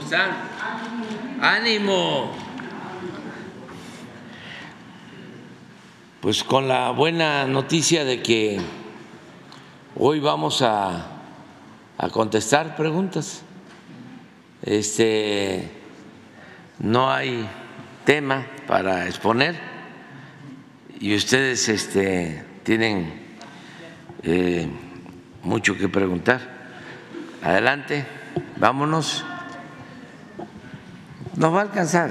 están? ¡Ánimo! Pues con la buena noticia de que hoy vamos a contestar preguntas. No hay tema para exponer y ustedes tienen mucho que preguntar. Adelante, vámonos. Nos va a alcanzar.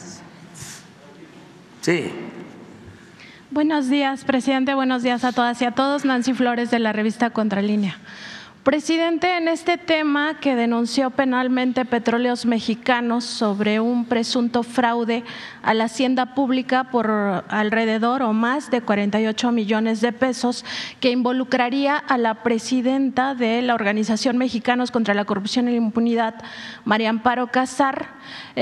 Sí. Buenos días, presidente. Buenos días a todas y a todos. Nancy Flores, de la revista Contralínea. Presidente, en este tema que denunció penalmente Petróleos Mexicanos sobre un presunto fraude a la hacienda pública por alrededor o más de 48 millones de pesos, que involucraría a la presidenta de la Organización Mexicanos contra la Corrupción y la Impunidad, María Amparo Casar,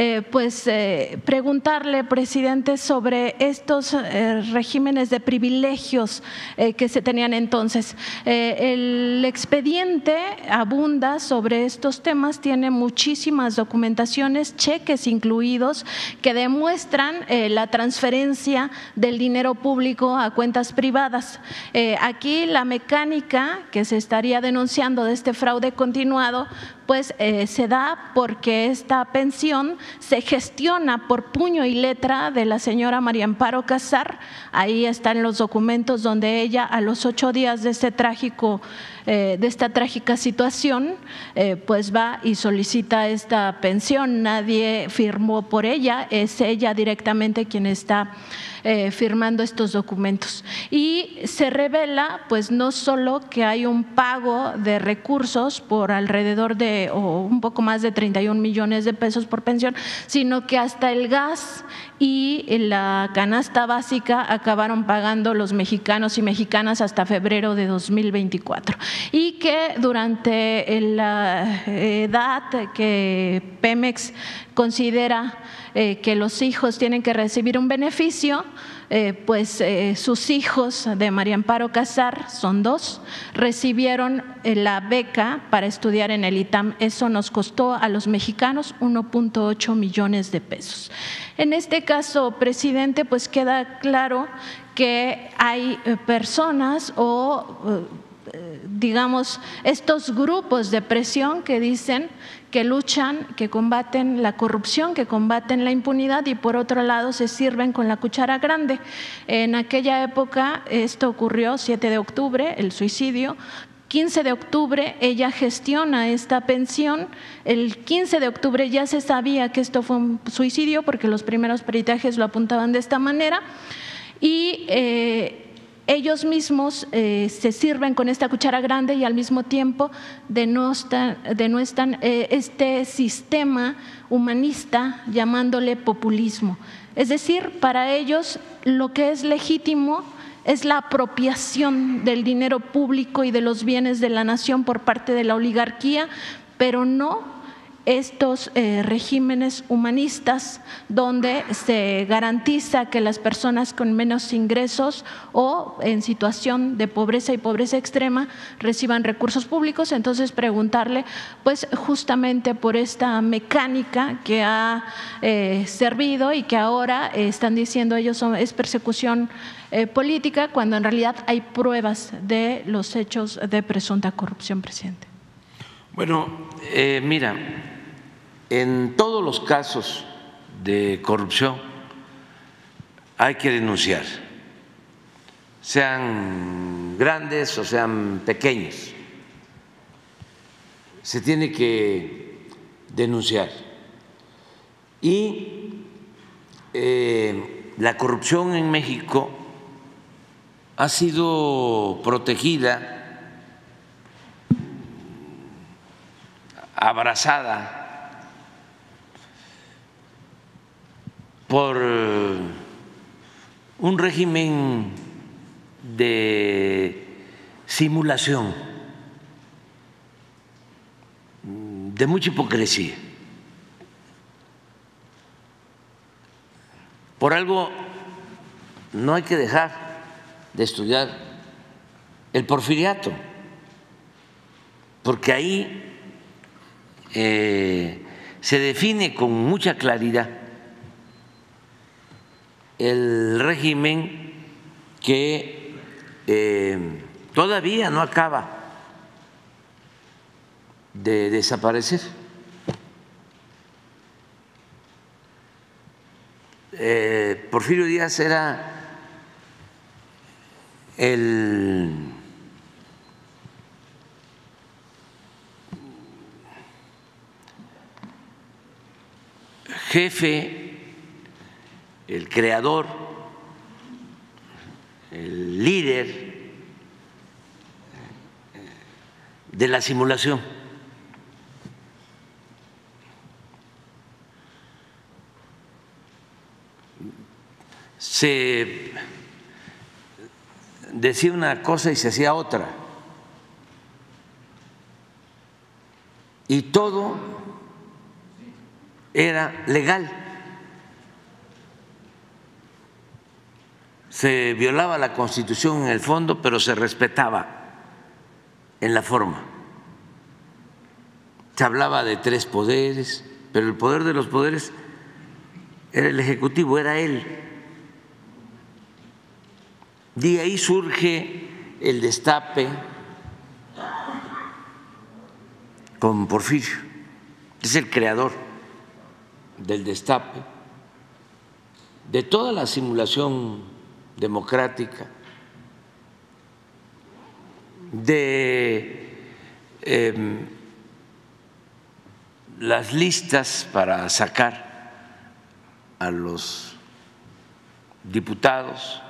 preguntarle, presidente, sobre estos regímenes de privilegios que se tenían entonces. El expediente abunda sobre estos temas, tiene muchísimas documentaciones, cheques incluidos, que demuestran la transferencia del dinero público a cuentas privadas. Aquí la mecánica que se estaría denunciando de este fraude continuado se da porque esta pensión se gestiona por puño y letra de la señora María Amparo Casar. Ahí están los documentos donde ella, a los 8 días de esta trágica situación, va y solicita esta pensión. Nadie firmó por ella, es ella directamente quien está firmando estos documentos. Y se revela no solo que hay un pago de recursos por alrededor de o un poco más de 31 millones de pesos por pensión, sino que hasta el gas y la canasta básica acabaron pagando los mexicanos y mexicanas hasta febrero de 2024, y que durante la edad que Pemex considera que los hijos tienen que recibir un beneficio, sus hijos de María Amparo Casar, son 2, recibieron la beca para estudiar en el ITAM. Eso nos costó a los mexicanos 1.8 millones de pesos. En este caso, presidente, queda claro que hay personas digamos, estos grupos de presión que dicen que luchan, que combaten la corrupción, que combaten la impunidad, y por otro lado se sirven con la cuchara grande. En aquella época esto ocurrió, 7 de octubre, el suicidio. 15 de octubre ella gestiona esta pensión. El 15 de octubre ya se sabía que esto fue un suicidio porque los primeros peritajes lo apuntaban de esta manera, y ellos mismos se sirven con esta cuchara grande y al mismo tiempo denuestan este sistema humanista llamándole populismo. Es decir, para ellos lo que es legítimo es la apropiación del dinero público y de los bienes de la nación por parte de la oligarquía, pero no estos regímenes humanistas donde se garantiza que las personas con menos ingresos o en situación de pobreza y pobreza extrema reciban recursos públicos. Entonces preguntarle justamente por esta mecánica que ha servido y que ahora están diciendo ellos es persecución política, cuando en realidad hay pruebas de los hechos de presunta corrupción, presidente. Bueno, mira, en todos los casos de corrupción hay que denunciar, sean grandes o sean pequeños, se tiene que denunciar. Y la corrupción en México ha sido protegida, abrazada por un régimen de simulación, de mucha hipocresía. Por algo no hay que dejar de estudiar el Porfiriato, porque ahí se define con mucha claridad el régimen que todavía no acaba de desaparecer. Porfirio Díaz era el jefe, el creador, el líder de la simulación. Se decía una cosa y se hacía otra. Y todo era legal. Se violaba la Constitución en el fondo, pero se respetaba en la forma. Se hablaba de 3 poderes, pero el poder de los poderes era el Ejecutivo, era él. De ahí surge el destape con Porfirio, es el creador del destape, de toda la simulación democrática, de las listas para sacar a los diputados.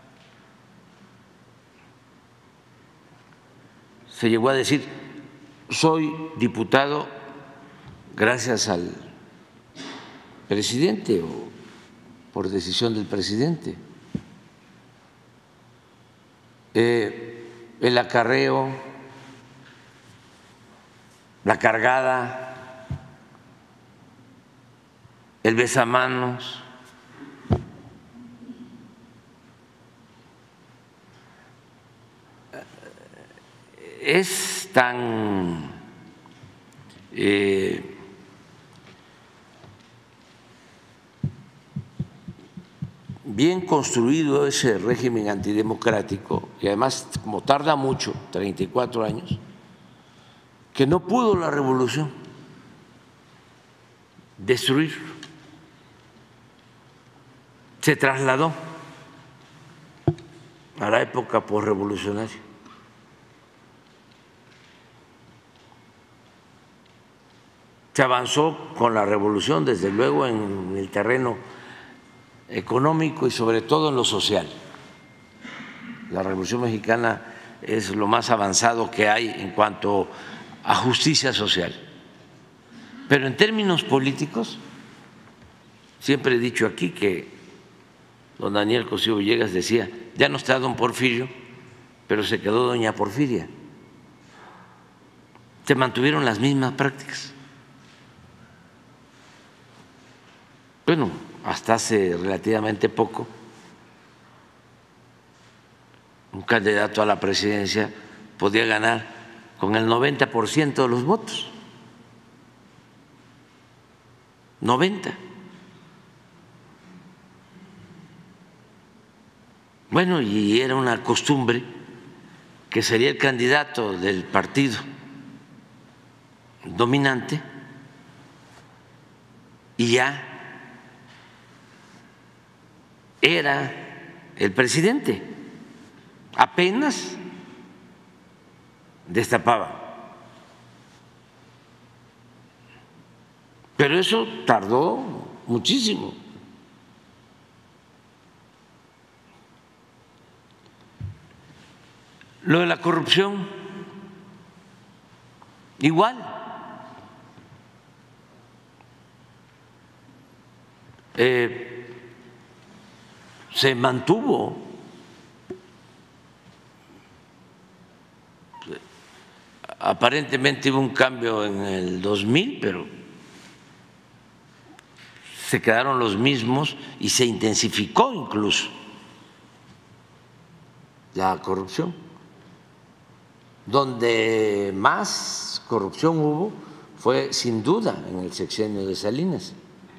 Se llegó a decir, soy diputado gracias al presidente o por decisión del presidente. El acarreo, la cargada, el besamanos, es tan bien construido ese régimen antidemocrático, y además como tarda mucho, 34 años, que no pudo la revolución destruirlo. Se trasladó a la época posrevolucionaria. Se avanzó con la revolución, desde luego, en el terreno económico y sobre todo en lo social. La Revolución Mexicana es lo más avanzado que hay en cuanto a justicia social. Pero en términos políticos, siempre he dicho aquí que don Daniel Cosío Villegas decía, ya no está don Porfirio, pero se quedó doña Porfiria. Se mantuvieron las mismas prácticas. Bueno, hasta hace relativamente poco, un candidato a la presidencia podía ganar con el 90% de los votos. 90. Bueno, y era una costumbre que sería el candidato del partido dominante y ya era el presidente, apenas destapaba. Pero eso tardó muchísimo. Lo de la corrupción, igual. Se mantuvo. Aparentemente hubo un cambio en el 2000, pero se quedaron los mismos y se intensificó incluso la corrupción. Donde más corrupción hubo fue sin duda en el sexenio de Salinas.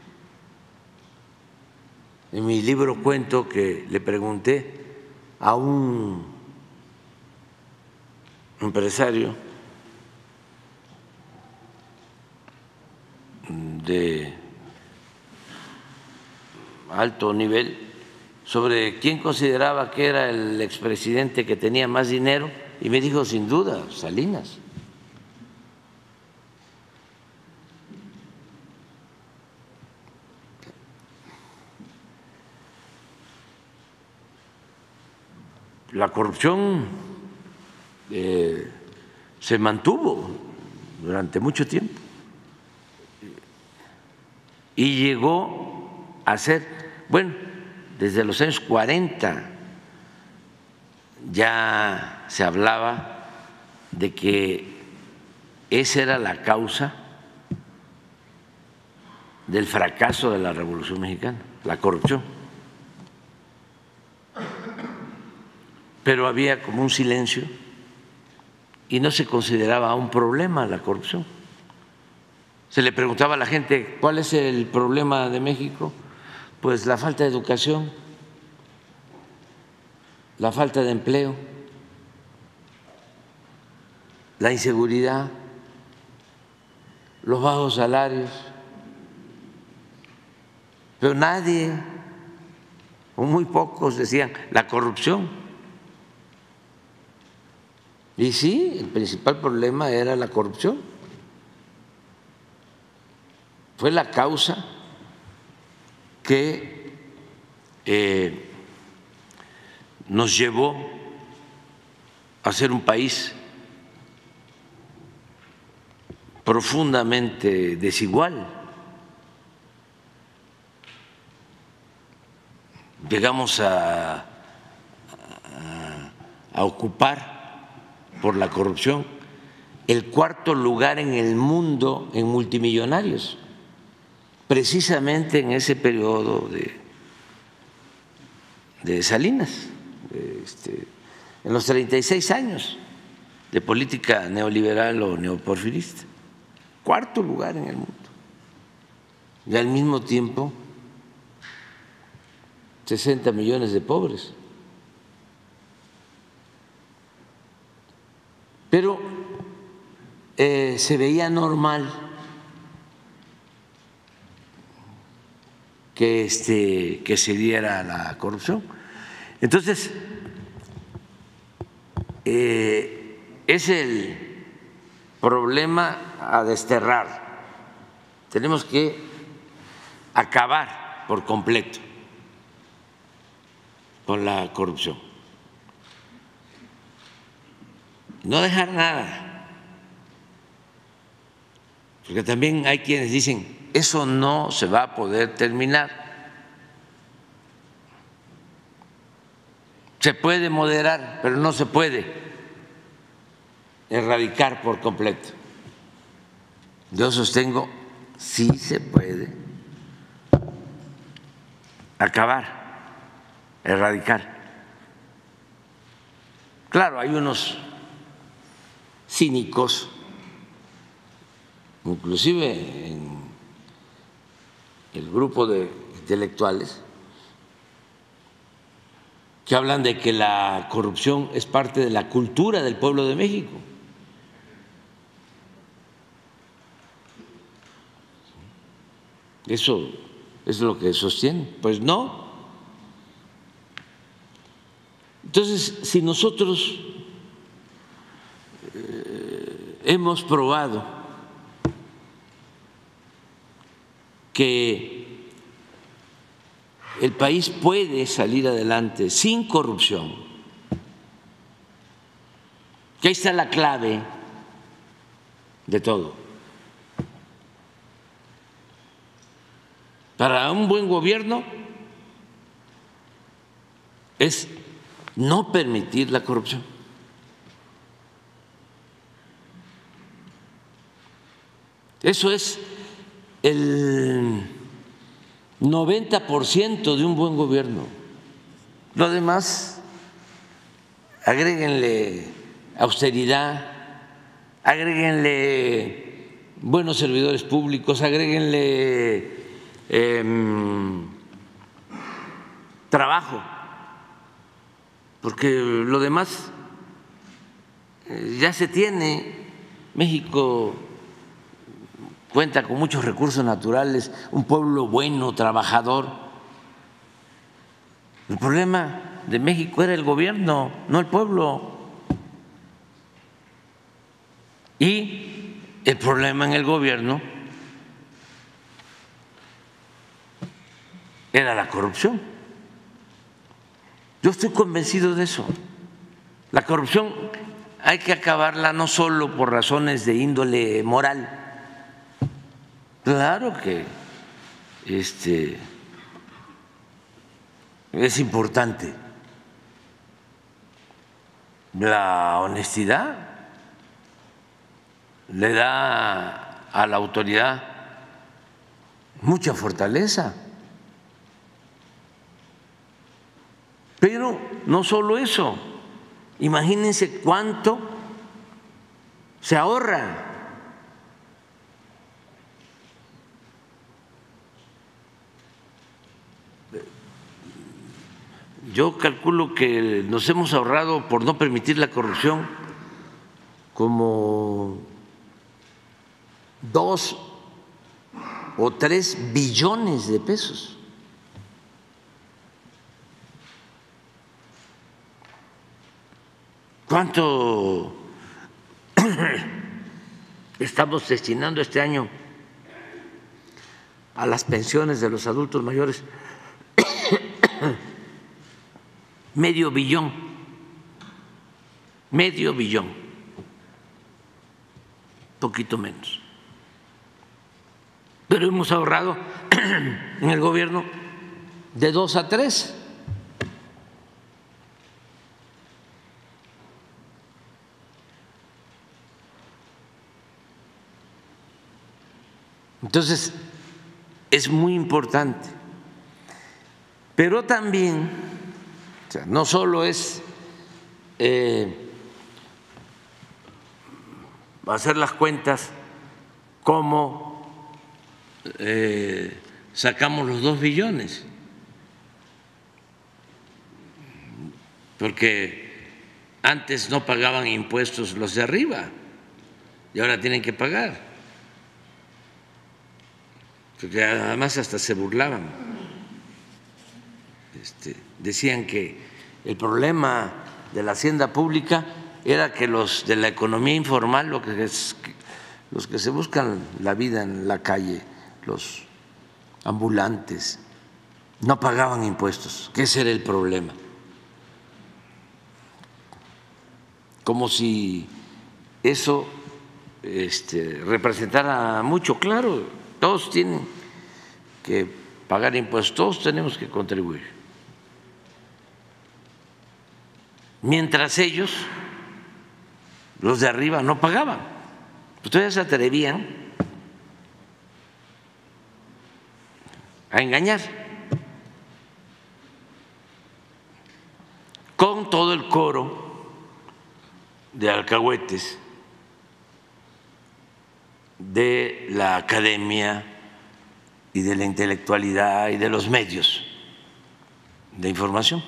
En mi libro cuento que le pregunté a un empresario de alto nivel sobre quién consideraba que era el expresidente que tenía más dinero y me dijo sin duda Salinas. La corrupción se mantuvo durante mucho tiempo y llegó a ser, bueno, desde los años 40 ya se hablaba de que esa era la causa del fracaso de la Revolución Mexicana, la corrupción. Pero había como un silencio y no se consideraba un problema la corrupción. Se le preguntaba a la gente, ¿cuál es el problema de México? Pues la falta de educación, la falta de empleo, la inseguridad, los bajos salarios. Pero nadie, o muy pocos, decían la corrupción. Y sí, el principal problema era la corrupción. Fue la causa que nos llevó a ser un país profundamente desigual. Llegamos a ocupar por la corrupción el cuarto lugar en el mundo en multimillonarios, precisamente en ese periodo de Salinas, en los 36 años de política neoliberal o neoporfirista, cuarto lugar en el mundo. Y al mismo tiempo 60 millones de pobres. Pero se veía normal que se diera la corrupción. Entonces, es el problema a desterrar. Tenemos que acabar por completo con la corrupción. No dejar nada, porque también hay quienes dicen, eso no se va a poder terminar. Se puede moderar, pero no se puede erradicar por completo. Yo sostengo, sí se puede acabar, erradicar. Claro, hay unos cínicos, inclusive en el grupo de intelectuales, que hablan de que la corrupción es parte de la cultura del pueblo de México. Eso es lo que sostienen. Pues no. Entonces, si nosotros hemos probado que el país puede salir adelante sin corrupción, que ahí está la clave de todo. Para un buen gobierno es no permitir la corrupción. Eso es el 90% de un buen gobierno. Lo demás, agréguenle austeridad, agréguenle buenos servidores públicos, agréguenle trabajo, porque lo demás ya se tiene. México cuenta con muchos recursos naturales, un pueblo bueno, trabajador. El problema de México era el gobierno, no el pueblo. Y el problema en el gobierno era la corrupción. Yo estoy convencido de eso. La corrupción hay que acabarla no solo por razones de índole moral. Claro que es importante la honestidad, le da a la autoridad mucha fortaleza. Pero no solo eso, imagínense cuánto se ahorra. Yo calculo que nos hemos ahorrado, por no permitir la corrupción, como 2 o 3 billones de pesos. ¿Cuánto estamos destinando este año a las pensiones de los adultos mayores? Medio billón, poquito menos. Pero hemos ahorrado en el gobierno de 2 a 3. Entonces, es muy importante. Pero también, o sea, no solo es hacer las cuentas cómo sacamos los 2 billones, porque antes no pagaban impuestos los de arriba y ahora tienen que pagar. Porque además hasta se burlaban, decían que el problema de la hacienda pública era que los de la economía informal, los que se buscan la vida en la calle, los ambulantes, no pagaban impuestos, que ese era el problema. Como si eso representara mucho. Claro, todos tienen que pagar impuestos, todos tenemos que contribuir. Mientras ellos, los de arriba, no pagaban. Ustedes se atrevían a engañar con todo el coro de alcahuetes de la academia y de la intelectualidad y de los medios de información.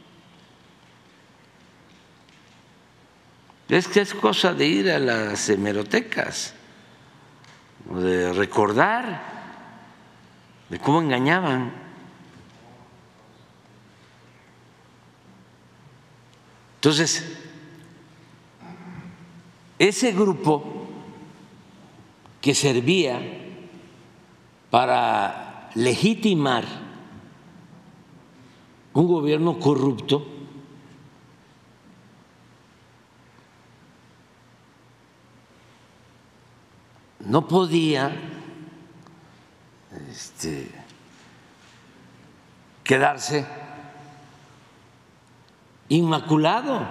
Es que es cosa de ir a las hemerotecas, de recordar de cómo engañaban. Entonces, ese grupo que servía para legitimar un gobierno corrupto no podía quedarse inmaculado,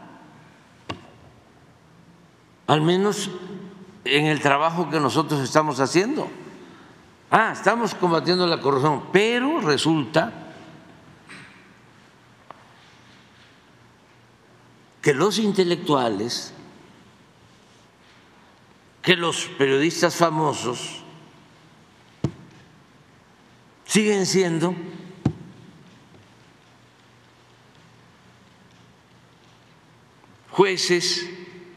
al menos en el trabajo que nosotros estamos haciendo. Estamos combatiendo la corrupción, pero resulta que los intelectuales que los periodistas famosos siguen siendo jueces,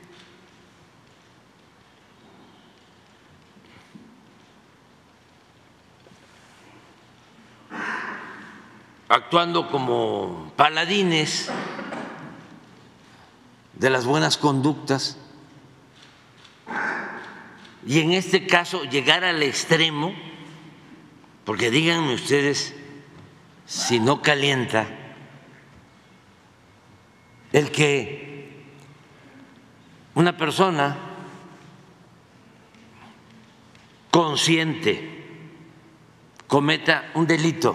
actuando como paladines de las buenas conductas, y en este caso llegar al extremo, porque díganme ustedes si no calienta el que una persona consciente cometa un delito,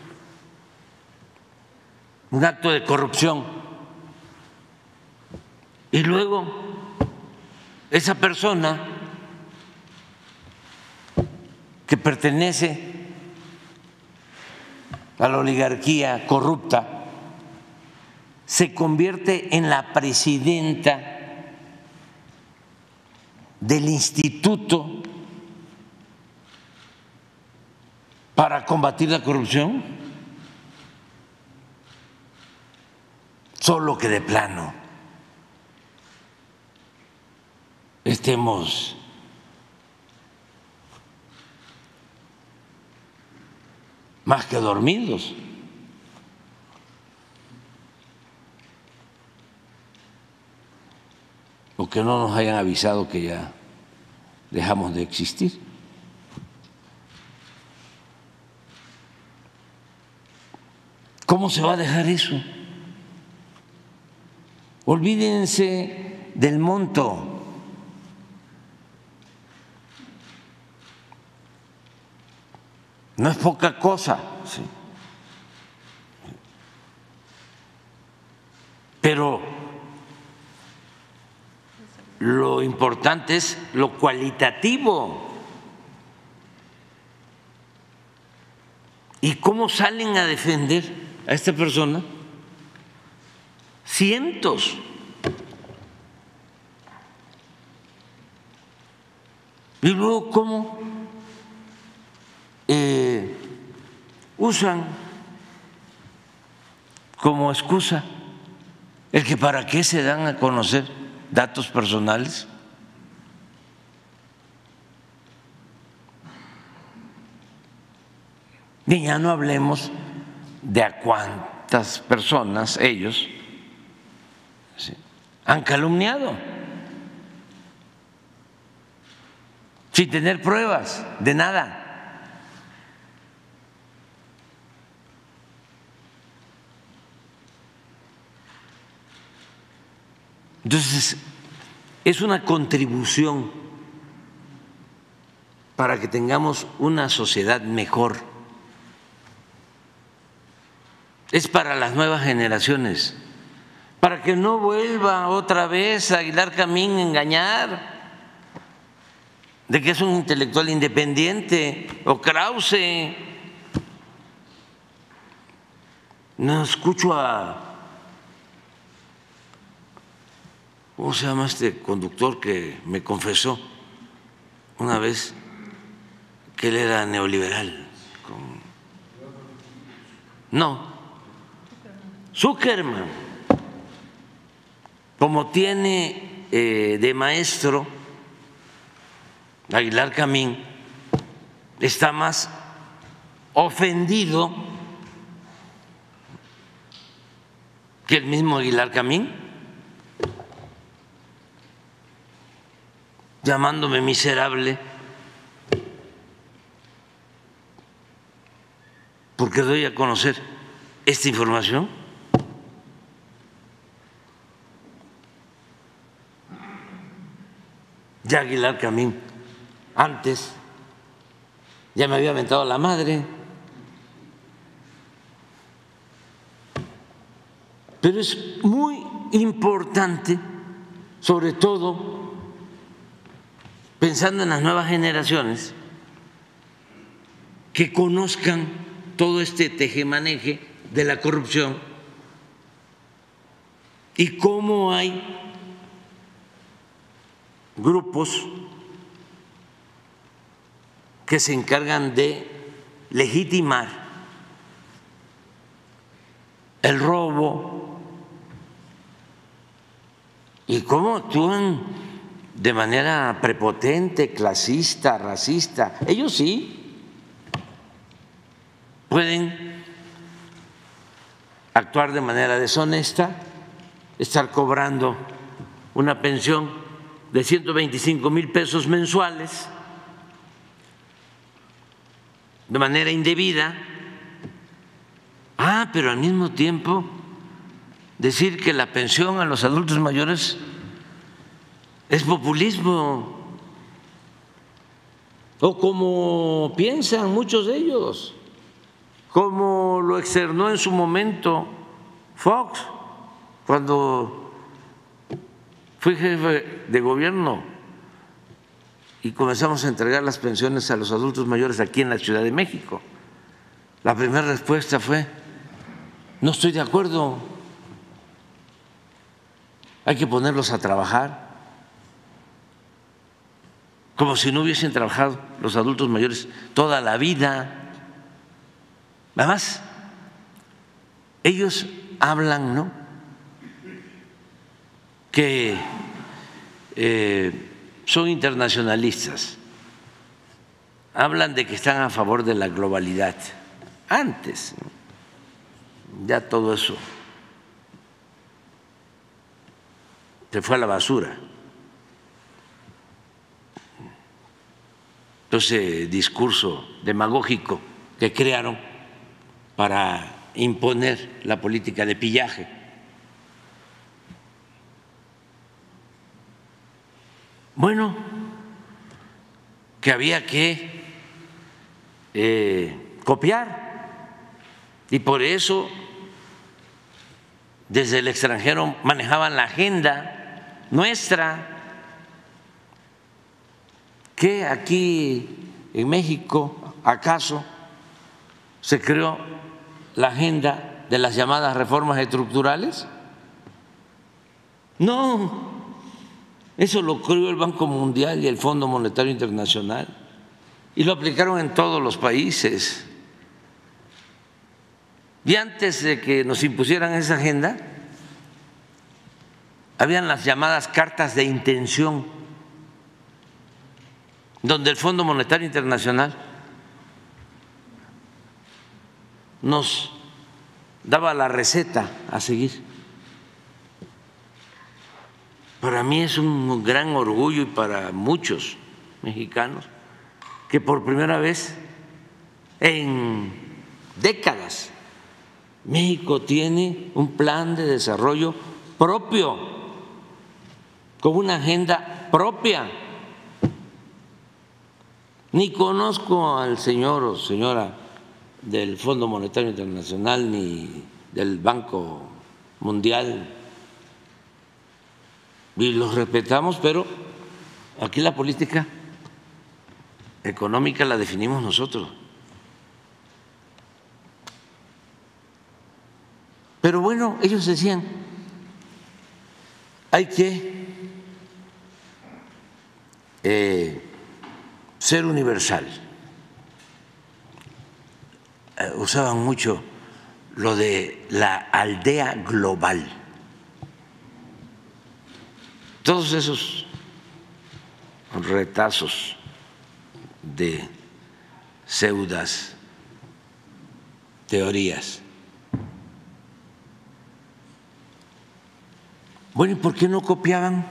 un acto de corrupción, y luego esa persona que pertenece a la oligarquía corrupta se convierte en la presidenta del Instituto para combatir la corrupción, solo que de plano estemos más que dormidos. O que no nos hayan avisado que ya dejamos de existir. ¿Cómo se va a dejar eso? Olvídense del monto. No es poca cosa, ¿sí? Pero lo importante es lo cualitativo. ¿Y cómo salen a defender a esta persona? Cientos. Y luego, ¿cómo usan como excusa el que para qué se dan a conocer datos personales? Y ya no hablemos de a cuántas personas ellos han calumniado sin tener pruebas de nada. Entonces, es una contribución para que tengamos una sociedad mejor. Es para las nuevas generaciones, para que no vuelva otra vez a Aguilar Camín a engañar de que es un intelectual independiente, o Krause. No escucho a… ¿Cómo se llama este conductor que me confesó una vez que él era neoliberal? No, Zuckerman. Como tiene de maestro Aguilar Camín, está más ofendido que el mismo Aguilar Camín, llamándome miserable porque doy a conocer esta información. Ya Aguilar Camín antes ya me había aventado la madre, pero es muy importante, sobre todo pensando en las nuevas generaciones, que conozcan todo este tejemaneje de la corrupción y cómo hay grupos que se encargan de legitimar el robo y cómo actúan de manera prepotente, clasista, racista. Ellos sí pueden actuar de manera deshonesta, estar cobrando una pensión de 125,000 pesos mensuales de manera indebida. Pero al mismo tiempo decir que la pensión a los adultos mayores es populismo, o como piensan muchos de ellos, como lo externó en su momento Fox cuando fui jefe de gobierno y comenzamos a entregar las pensiones a los adultos mayores aquí en la Ciudad de México. La primera respuesta fue: no estoy de acuerdo, hay que ponerlos a trabajar, como si no hubiesen trabajado los adultos mayores toda la vida. Además, ellos hablan, ¿no?, que son internacionalistas, hablan de que están a favor de la globalidad. Antes, ya todo eso se fue a la basura. Ese discurso demagógico que crearon para imponer la política de pillaje. Bueno, que había que copiar, y por eso desde el extranjero manejaban la agenda nuestra, que aquí en México acaso se creó la agenda de las llamadas reformas estructurales. No, eso lo creó el Banco Mundial y el Fondo Monetario Internacional y lo aplicaron en todos los países. Y antes de que nos impusieran esa agenda, habían las llamadas cartas de intención, donde el Fondo Monetario Internacional nos daba la receta a seguir. Para mí es un gran orgullo, y para muchos mexicanos, que por primera vez en décadas México tiene un plan de desarrollo propio, con una agenda propia. Ni conozco al señor o señora del Fondo Monetario Internacional ni del Banco Mundial, y los respetamos, pero aquí la política económica la definimos nosotros. Pero bueno, ellos decían, hay que ser universal. Usaban mucho lo de la aldea global. Todos esos retazos de pseudas teorías. Bueno, ¿y por qué no copiaban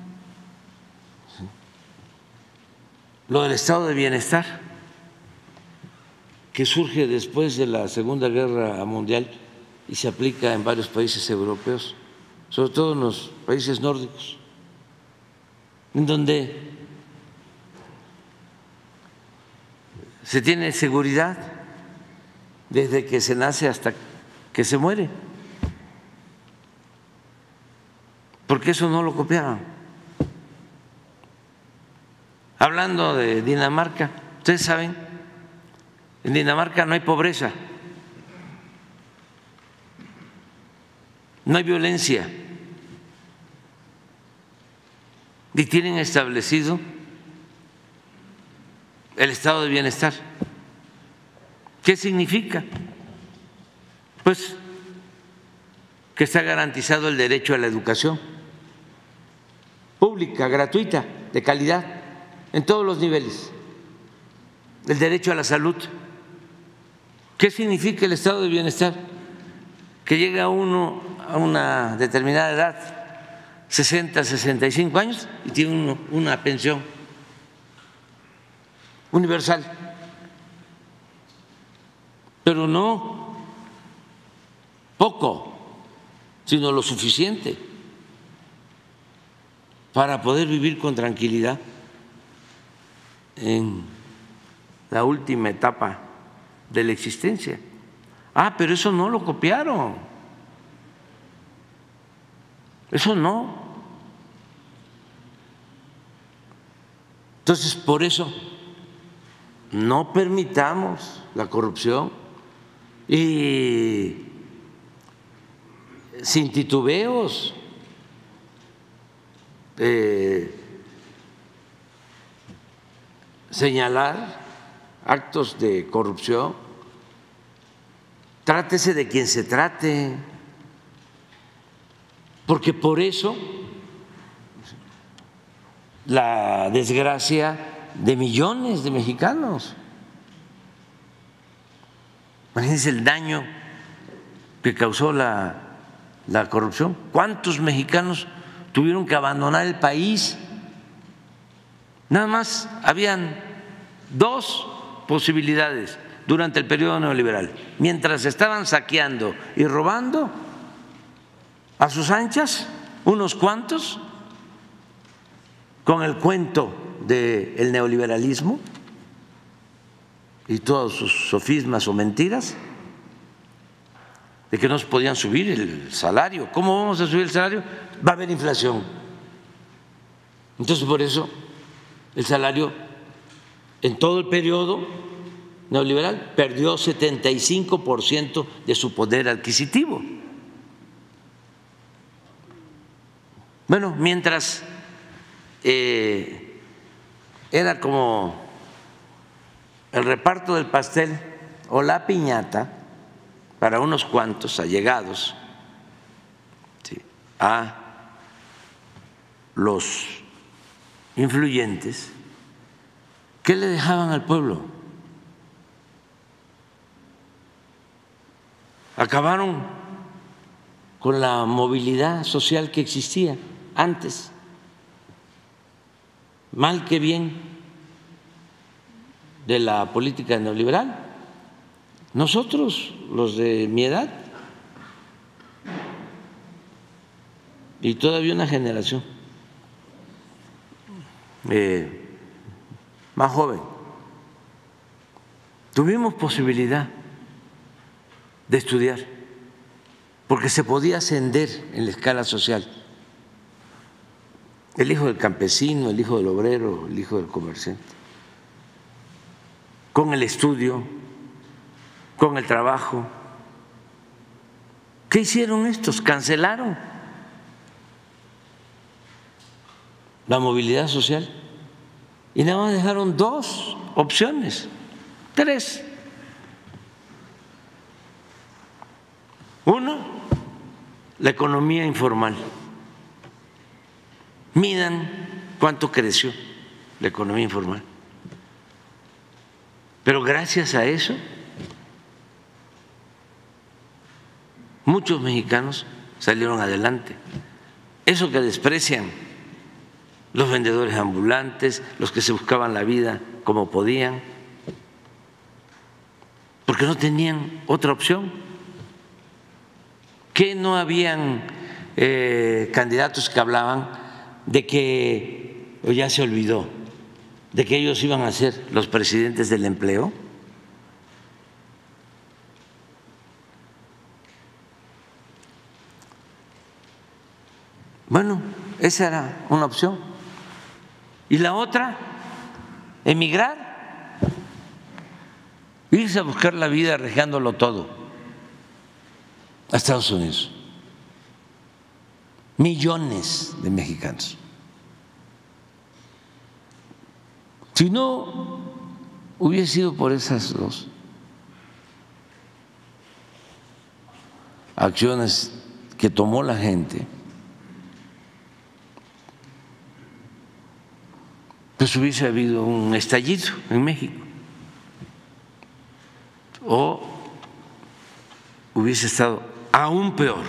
lo del estado de bienestar que surge después de la Segunda Guerra Mundial y se aplica en varios países europeos, sobre todo en los países nórdicos, en donde se tiene seguridad desde que se nace hasta que se muere? Porque eso no lo copiaban. Hablando de Dinamarca, ustedes saben, en Dinamarca no hay pobreza, no hay violencia, y tienen establecido el estado de bienestar. ¿Qué significa? Pues que está garantizado el derecho a la educación pública, gratuita, de calidad, en todos los niveles, el derecho a la salud. ¿Qué significa el estado de bienestar? Que llega uno a una determinada edad, 60, 65 años, y tiene una pensión universal, pero no poco, sino lo suficiente para poder vivir con tranquilidad en la última etapa de la existencia. Ah, pero eso no lo copiaron, eso no. Entonces, por eso no permitamos la corrupción y sin titubeos señalar actos de corrupción. Trátese de quien se trate, porque por eso la desgracia de millones de mexicanos. Imagínense el daño que causó la corrupción. ¿Cuántos mexicanos tuvieron que abandonar el país? Nada más habían dos posibilidades durante el periodo neoliberal. Mientras estaban saqueando y robando a sus anchas, unos cuantos, con el cuento del neoliberalismo y todos sus sofismas o mentiras, de que no se podían subir el salario. ¿Cómo vamos a subir el salario? Va a haber inflación. Entonces, por eso el salario en todo el periodo neoliberal perdió 75% de su poder adquisitivo. Bueno, mientras era como el reparto del pastel o la piñata para unos cuantos allegados, ¿sí?, a los influyentes, ¿qué le dejaban al pueblo? Acabaron con la movilidad social que existía antes, mal que bien, de la política neoliberal. Nosotros, los de mi edad, y todavía una generación más joven, tuvimos posibilidad de estudiar, porque se podía ascender en la escala social. El hijo del campesino, el hijo del obrero, el hijo del comerciante. Con el estudio, con el trabajo. ¿Qué hicieron estos? Cancelaron la movilidad social y nada más dejaron dos opciones, tres. Uno, la economía informal. Midan cuánto creció la economía informal. Pero gracias a eso, muchos mexicanos salieron adelante. Eso que desprecian los vendedores ambulantes, los que se buscaban la vida como podían, porque no tenían otra opción. Que no habían candidatos que hablaban de que, o ya se olvidó, de que ellos iban a ser los presidentes del empleo. Bueno, esa era una opción. Y la otra, emigrar, irse a buscar la vida arriesgándolo todo a Estados Unidos. Millones de mexicanos. Si no hubiese sido por esas dos acciones que tomó la gente, pues hubiese habido un estallido en México o hubiese estado aún peor.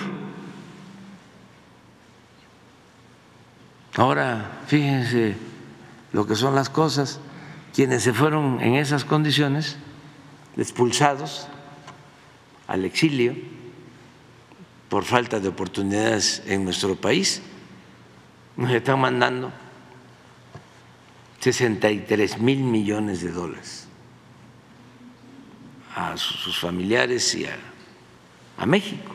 Ahora, fíjense lo que son las cosas, quienes se fueron en esas condiciones, expulsados al exilio por falta de oportunidades en nuestro país, nos están mandando 63,000 millones de dólares a sus familiares y a México.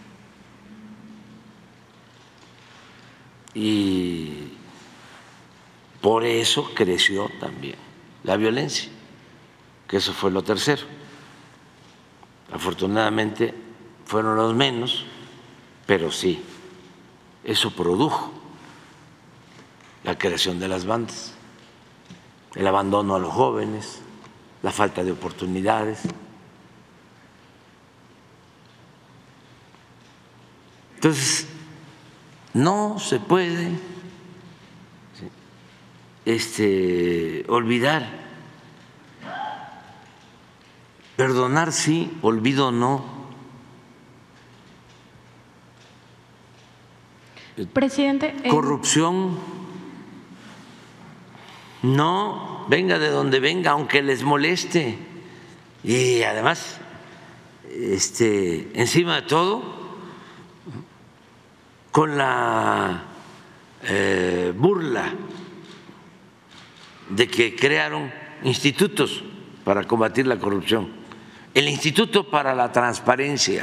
Y por eso creció también la violencia, que eso fue lo tercero. Afortunadamente fueron los menos, pero sí, eso produjo la creación de las bandas, el abandono a los jóvenes, la falta de oportunidades. Entonces, no se puede olvidar, perdonar sí, olvido no. Presidente, corrupción no, venga de donde venga, aunque les moleste. Y además, encima de todo, con la burla de que crearon institutos para combatir la corrupción, el Instituto para la Transparencia.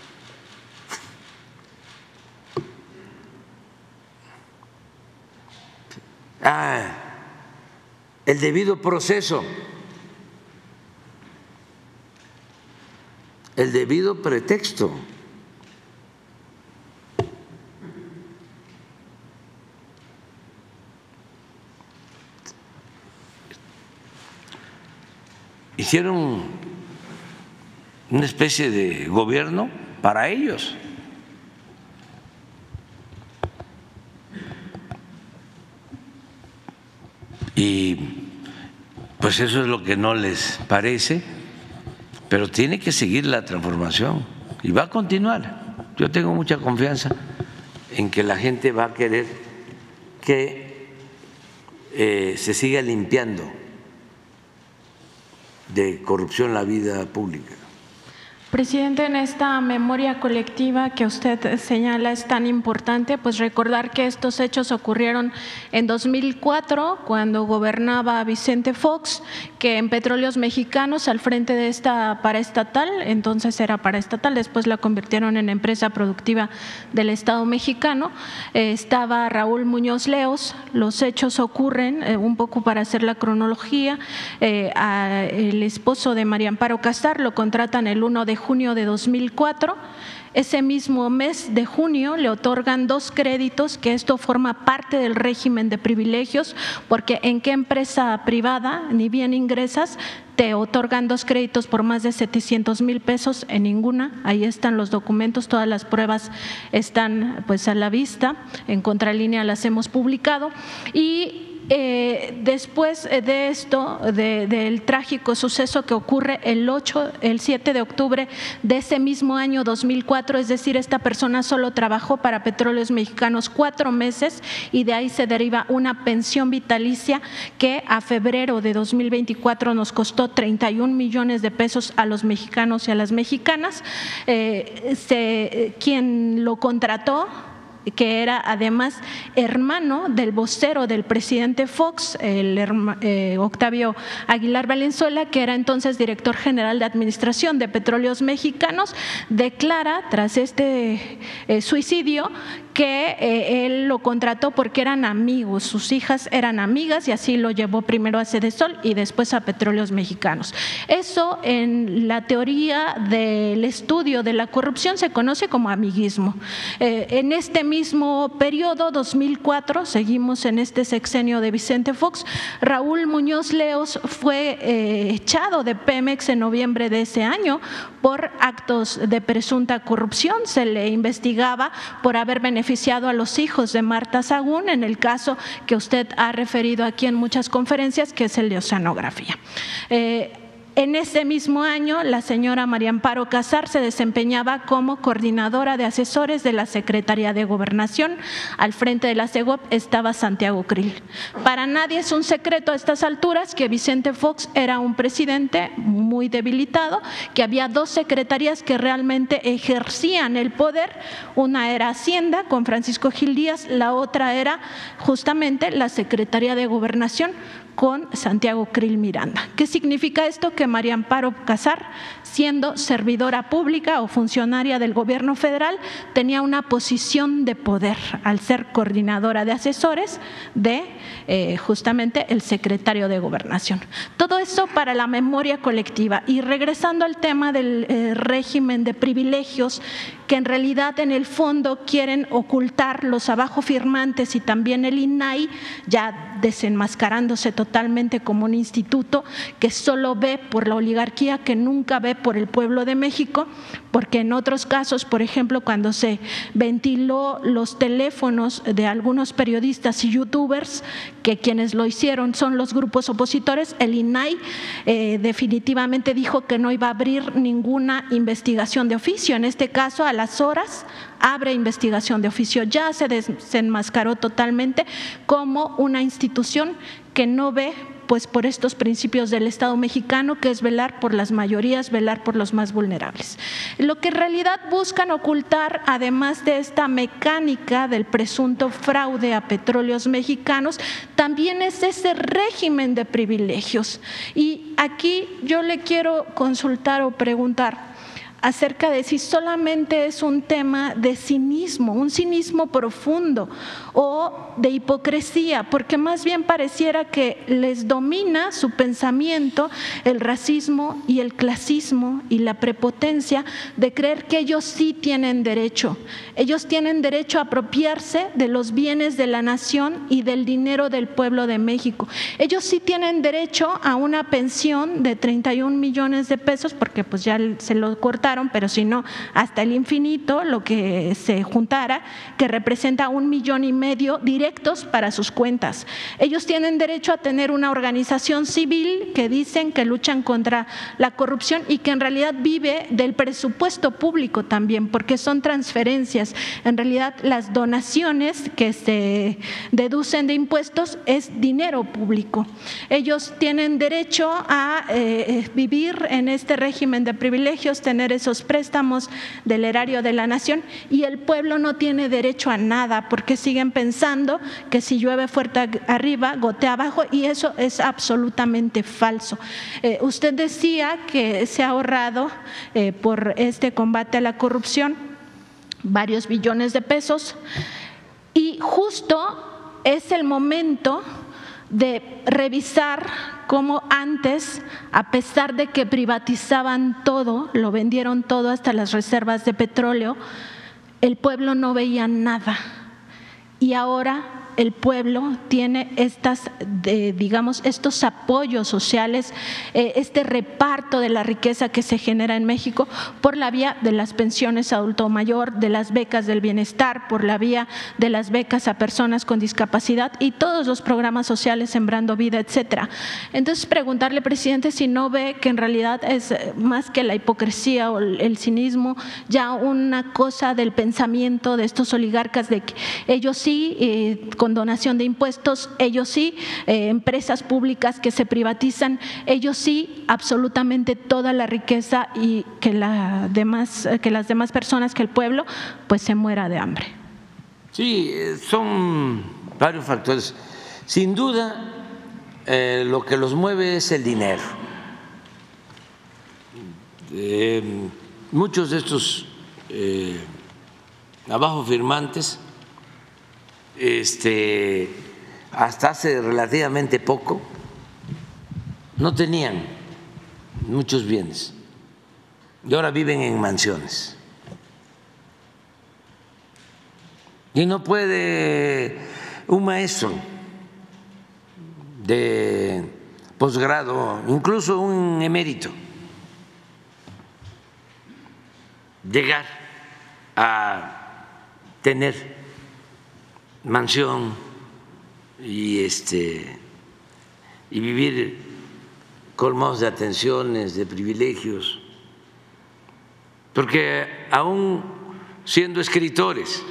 El debido proceso, el debido pretexto. Hicieron una especie de gobierno para ellos. Y pues eso es lo que no les parece, pero tiene que seguir la transformación y va a continuar. Yo tengo mucha confianza en que la gente va a querer que se siga limpiando de corrupción la vida pública. Presidente, en esta memoria colectiva que usted señala es tan importante, pues recordar que estos hechos ocurrieron en 2004, cuando gobernaba Vicente Fox, que en Petróleos Mexicanos, al frente de esta paraestatal, entonces era paraestatal, después la convirtieron en empresa productiva del Estado mexicano, estaba Raúl Muñoz Leos. Los hechos ocurren, un poco para hacer la cronología, el esposo de María Amparo Casar lo contratan el 1 de junio de 2004. Ese mismo mes de junio le otorgan 2 créditos, que esto forma parte del régimen de privilegios, porque en qué empresa privada, ni bien ingresas, te otorgan 2 créditos por más de 700,000 pesos, en ninguna. Ahí están los documentos, todas las pruebas están pues a la vista, en Contralínea las hemos publicado. Y después de esto, del trágico suceso que ocurre el 7 de octubre de ese mismo año 2004, es decir, esta persona solo trabajó para Petróleos Mexicanos 4 meses y de ahí se deriva una pensión vitalicia que a febrero de 2024 nos costó 31 millones de pesos a los mexicanos y a las mexicanas. Quien lo contrató, que era además hermano del vocero del presidente Fox, Octavio Aguilar Valenzuela, que era entonces director general de administración de Petróleos Mexicanos, declara tras este suicidio que él lo contrató porque eran amigos, sus hijas eran amigas y así lo llevó primero a Sedesol y después a Petróleos Mexicanos. Eso en la teoría del estudio de la corrupción se conoce como amiguismo. En este mismo periodo, 2004, seguimos en este sexenio de Vicente Fox, Raúl Muñoz Leos fue echado de Pemex en noviembre de ese año por actos de presunta corrupción. Se le investigaba por haber beneficiado a los hijos de Marta Sagún en el caso que usted ha referido aquí en muchas conferencias, que es el de oceanografía. En ese mismo año, la señora María Amparo Casar se desempeñaba como coordinadora de asesores de la Secretaría de Gobernación. Al frente de la SEGOP estaba Santiago Krill. Para nadie es un secreto a estas alturas que Vicente Fox era un presidente muy debilitado, que había dos secretarías que realmente ejercían el poder. Una era Hacienda con Francisco Gil Díaz, la otra era justamente la Secretaría de Gobernación con Santiago Krill Miranda. ¿Qué significa esto? Que María Amparo Casar, siendo servidora pública o funcionaria del gobierno federal, tenía una posición de poder al ser coordinadora de asesores de justamente el secretario de Gobernación. Todo eso para la memoria colectiva. Y regresando al tema del régimen de privilegios, que en realidad en el fondo quieren ocultar los abajo firmantes y también el INAI, ya desenmascarándose totalmente como un instituto que solo ve por la oligarquía, que nunca ve por el pueblo de México, porque en otros casos, por ejemplo, cuando se ventiló los teléfonos de algunos periodistas y youtubers, que quienes lo hicieron son los grupos opositores, el INAI definitivamente dijo que no iba a abrir ninguna investigación de oficio. En este caso, a las horas abre investigación de oficio. Ya se desenmascaró totalmente como una institución que no ve pues por estos principios del Estado mexicano, que es velar por las mayorías, velar por los más vulnerables. Lo que en realidad buscan ocultar, además de esta mecánica del presunto fraude a Petróleos Mexicanos, también es ese régimen de privilegios. Y aquí yo le quiero consultar o preguntar acerca de si solamente es un tema de cinismo, un cinismo profundo o de hipocresía, porque más bien pareciera que les domina su pensamiento el racismo y el clasismo y la prepotencia de creer que ellos sí tienen derecho a apropiarse de los bienes de la nación y del dinero del pueblo de México. Ellos sí tienen derecho a una pensión de 31 millones de pesos, porque pues ya se lo cortaron, pero si no, hasta el infinito, lo que se juntara, que representa 1,5 millones directos para sus cuentas. Ellos tienen derecho a tener una organización civil que dicen que luchan contra la corrupción y que en realidad vive del presupuesto público también, porque son transferencias. En realidad, las donaciones que se deducen de impuestos es dinero público. Ellos tienen derecho a vivir en este régimen de privilegios, tener esos préstamos del erario de la nación, y el pueblo no tiene derecho a nada porque siguen pensando que si llueve fuerte arriba, gotea abajo, y eso es absolutamente falso. Usted decía que se ha ahorrado por este combate a la corrupción varios billones de pesos, y justo es el momento de revisar cómo antes, a pesar de que privatizaban todo, lo vendieron todo hasta las reservas de petróleo, el pueblo no veía nada. Y ahora el pueblo tiene estos apoyos sociales, este reparto de la riqueza que se genera en México por la vía de las pensiones a adulto mayor, de las becas del bienestar, por la vía de las becas a personas con discapacidad y todos los programas sociales, Sembrando Vida, etcétera. Entonces, preguntarle, presidente, si no ve que en realidad es más que la hipocresía o el cinismo, ya una cosa del pensamiento de estos oligarcas, de que ellos sí con donación de impuestos, ellos sí, empresas públicas que se privatizan, ellos sí, absolutamente toda la riqueza, y que las demás personas, que el pueblo, pues se muera de hambre. Sí, son varios factores. Sin duda, lo que los mueve es el dinero. Muchos de estos abajo firmantes hasta hace relativamente poco no tenían muchos bienes y ahora viven en mansiones. Y no puede un maestro de posgrado, incluso un emérito, llegar a tener mansión y vivir colmados de atenciones, de privilegios, porque aún siendo escritores,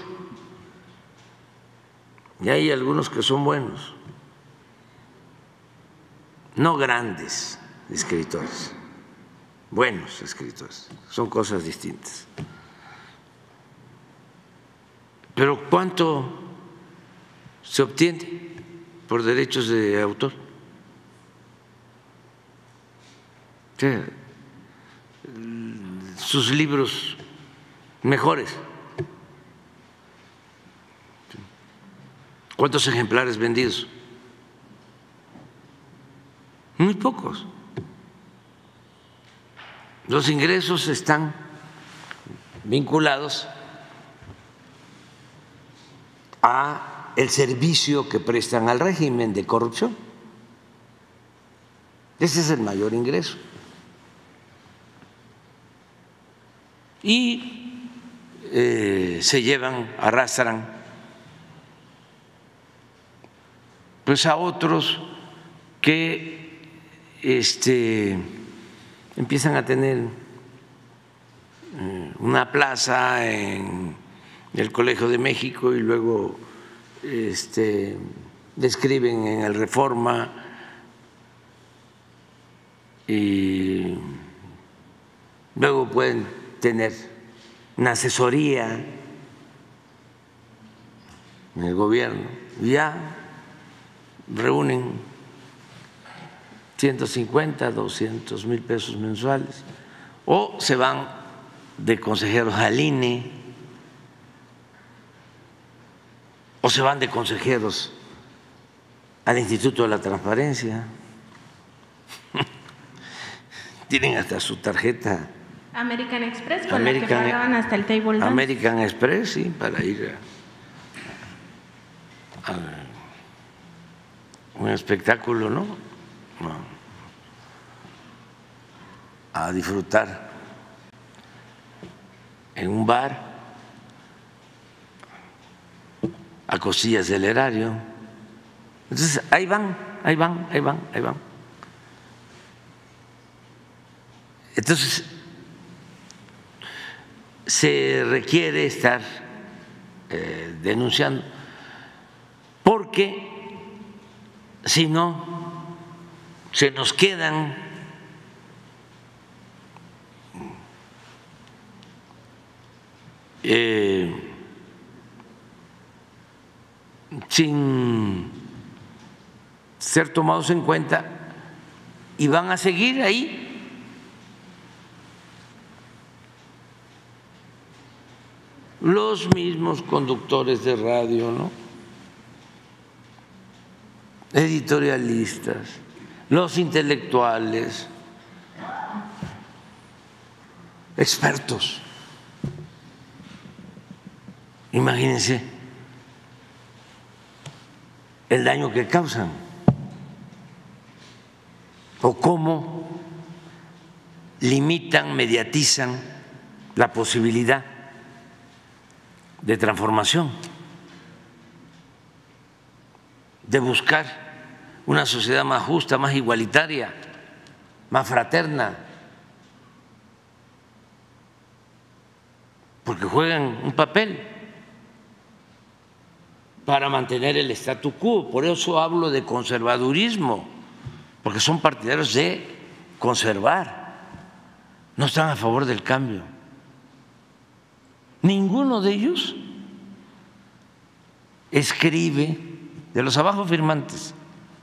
y hay algunos que son buenos, no grandes escritores, buenos escritores, son cosas distintas. Pero ¿cuánto se obtiene por derechos de autor? Sus libros mejores, ¿cuántos ejemplares vendidos? Muy pocos. Los ingresos están vinculados a el servicio que prestan al régimen de corrupción. Ese es el mayor ingreso. Y se llevan, arrastran pues a otros que empiezan a tener una plaza en el Colegio de México y luego escriben en el Reforma y luego pueden tener una asesoría en el gobierno y ya reúnen 150, 200 mil pesos mensuales, o se van de consejeros al INE, o se van de consejeros al Instituto de la Transparencia. Tienen hasta su tarjeta American Express, con la que pagaban hasta el table dance. American Express, sí, para ir a un espectáculo, ¿no? A disfrutar en un bar a costillas del erario. Entonces ahí van. Entonces se requiere estar denunciando, porque si no se nos quedan sin ser tomados en cuenta y van a seguir ahí. Los mismos conductores de radio, ¿no? Editorialistas, los intelectuales, expertos. Imagínense el daño que causan o cómo limitan, mediatizan la posibilidad de transformación, de buscar una sociedad más justa, más igualitaria, más fraterna, porque juegan un papel para mantener el statu quo. Por eso hablo de conservadurismo, porque son partidarios de conservar, no están a favor del cambio. Ninguno de ellos escribe, de los abajo firmantes,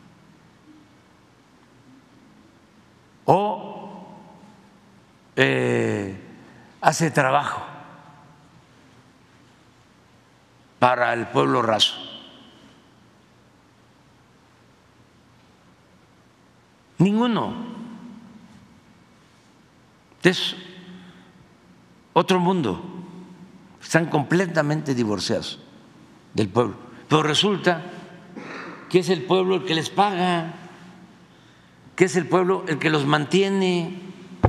o hace trabajo para el pueblo raso. Ninguno. Es otro mundo. Están completamente divorciados del pueblo. Pero resulta que es el pueblo el que les paga, que es el pueblo el que los mantiene.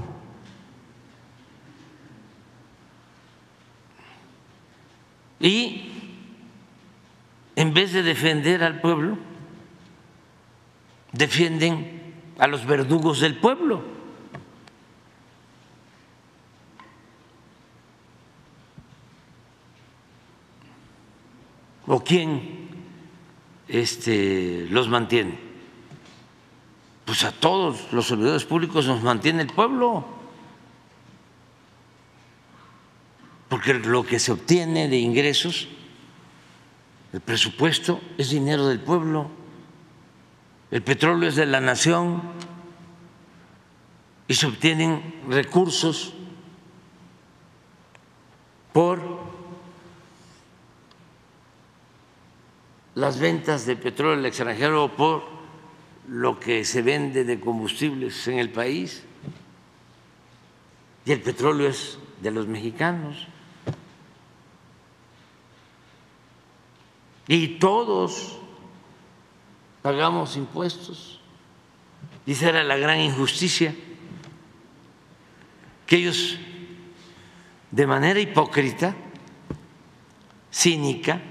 Y en vez de defender al pueblo, defienden a los verdugos del pueblo. ¿O quién los mantiene? Pues a todos los servidores públicos nos mantiene el pueblo, porque lo que se obtiene de ingresos, el presupuesto, es dinero del pueblo, el petróleo es de la nación y se obtienen recursos por las ventas de petróleo al extranjero o por lo que se vende de combustibles en el país, y el petróleo es de los mexicanos. Y todos pagamos impuestos. Y esa era la gran injusticia, que ellos, de manera hipócrita, cínica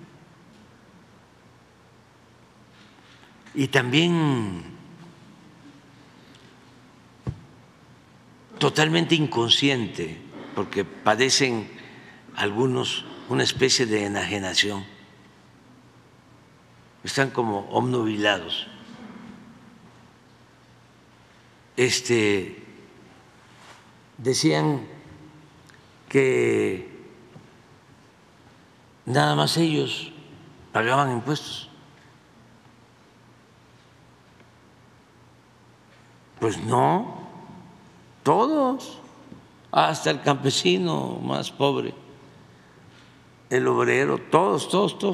y también totalmente inconsciente, porque padecen algunos una especie de enajenación, están como obnubilados. Decían que nada más ellos pagaban impuestos. Pues no, todos, hasta el campesino más pobre, el obrero, todos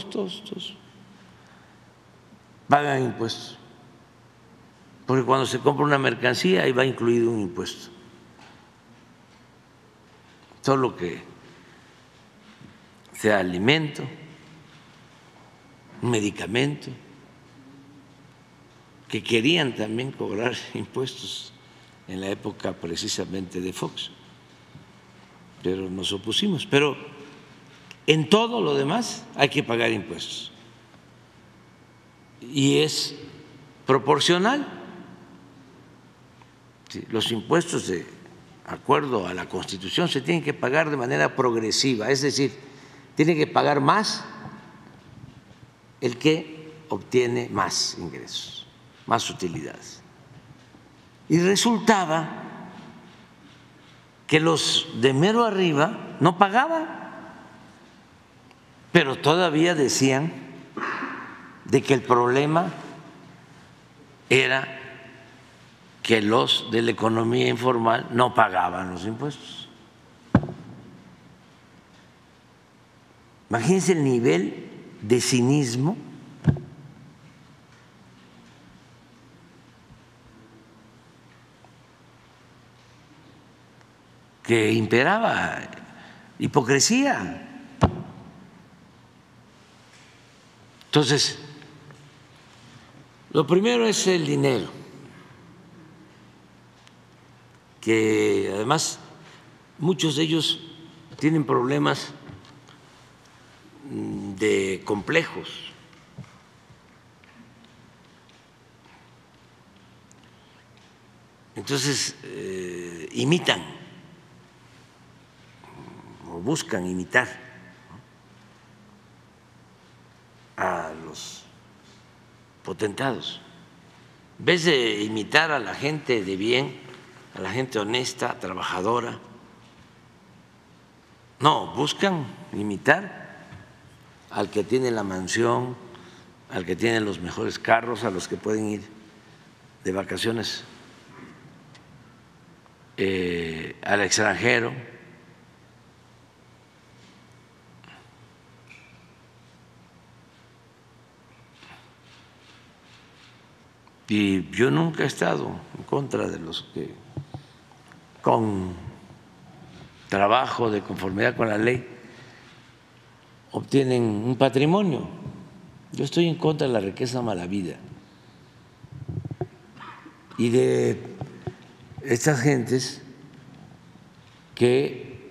pagan impuestos, porque cuando se compra una mercancía ahí va incluido un impuesto. Todo lo que sea alimento, un medicamento, que querían también cobrar impuestos en la época precisamente de Fox, pero nos opusimos. Pero en todo lo demás hay que pagar impuestos y es proporcional. Los impuestos, de acuerdo a la Constitución, se tienen que pagar de manera progresiva, es decir, tiene que pagar más el que obtiene más ingresos, más utilidades. Y resultaba que los de mero arriba no pagaban, pero todavía decían de que el problema era que los de la economía informal no pagaban los impuestos. Imagínense el nivel de cinismo que imperaba, hipocresía. Entonces, lo primero es el dinero, que además muchos de ellos tienen problemas de complejos. Entonces, imitan o buscan imitar a los potentados, en vez de imitar a la gente de bien, a la gente honesta, trabajadora. No, buscan imitar al que tiene la mansión, al que tiene los mejores carros, a los que pueden ir de vacaciones al extranjero. Y yo nunca he estado en contra de los que con trabajo de conformidad con la ley obtienen un patrimonio. Yo estoy en contra de la riqueza malavida y de estas gentes que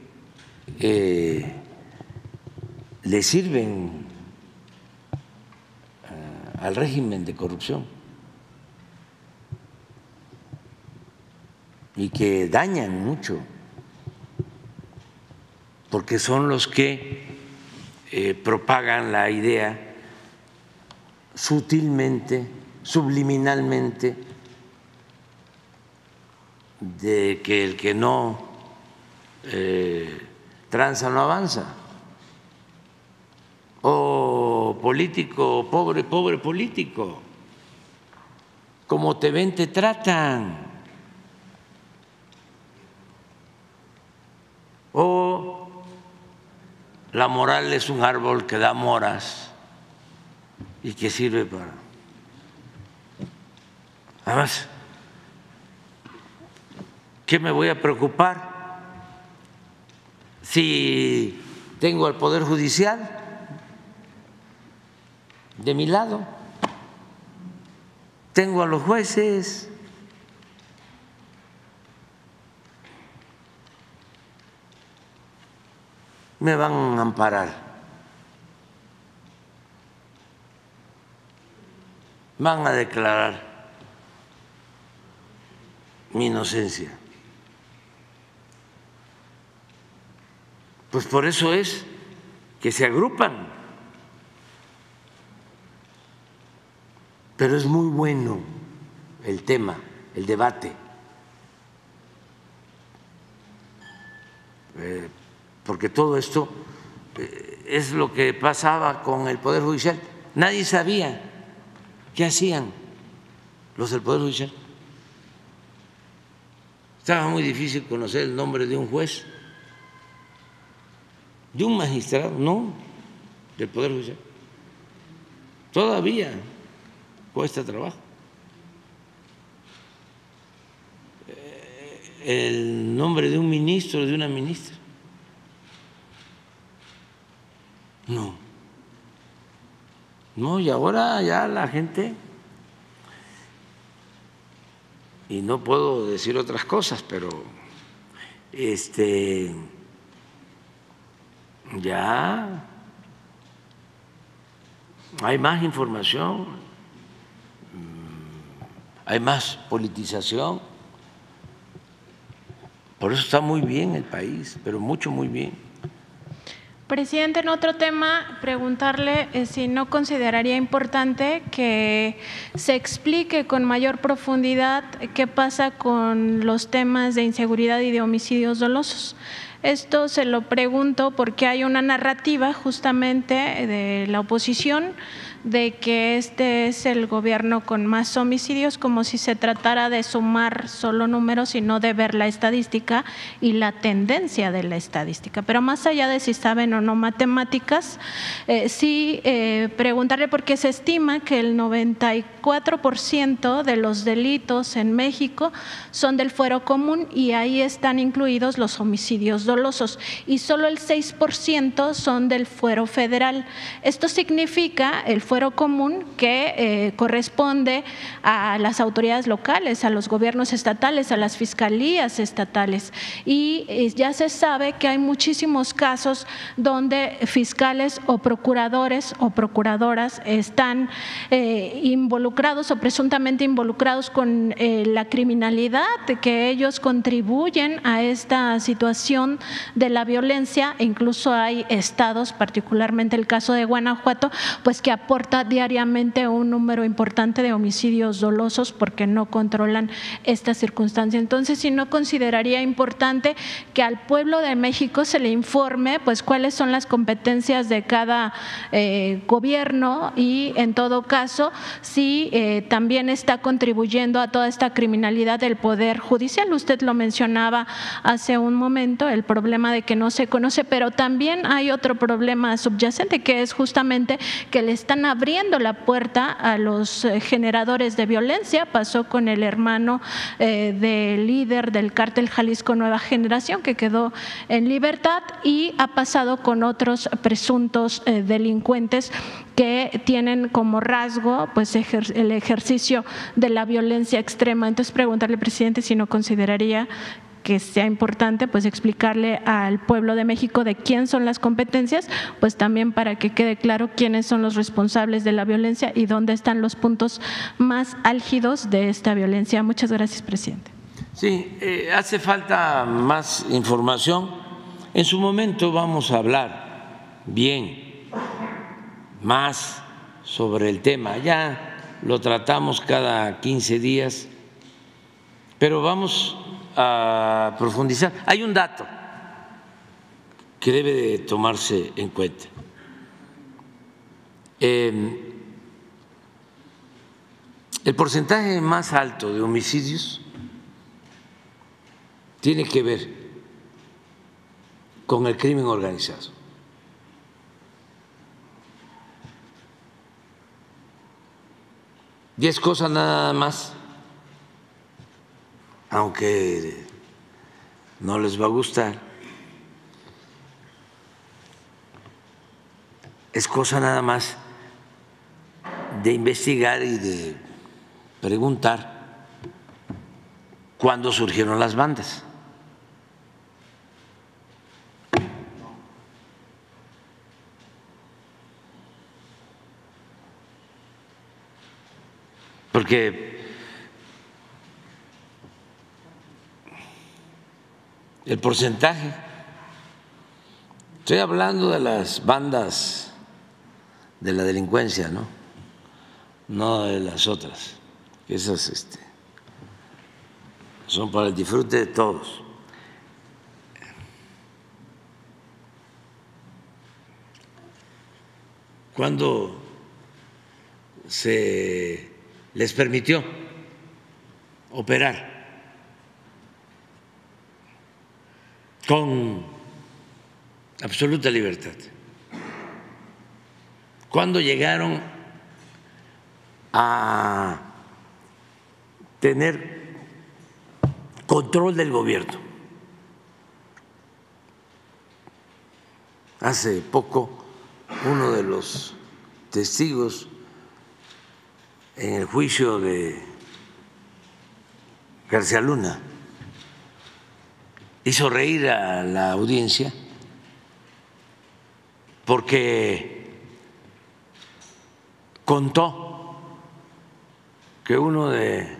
le sirven al régimen de corrupción y que dañan mucho, porque son los que propagan la idea sutilmente, subliminalmente, de que el que no tranza no avanza, o político pobre, pobre político, como te ven te tratan, o la moral es un árbol que da moras y que sirve para… Además, ¿qué me voy a preocupar si tengo al Poder Judicial de mi lado? Tengo a los jueces. Me van a amparar, van a declarar mi inocencia. Pues por eso es que se agrupan. Pero es muy bueno el tema, el debate, porque todo esto es lo que pasaba con el Poder Judicial. Nadie sabía qué hacían los del Poder Judicial. Estaba muy difícil conocer el nombre de un juez, de un magistrado, no del Poder Judicial. Todavía cuesta trabajo. El nombre de un ministro, de una ministra. No, y ahora ya la gente, y no puedo decir otras cosas, pero ya hay más información, hay más politización. Por eso está muy bien el país, pero mucho, muy bien. Presidente, en otro tema, preguntarle si no consideraría importante que se explique con mayor profundidad qué pasa con los temas de inseguridad y de homicidios dolosos. Esto se lo pregunto porque hay una narrativa justamente de la oposición de que este es el gobierno con más homicidios, como si se tratara de sumar solo números y no de ver la estadística y la tendencia de la estadística. Pero más allá de si saben o no matemáticas, sí preguntarle, porque se estima que el 94% de los delitos en México son del fuero común y ahí están incluidos los homicidios dolosos y solo el 6% son del fuero federal. Esto significa el fuero común que corresponde a las autoridades locales, a los gobiernos estatales, a las fiscalías estatales, y ya se sabe que hay muchísimos casos donde fiscales o procuradores o procuradoras están involucrados o presuntamente involucrados con la criminalidad, que ellos contribuyen a esta situación de la violencia, e incluso hay estados, particularmente el caso de Guanajuato, pues que aporta diariamente un número importante de homicidios dolosos porque no controlan esta circunstancia. Entonces, si no consideraría importante que al pueblo de México se le informe pues cuáles son las competencias de cada gobierno y en todo caso si también está contribuyendo a toda esta criminalidad del Poder Judicial. Usted lo mencionaba hace un momento, el problema de que no se conoce, pero también hay otro problema subyacente que es justamente que le están abriendo la puerta a los generadores de violencia. Pasó con el hermano del líder del cártel Jalisco Nueva Generación, que quedó en libertad, y ha pasado con otros presuntos delincuentes que tienen como rasgo pues el ejercicio de la violencia extrema. Entonces, preguntarle, presidente, si no consideraría que sea importante pues explicarle al pueblo de México de quién son las competencias, pues también para que quede claro quiénes son los responsables de la violencia y dónde están los puntos más álgidos de esta violencia. Muchas gracias, presidente. Sí, hace falta más información. En su momento vamos a hablar bien más sobre el tema. Ya lo tratamos cada 15 días, pero vamos a profundizar. Hay un dato que debe de tomarse en cuenta. El porcentaje más alto de homicidios tiene que ver con el crimen organizado. Y es cosa nada más, aunque no les va a gustar, es cosa nada más de investigar y de preguntar cuándo surgieron las bandas. Porque el porcentaje, estoy hablando de las bandas de la delincuencia, no de las otras, esas son para el disfrute de todos. Cuando se les permitió operar con absoluta libertad, cuando llegaron a tener control del gobierno. Hace poco uno de los testigos en el juicio de García Luna hizo reír a la audiencia porque contó que uno de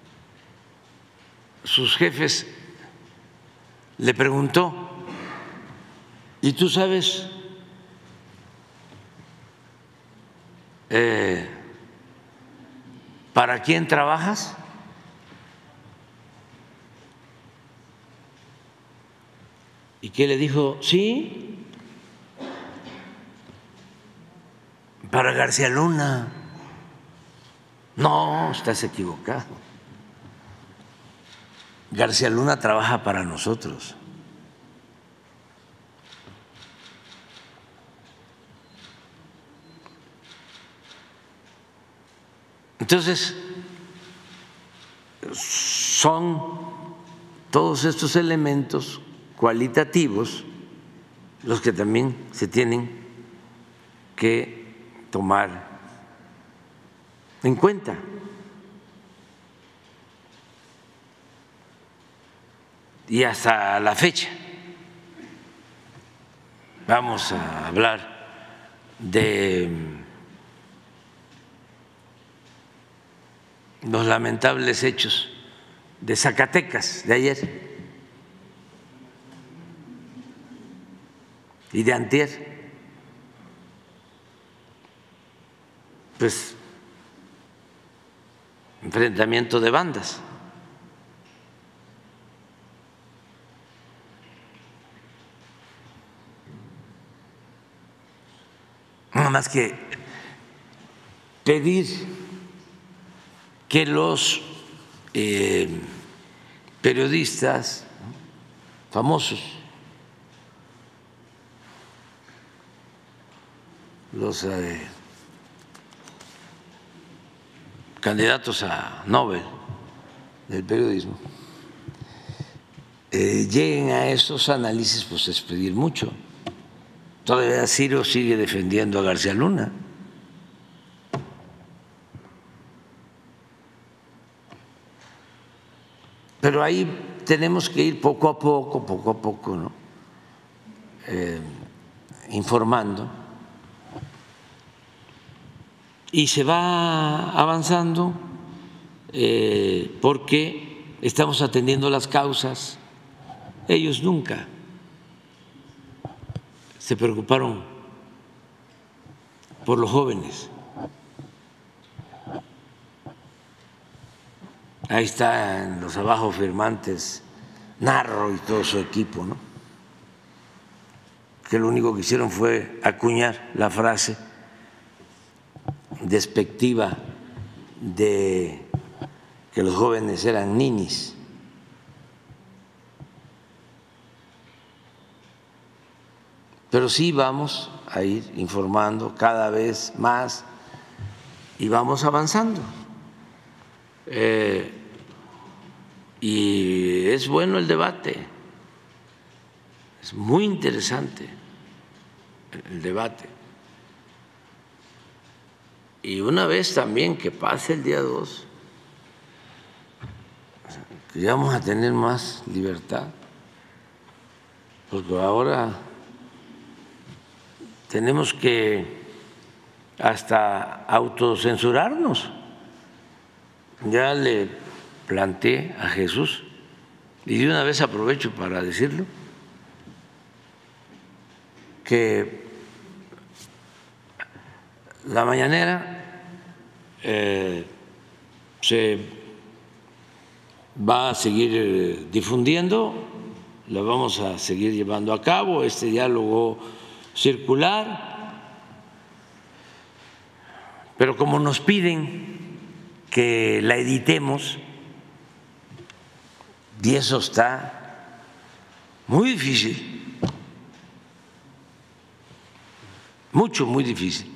sus jefes le preguntó: ¿y tú sabes para quién trabajas? ¿Y qué le dijo? Sí, para García Luna. No, estás equivocado. García Luna trabaja para nosotros. Entonces, son todos estos elementos cualitativos los que también se tienen que tomar en cuenta. Y hasta la fecha vamos a hablar de los lamentables hechos de Zacatecas de ayer y de antier. Pues enfrentamiento de bandas. Nada más que pedir que los periodistas famosos, los candidatos a Nobel del periodismo lleguen a esos análisis, pues es pedir mucho. Todavía Ciro sigue defendiendo a García Luna. Pero ahí tenemos que ir poco a poco, ¿no? Informando, y se va avanzando porque estamos atendiendo las causas. Ellos nunca se preocuparon por los jóvenes. Ahí están los abajo firmantes, Narro y todo su equipo, ¿no? Que lo único que hicieron fue acuñar la frase despectiva de que los jóvenes eran ninis. Pero sí vamos a ir informando cada vez más y vamos avanzando. Y es bueno el debate, es muy interesante el debate. Y una vez también que pase el día 2, que ya vamos a tener más libertad, porque ahora tenemos que hasta autocensurarnos. Ya le planteé a Jesús, y de una vez aprovecho para decirlo, que la mañanera se va a seguir difundiendo, la vamos a seguir llevando a cabo, este diálogo circular, pero como nos piden que la editemos, y eso está muy difícil, muy difícil.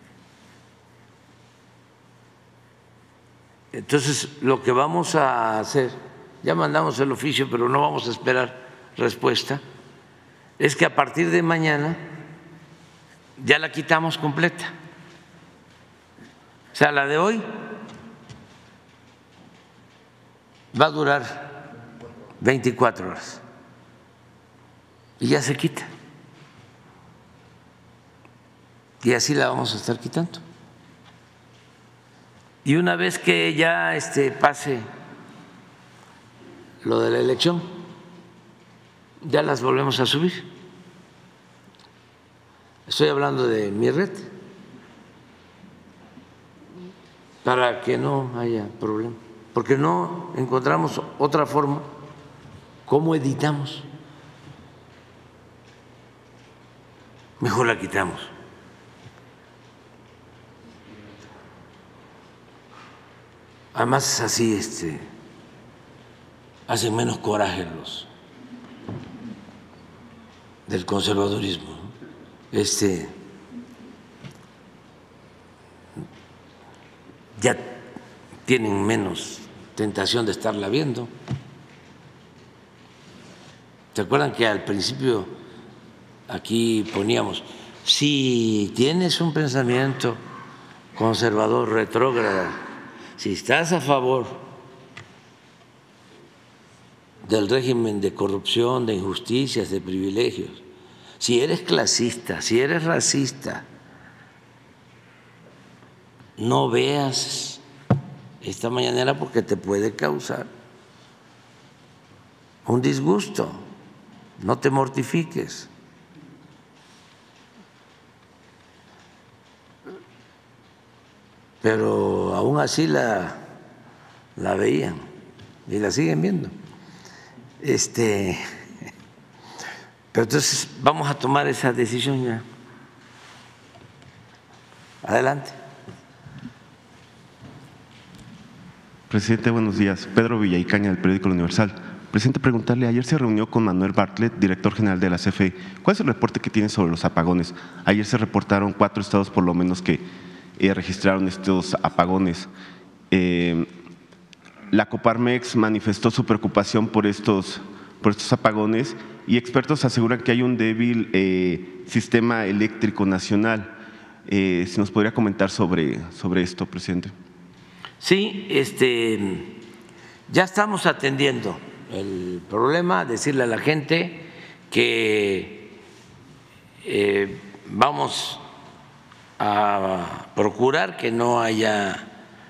Entonces, lo que vamos a hacer, ya mandamos el oficio, pero no vamos a esperar respuesta, es que a partir de mañana ya la quitamos completa. O sea, la de hoy va a durar 24 horas y ya se quita. Y así la vamos a estar quitando. Y una vez que ya pase lo de la elección, ya las volvemos a subir. Estoy hablando de mi red, para que no haya problema, porque no encontramos otra forma. ¿Cómo editamos? Mejor la quitamos. Además, así hacen menos coraje los del conservadurismo. Ya tienen menos tentación de estarla viendo. ¿Se acuerdan que al principio aquí poníamos, si tienes un pensamiento conservador, retrógrada, si estás a favor del régimen de corrupción, de injusticias, de privilegios, si eres clasista, si eres racista, no veas esta mañanera porque te puede causar un disgusto, no te mortifiques. Pero aún así la veían y la siguen viendo. Pero entonces vamos a tomar esa decisión ya. Adelante. Presidente, buenos días. Pedro Villaicaña, del periódico El Universal. Presidente, preguntarle, ayer se reunió con Manuel Bartlett, director general de la CFE. ¿Cuál es el reporte que tiene sobre los apagones? Ayer se reportaron 4 estados por lo menos que registraron estos apagones. La Coparmex manifestó su preocupación por estos apagones y expertos aseguran que hay un débil sistema eléctrico nacional. Si nos podría comentar sobre esto, presidente. Sí, ya estamos atendiendo el problema, decirle a la gente que vamos a procurar que no haya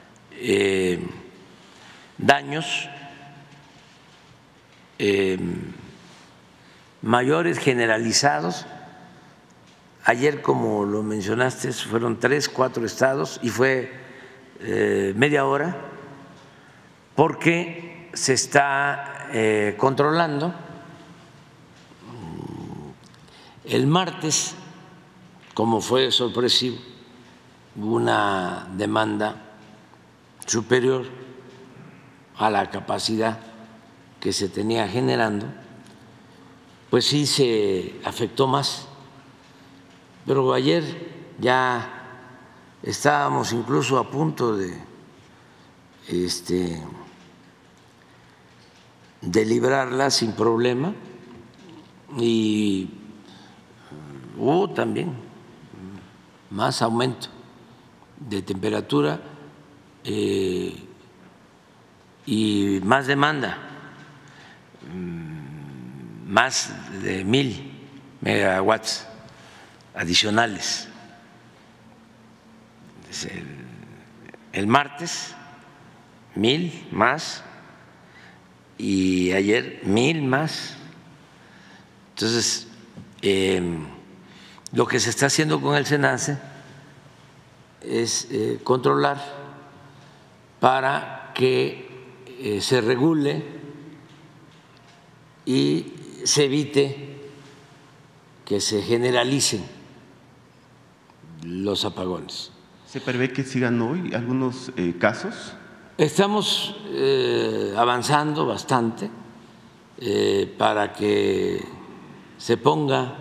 daños mayores generalizados. Ayer, como lo mencionaste, fueron 3, 4 estados y fue media hora porque se está controlando. El martes, como fue sorpresivo, hubo una demanda superior a la capacidad que se tenía generando, pues sí se afectó más. Pero ayer ya estábamos incluso a punto de librarla sin problema y hubo también más aumento de temperatura y más demanda, más de 1000 megawatts adicionales. El martes 1000 más y ayer 1000 más. Entonces, lo que se está haciendo con el SENACE es controlar para que se regule y se evite que se generalicen los apagones. ¿Se prevé que sigan hoy algunos casos? Estamos avanzando bastante para que se ponga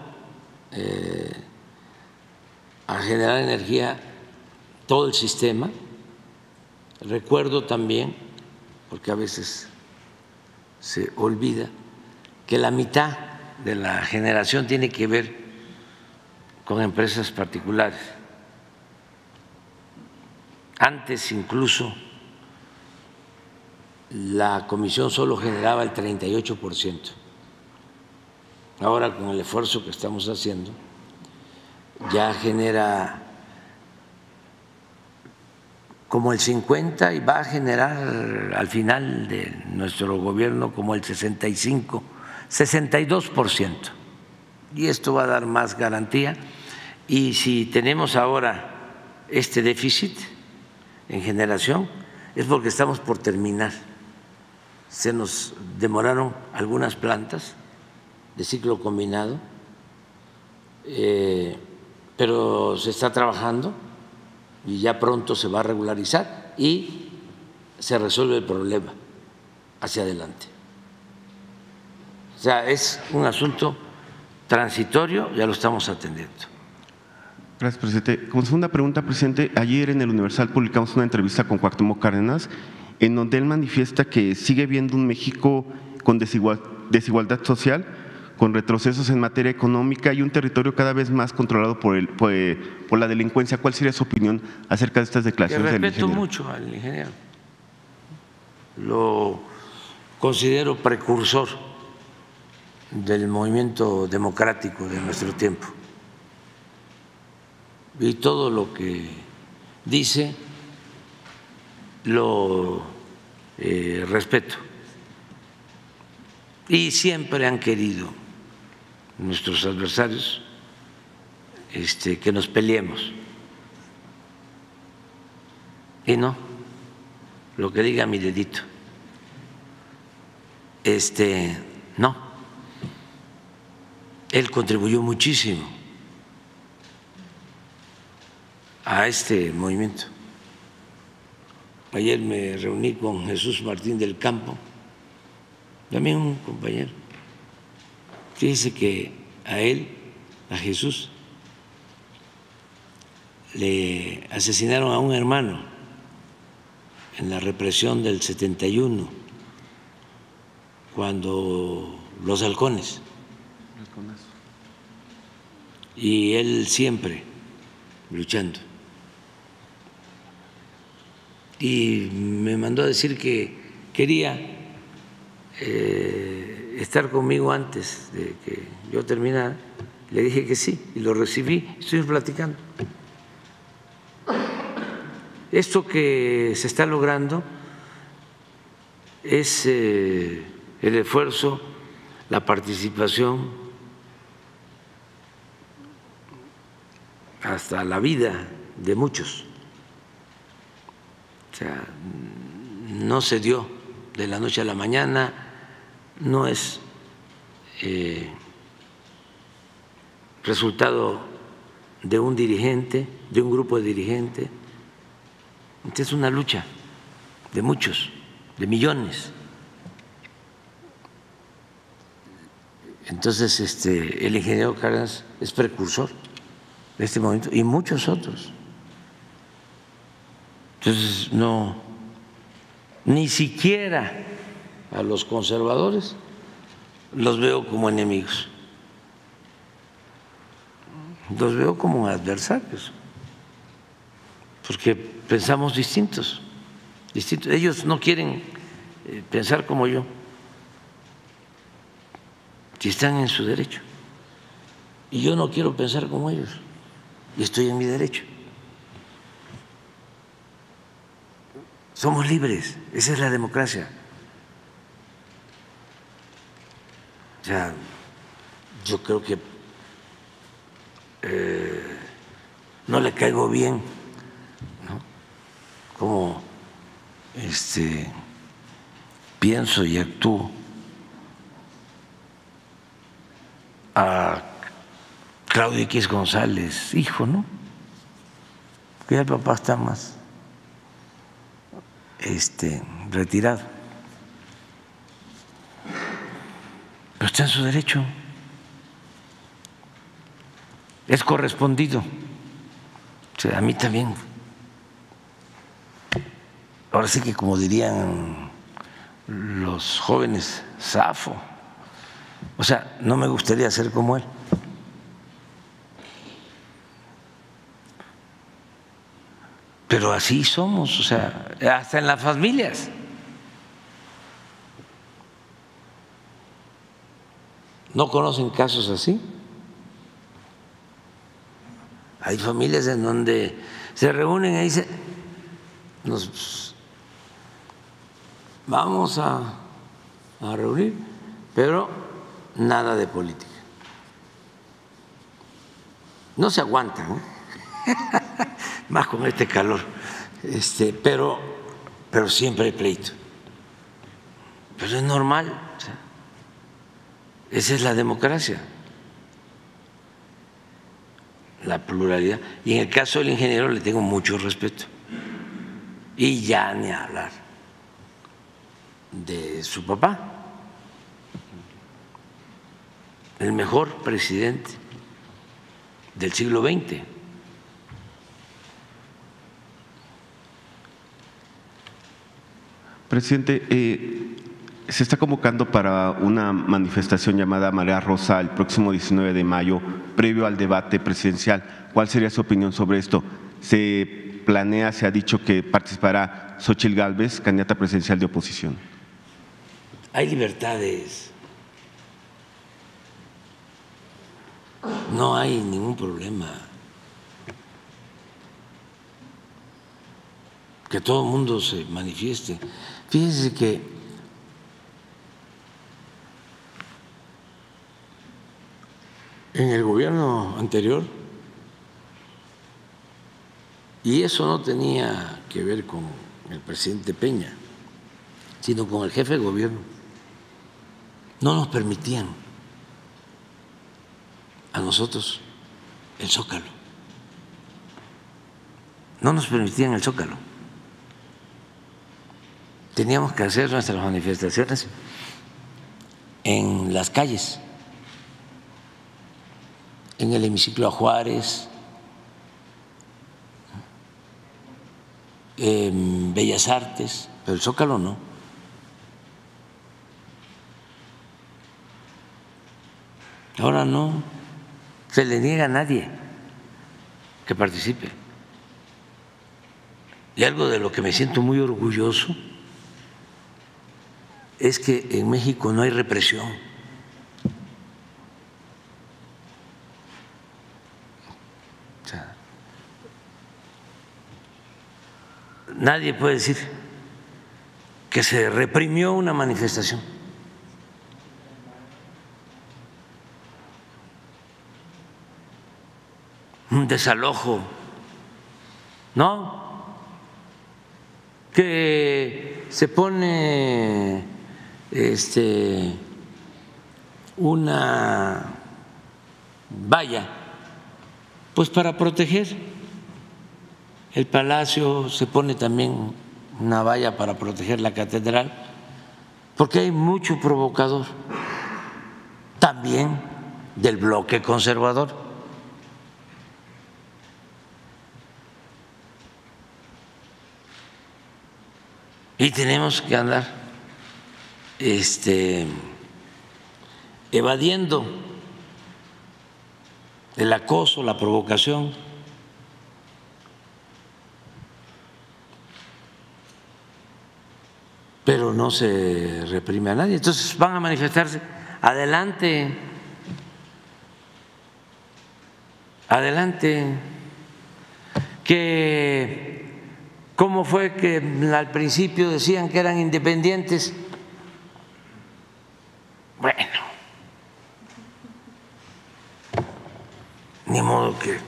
a generar energía todo el sistema. Recuerdo también, porque a veces se olvida, que la mitad de la generación tiene que ver con empresas particulares. Antes incluso la comisión solo generaba el 38%. Ahora, con el esfuerzo que estamos haciendo, ya genera como el 50% y va a generar al final de nuestro gobierno como el 65%, 62%. Y esto va a dar más garantía. Y si tenemos ahora este déficit en generación, es porque estamos por terminar. Se nos demoraron algunas plantas de ciclo combinado, pero se está trabajando y ya pronto se va a regularizar y se resuelve el problema hacia adelante. O sea, es un asunto transitorio, ya lo estamos atendiendo. Gracias, presidente. Como segunda pregunta, presidente, ayer en el Universal publicamos una entrevista con Cuauhtémoc Cárdenas en donde él manifiesta que sigue viendo un México con desigualdad social, con retrocesos en materia económica y un territorio cada vez más controlado por la delincuencia. ¿Cuál sería su opinión acerca de estas declaraciones del ingeniero? Respeto mucho al ingeniero, lo considero precursor del movimiento democrático de nuestro tiempo y todo lo que dice lo respeto. Y siempre han querido nuestros adversarios que nos peleemos. Y no, lo que diga mi dedito. No. Él contribuyó muchísimo a este movimiento. Ayer me reuní con Jesús Martín del Campo, también un compañero. Fíjese que a él, a Jesús, le asesinaron a un hermano en la represión del 71, cuando los halcones, y él siempre luchando. Y me mandó a decir que quería estar conmigo antes de que yo terminara. Le dije que sí y lo recibí, estuvimos platicando. Esto que se está logrando es el esfuerzo, la participación, hasta la vida de muchos. O sea, no se dio de la noche a la mañana, no es resultado de un dirigente, de un grupo de dirigentes. Es una lucha de muchos, de millones. Entonces, el ingeniero Cárdenas es precursor de este movimiento y muchos otros. Entonces, no, ni siquiera a los conservadores los veo como enemigos, los veo como adversarios, porque pensamos distintos. Ellos no quieren pensar como yo, si están en su derecho, y yo no quiero pensar como ellos, y estoy en mi derecho. Somos libres, esa es la democracia. O sea, yo creo que no le caigo bien, ¿no?, como pienso y actúo a Claudio X González, hijo, ¿no? Que ya el papá está más retirado, pero está en su derecho, es correspondido. O sea, a mí también. Ahora sí que, como dirían los jóvenes, zafo. O sea, no me gustaría ser como él. Pero así somos, o sea, hasta en las familias. ¿No conocen casos así? Hay familias en donde se reúnen y dicen, nos vamos a reunir, pero nada de política. No se aguantan, ¿eh? Más con este calor, pero siempre hay pleito. Pero es normal, o sea, esa es la democracia, la pluralidad. Y en el caso del ingeniero le tengo mucho respeto. Y ya ni hablar de su papá, el mejor presidente del siglo XX. Presidente, se está convocando para una manifestación llamada Marea Rosa el próximo 19 de mayo, previo al debate presidencial. ¿Cuál sería su opinión sobre esto? Se planea, se ha dicho que participará Xóchitl Gálvez, candidata presidencial de oposición. Hay libertades, no hay ningún problema. Que todo el mundo se manifieste. Fíjense que en el gobierno anterior, y eso no tenía que ver con el presidente Peña, sino con el jefe de gobierno, no nos permitían a nosotros el Zócalo, no nos permitían el Zócalo. Teníamos que hacer nuestras manifestaciones en las calles, en el hemiciclo a Juárez, Bellas Artes, pero el Zócalo no. Ahora no se le niega a nadie que participe. Y algo de lo que me siento muy orgulloso es que en México no hay represión. O sea, nadie puede decir que se reprimió una manifestación. Un desalojo, ¿no? Que se pone una valla, pues para proteger el palacio, se pone también una valla para proteger la catedral, porque hay mucho provocador, también del bloque conservador. Y tenemos que andar evadiendo el acoso, la provocación. Pero no se reprime a nadie. Entonces van a manifestarse. Adelante. Adelante. ¿Cómo fue que al principio decían que eran independientes? Bueno, ni modo que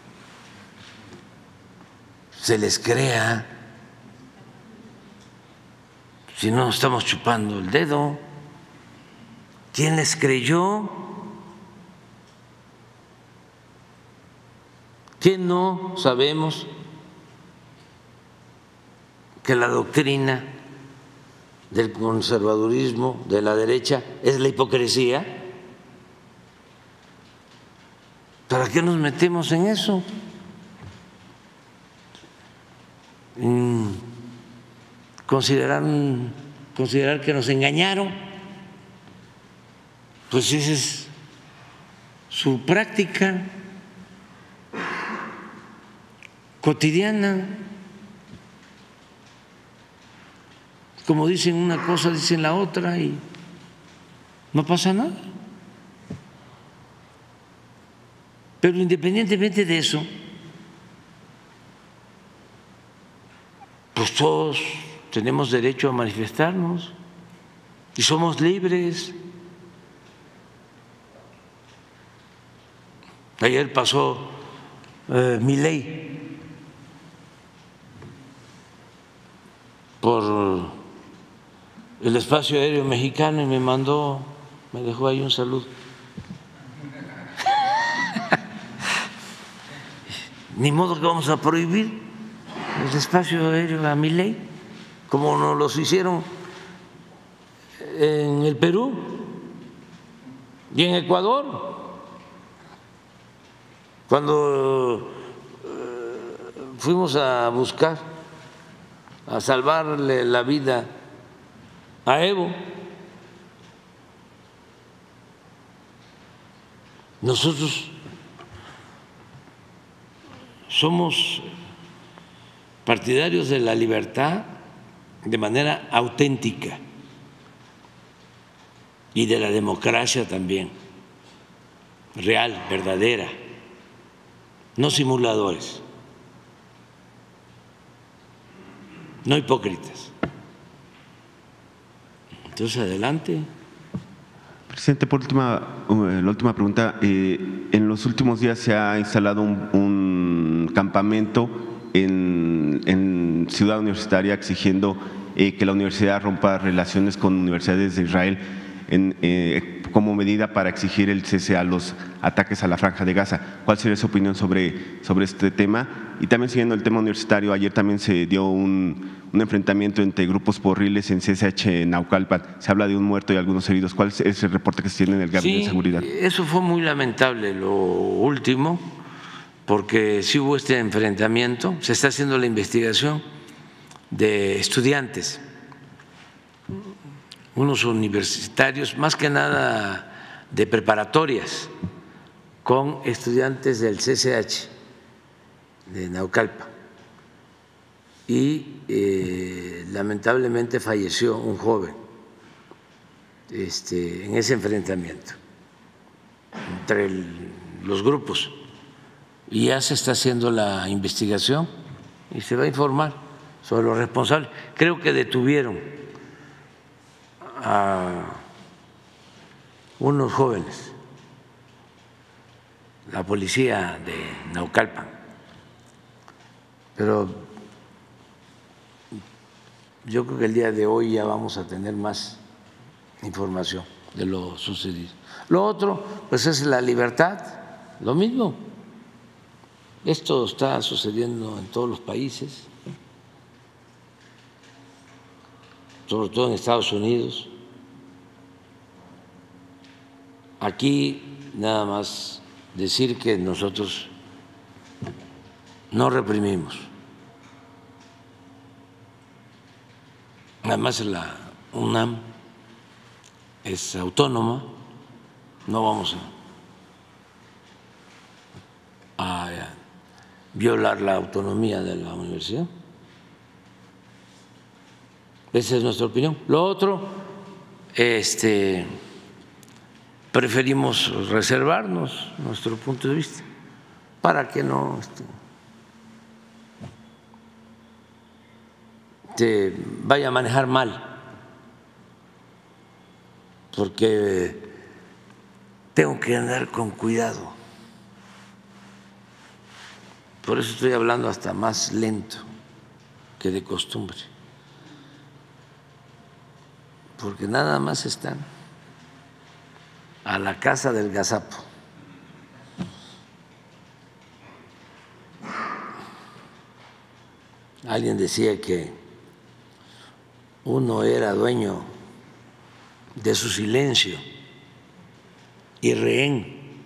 se les crea, si no estamos chupando el dedo. ¿Quién les creyó? ¿Quién no sabemos que la doctrina del conservadurismo, de la derecha, es la hipocresía? ¿Para qué nos metemos en eso? Considerar que nos engañaron, pues esa es su práctica cotidiana. Como dicen una cosa, dicen la otra y no pasa nada. Pero independientemente de eso, pues todos tenemos derecho a manifestarnos y somos libres. Ayer pasó Milei por el espacio aéreo mexicano y me dejó ahí un saludo. Ni modo que vamos a prohibir el espacio aéreo a Milei, como nos los hicieron en el Perú y en Ecuador, cuando fuimos a buscar, a salvarle la vida a Evo. Nosotros somos partidarios de la libertad de manera auténtica y de la democracia también, real, verdadera, no simuladores, no hipócritas. Entonces, adelante. Presidente, por la última pregunta. En los últimos días se ha instalado un campamento en Ciudad Universitaria exigiendo que la universidad rompa relaciones con universidades de Israel como medida para exigir el cese a los ataques a la Franja de Gaza. ¿Cuál sería su opinión sobre este tema? Y también siguiendo el tema universitario, ayer también se dio un enfrentamiento entre grupos porriles en CCH Naucalpan. Se habla de un muerto y algunos heridos. ¿Cuál es el reporte que se tiene en el Gabinete de Seguridad? Eso fue muy lamentable lo último, porque sí hubo este enfrentamiento, se está haciendo la investigación de estudiantes, unos universitarios, más que nada de preparatorias, con estudiantes del CCH de Naucalpan, y lamentablemente falleció un joven en ese enfrentamiento entre los grupos, y ya se está haciendo la investigación y se va a informar sobre los responsables. Creo que detuvieron a unos jóvenes, la policía de Naucalpan, pero yo creo que el día de hoy ya vamos a tener más información de lo sucedido. Lo otro, pues, es la libertad, lo mismo. Esto está sucediendo en todos los países, sobre todo en Estados Unidos. Aquí nada más decir que nosotros no reprimimos. Además, la UNAM es autónoma, no vamos a violar la autonomía de la universidad. Esa es nuestra opinión. Lo otro, preferimos reservarnos nuestro punto de vista para que no se vaya a manejar mal, porque tengo que andar con cuidado. Por eso estoy hablando hasta más lento que de costumbre, porque nada más están a la casa del gazapo. Alguien decía que uno era dueño de su silencio y rehén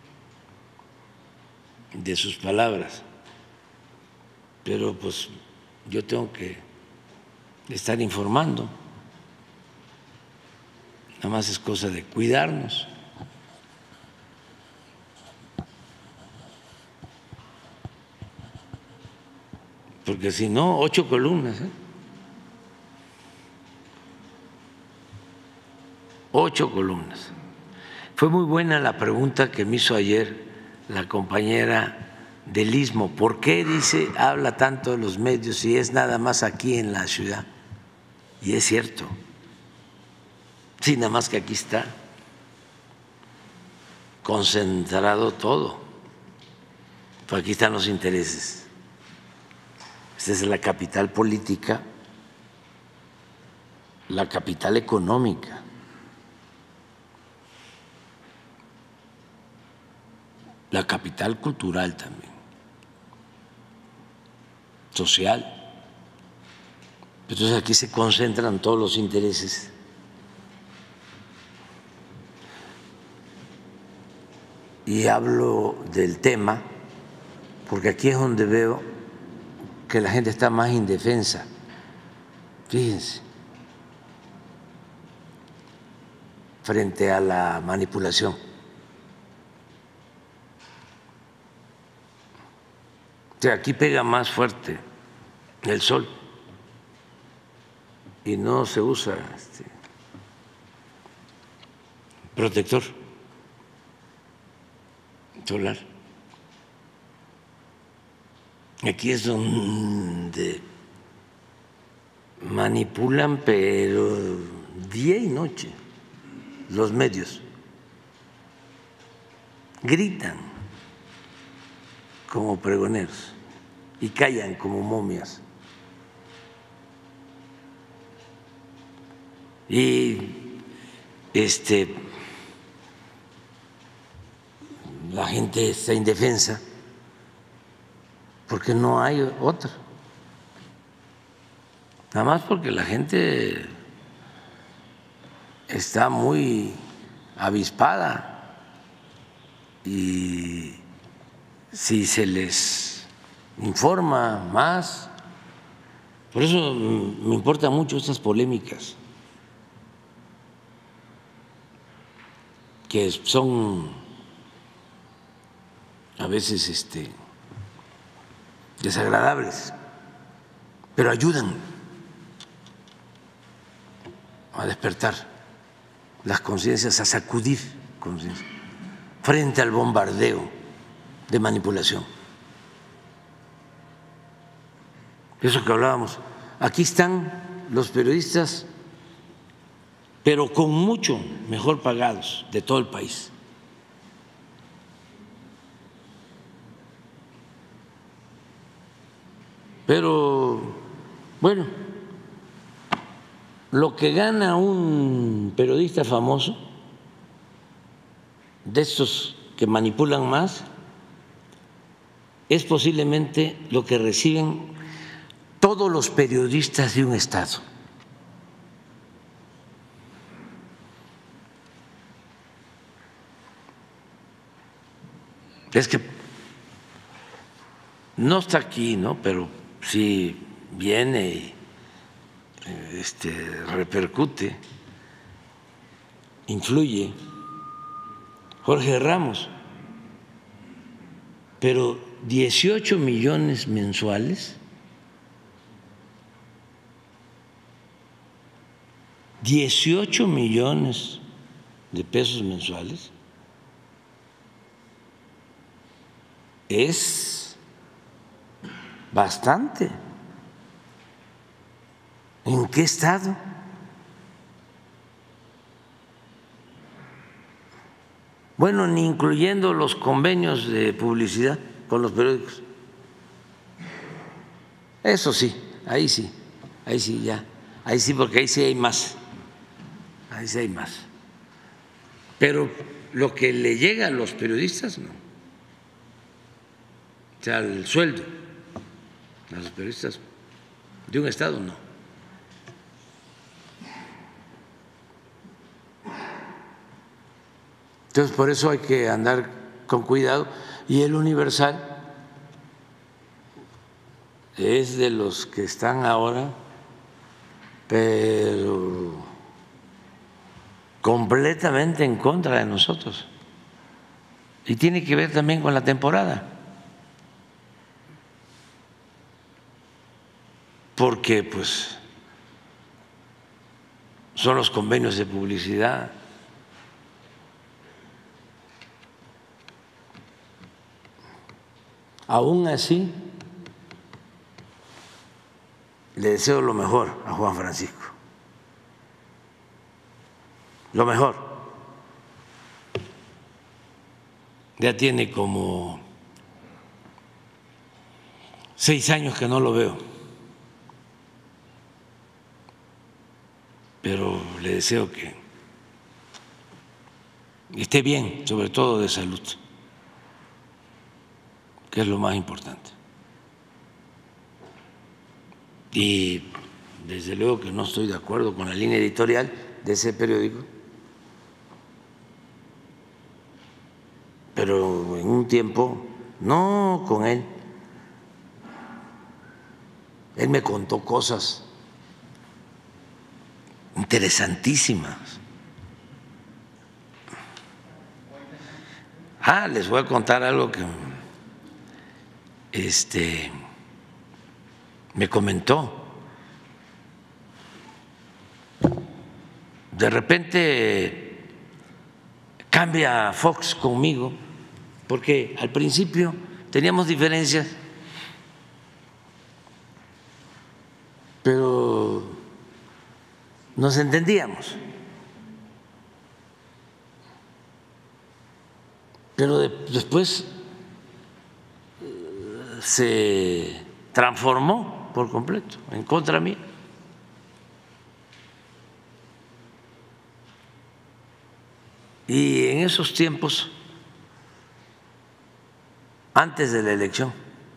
de sus palabras, pero pues yo tengo que estar informando. Nada más es cosa de cuidarnos. Porque si no, 8 columnas. 8 columnas. Fue muy buena la pregunta que me hizo ayer la compañera del Istmo. ¿Por qué, dice, habla tanto de los medios si es nada más aquí en la ciudad? Y es cierto. Sí, nada más que aquí está concentrado todo. Pues aquí están los intereses. Esta es la capital política, la capital económica, la capital cultural también, social. Entonces aquí se concentran todos los intereses. Y hablo del tema porque aquí es donde veo que la gente está más indefensa. Fíjense, frente a la manipulación. O sea, aquí pega más fuerte el sol y no se usa protector solar. Aquí es donde manipulan, pero día y noche, los medios. Gritan como pregoneros y callan como momias. Y la gente está indefensa porque no hay otra. Nada más porque la gente está muy avispada y si se les informa más, Por eso me importan mucho estas polémicas que son a veces desagradables, pero ayudan a despertar las conciencias, a sacudir conciencias frente al bombardeo de manipulación. Eso que hablábamos, aquí están los periodistas, pero con mucho mejor pagados de todo el país. Pero bueno, lo que gana un periodista famoso, de estos que manipulan más, es posiblemente lo que reciben todos los periodistas de un estado. Es que no está aquí, ¿no? Pero sí viene y repercute, influye Jorge Ramos, pero 18 millones mensuales, 18 millones de pesos mensuales, es bastante. ¿En qué estado? Bueno, ni incluyendo los convenios de publicidad con los periódicos. Eso sí, ahí sí ya, ahí sí, porque ahí sí hay más, ahí sí hay más. Pero lo que le llega a los periodistas, no. O sea, el sueldo a los periodistas de un estado, no. Entonces, por eso hay que andar con cuidado. Y el Universal es de los que están ahora, pero completamente en contra de nosotros. Y tiene que ver también con la temporada. Porque pues son los convenios de publicidad. Aún así, le deseo lo mejor a Juan Francisco, lo mejor. Ya tiene como 6 años que no lo veo, pero le deseo que esté bien, sobre todo de salud, que es lo más importante. Y desde luego que no estoy de acuerdo con la línea editorial de ese periódico, pero en un tiempo, no con él, él me contó cosas interesantísimas. Les voy a contar algo que me comentó. De repente cambia Fox conmigo, porque al principio teníamos diferencias, pero nos entendíamos. Pero después se transformó por completo en contra mía. Y en esos tiempos, antes de la elección,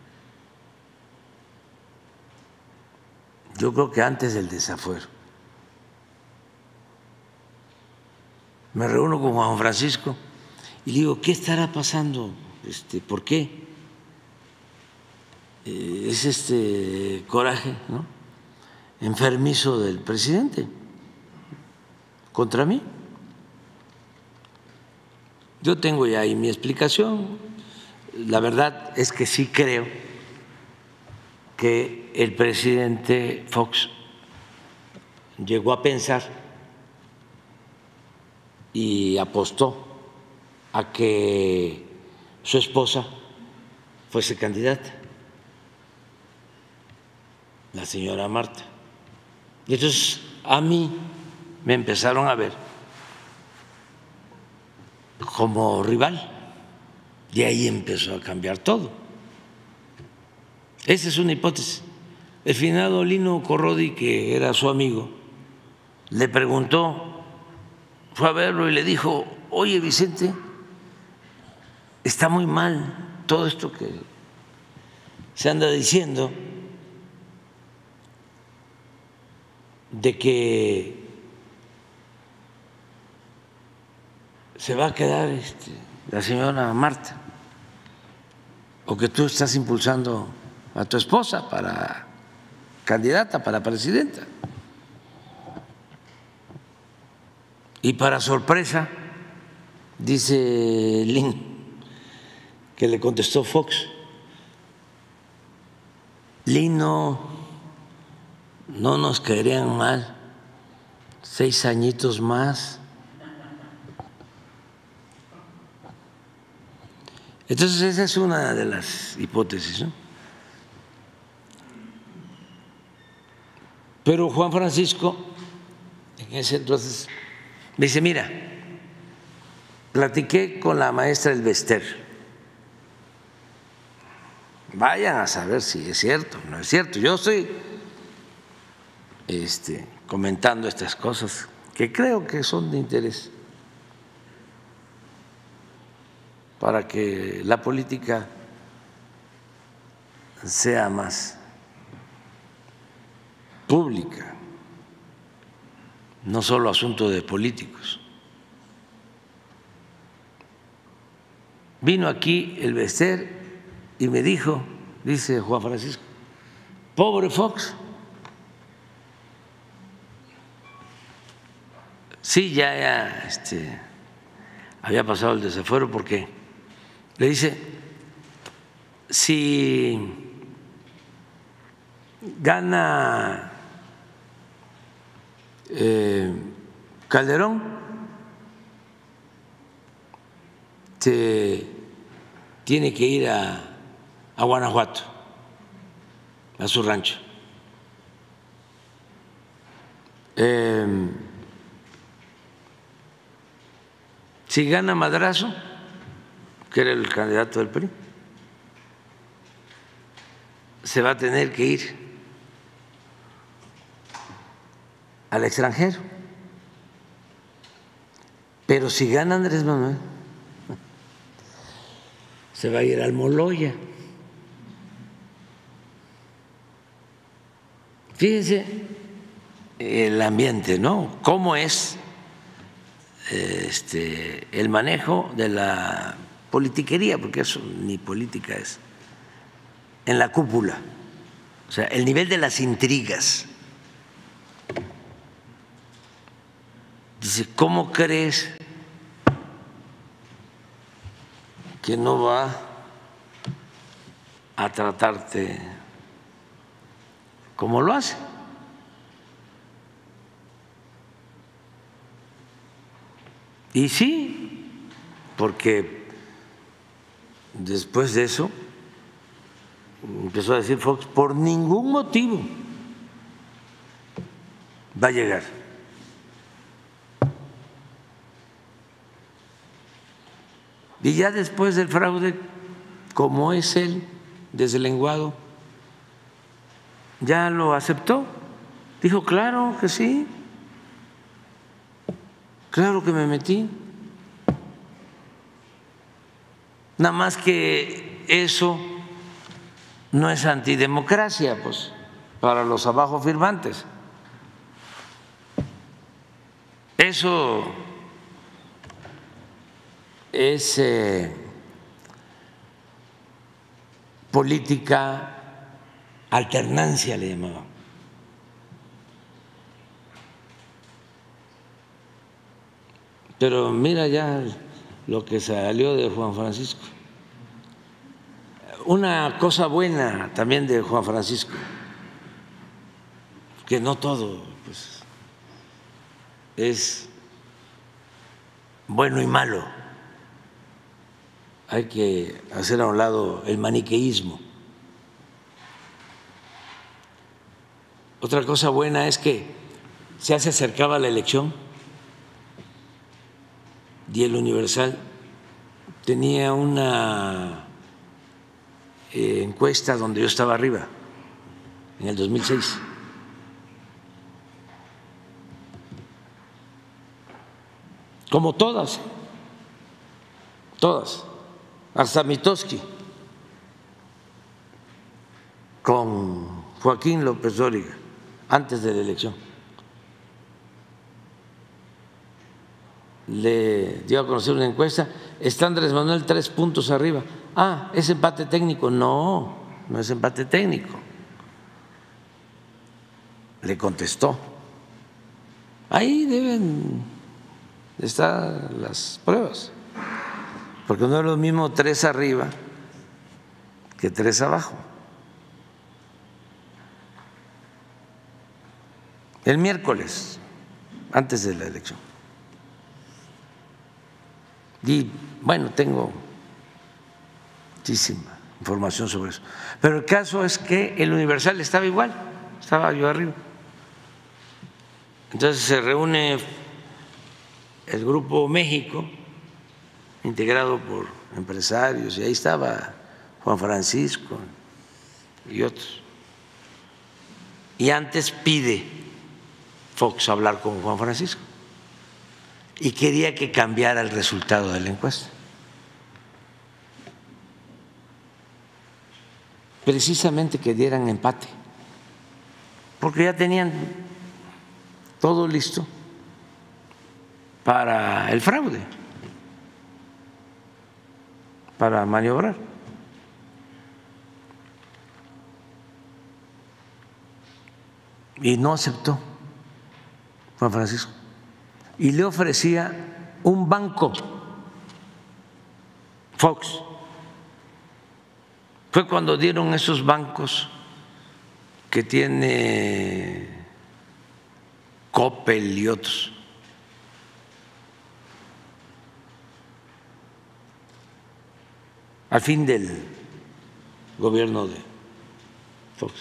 yo creo que antes del desafuero, me reúno con Juan Francisco y le digo, ¿qué estará pasando? ¿Por qué? Es coraje, ¿no? enfermizo del presidente contra mí. Yo tengo ya ahí mi explicación. La verdad es que sí creo que el presidente Fox llegó a pensar y apostó a que su esposa fuese candidata, la señora Marta. Y entonces a mí me empezaron a ver como rival y ahí empezó a cambiar todo. Esa es una hipótesis. El finado Lino Corrodi, que era su amigo, le preguntó, fue a verlo y le dijo: oye, Vicente, está muy mal todo esto que se anda diciendo de que se va a quedar la señora Marta, o que tú estás impulsando a tu esposa para candidata, para presidenta. Y para sorpresa, dice Lin, que le contestó Fox: Lino, no nos caerían mal 6 añitos más. Entonces esa es una de las hipótesis, ¿no? Pero Juan Francisco en ese entonces me dice: mira, platiqué con la maestra Elvester, vayan a saber si es cierto o no es cierto. Yo estoy comentando estas cosas que creo que son de interés para que la política sea más pública, no solo asunto de políticos. Vino aquí Elvester y me dijo, dice Juan Francisco: pobre Fox. Sí, ya había pasado el desafuero, porque le dice: si gana Calderón, se tiene que ir a Guanajuato, a su rancho. Si gana Madrazo, que era el candidato del PRI, se va a tener que ir al extranjero. Pero si gana Andrés Manuel, se va a ir al Moloya. Fíjense el ambiente, ¿no? Cómo es el manejo de la politiquería, porque eso ni política es, en la cúpula. O sea, el nivel de las intrigas. Dice: ¿cómo crees que no va a tratarte como lo hace? Y sí, porque después de eso empezó a decir Fox: por ningún motivo va a llegar. Y ya después del fraude, como es él deslenguado, ya lo aceptó. Dijo: claro que sí, claro que me metí. Nada más que eso no es antidemocracia, pues, para los abajo firmantes. Eso es política alternancia, le llamaban. Pero mira ya lo que salió de Juan Francisco. Una cosa buena también de Juan Francisco, que no todo pues, es bueno y malo. Hay que hacer a un lado el maniqueísmo. Otra cosa buena es que se acercaba la elección y el Universal tenía una encuesta donde yo estaba arriba en el 2006. Como todas, hasta Mitoski con Joaquín López Dóriga antes de la elección. Le dio a conocer una encuesta, está Andrés Manuel 3 puntos arriba. Ah, ¿es empate técnico? No, no es empate técnico. Le contestó. Ahí deben estar las pruebas, porque no es lo mismo 3 arriba que 3 abajo. El miércoles, antes de la elección. Y bueno, tengo muchísima información sobre eso. Pero el caso es que el Universal estaba igual, estaba yo arriba. Entonces se reúne el Grupo México, integrado por empresarios, y ahí estaba Juan Francisco y otros. Y antes pide Fox hablar con Juan Francisco y quería que cambiara el resultado de la encuesta. Precisamente que dieran empate, porque ya tenían todo listo para el fraude, para maniobrar. Y no aceptó Juan Francisco. Y le ofrecía un banco, Fox. Fue cuando dieron esos bancos que tiene Coppel y otros. Al fin del gobierno de Fox.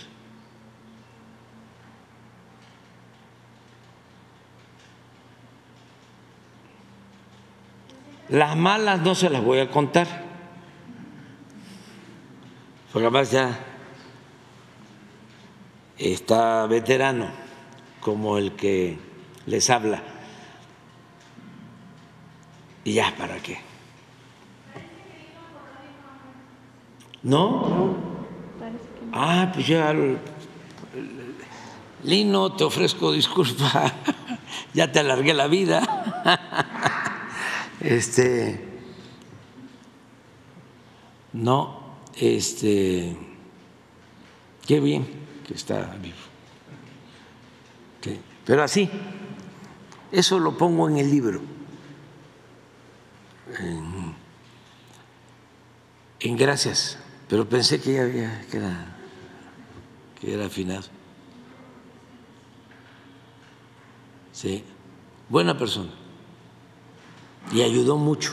Las malas no se las voy a contar, porque además ya está veterano como el que les habla. Y ya, ¿para qué? ¿No? Ah, pues ya, Lino, te ofrezco disculpa, ya te alargué la vida. No, qué bien que está vivo. ¿Sí? Pero así, eso lo pongo en el libro, en Gracias, pero pensé que ya había, que era afinado. Sí, buena persona. Y ayudó mucho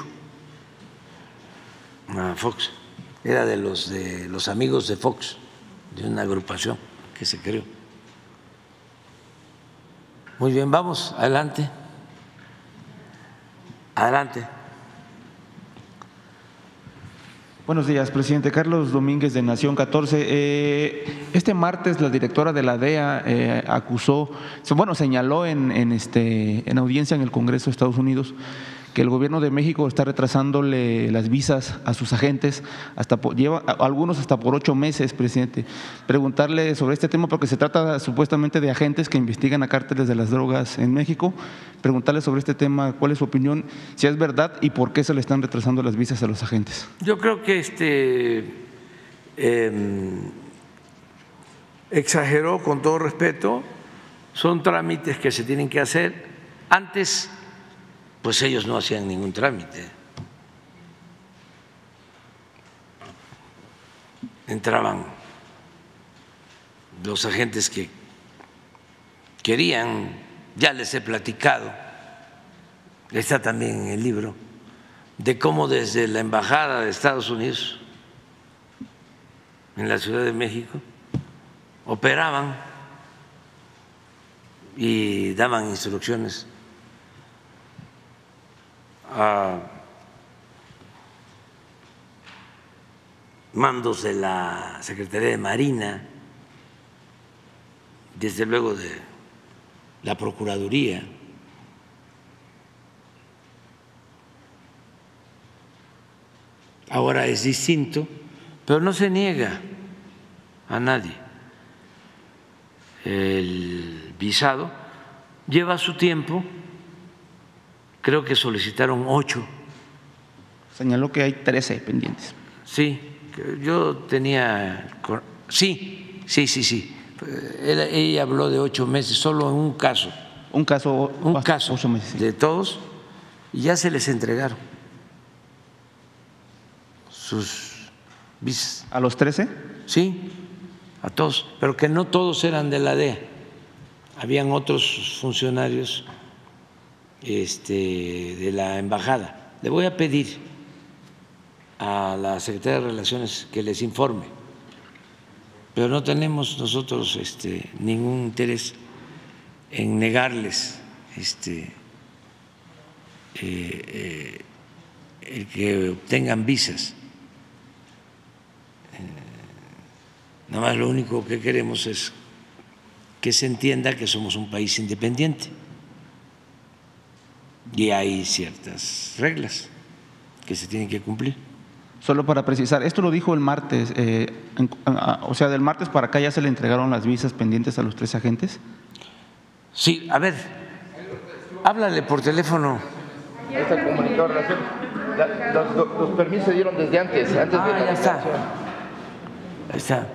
a Fox. Era de los amigos de Fox, de una agrupación que se creó. Muy bien, vamos, adelante. Adelante. Buenos días, presidente. Carlos Domínguez, de Nación 14. Este martes la directora de la DEA señaló en audiencia en el Congreso de Estados Unidos que el gobierno de México está retrasándole las visas a sus agentes, lleva algunos hasta por 8 meses, presidente. Preguntarle sobre este tema, porque se trata supuestamente de agentes que investigan a cárteles de las drogas en México. Preguntarle sobre este tema, cuál es su opinión, si es verdad y por qué se le están retrasando las visas a los agentes. Yo creo que exageró, con todo respeto. Son trámites que se tienen que hacer. Antes pues ellos no hacían ningún trámite. Entraban los agentes que querían, ya les he platicado, está también en el libro, de cómo desde la Embajada de Estados Unidos en la Ciudad de México operaban y daban instrucciones a mandos de la Secretaría de Marina, desde luego de la Procuraduría. Ahora es distinto, pero no se niega a nadie. El visado lleva su tiempo, creo que solicitaron 8. Señaló que hay 13 pendientes. Sí, yo tenía, sí. Ella habló de 8 meses, solo en un caso. Un caso 8 meses. Sí. De todos, y ya se les entregaron sus visas. ¿A los 13? Sí, a todos, pero que no todos eran de la DEA. Habían otros funcionarios de la embajada. Le voy a pedir a la Secretaría de Relaciones que les informe, pero no tenemos nosotros ningún interés en negarles el que obtengan visas. Nada más lo único que queremos es que se entienda que somos un país independiente y hay ciertas reglas que se tienen que cumplir. Solo para precisar, esto lo dijo el martes, o sea, del martes para acá ya se le entregaron las visas pendientes a los 3 agentes. Sí, a ver, háblale por teléfono. Está comunicado relación. Los permisos se dieron desde antes de la ya está. Ahí está.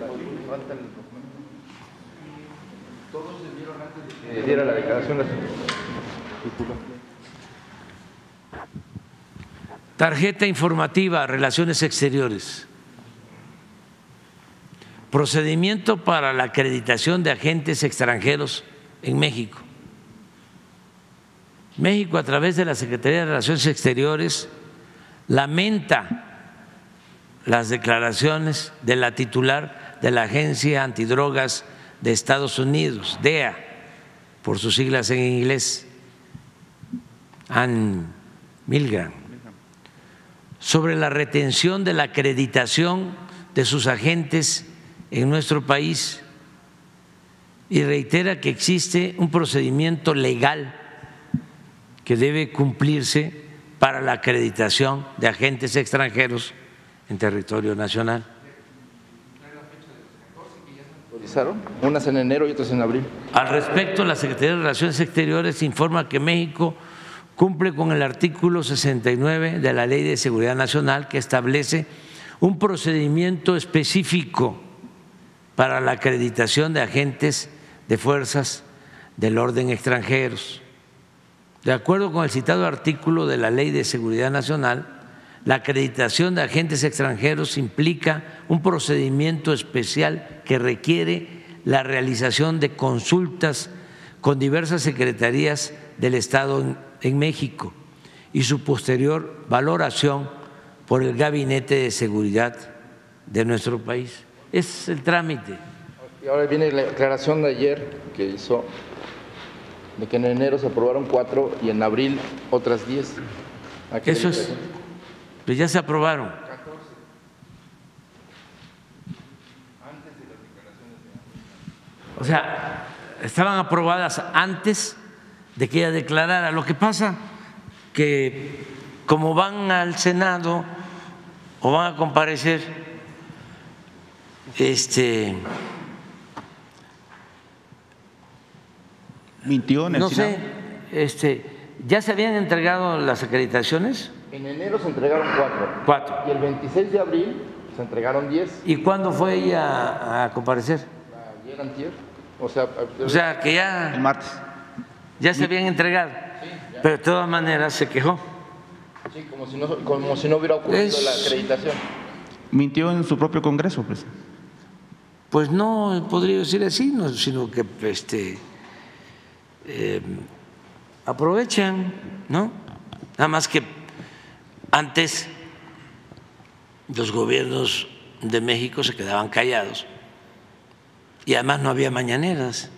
Todos se dieron antes de que diera la declaración la titular. Tarjeta informativa, Relaciones Exteriores. Procedimiento para la acreditación de agentes extranjeros en México. México, a través de la Secretaría de Relaciones Exteriores, lamenta las declaraciones de la titular de la Agencia Antidrogas de Estados Unidos, DEA, por sus siglas en inglés, Ann Milgram, sobre la retención de la acreditación de sus agentes en nuestro país y reitera que existe un procedimiento legal que debe cumplirse para la acreditación de agentes extranjeros en territorio nacional. Unas en enero y otras en abril. Al respecto, la Secretaría de Relaciones Exteriores informa que México cumple con el artículo 69 de la Ley de Seguridad Nacional, que establece un procedimiento específico para la acreditación de agentes de fuerzas del orden extranjeros. De acuerdo con el citado artículo de la Ley de Seguridad Nacional, la acreditación de agentes extranjeros implica un procedimiento especial que requiere la realización de consultas con diversas secretarías del Estado en México y su posterior valoración por el Gabinete de Seguridad de nuestro país. Es el trámite. Y ahora viene la declaración de ayer que hizo de que en enero se aprobaron 4 y en abril otras 10. Eso es, pues ya se aprobaron. 14. Antes de las declaraciones de... O sea, estaban aprobadas antes de que ella declarara. Lo que pasa que como van al Senado o van a comparecer, mintió en el Senado. No sé, ¿ya se habían entregado las acreditaciones? En enero se entregaron 4. Y el 26 de abril se entregaron 10. ¿Y cuándo fue ella a comparecer? Ayer, antier. O sea que ya… El martes. ¿Ya se habían entregado? Sí, ya. Pero de todas maneras se quejó. Sí, como si no hubiera ocurrido la acreditación. Mintió en su propio Congreso, presidente. Pues no podría decir así, no, sino que aprovechan, ¿no? Nada más que antes los gobiernos de México se quedaban callados y además no había mañaneras.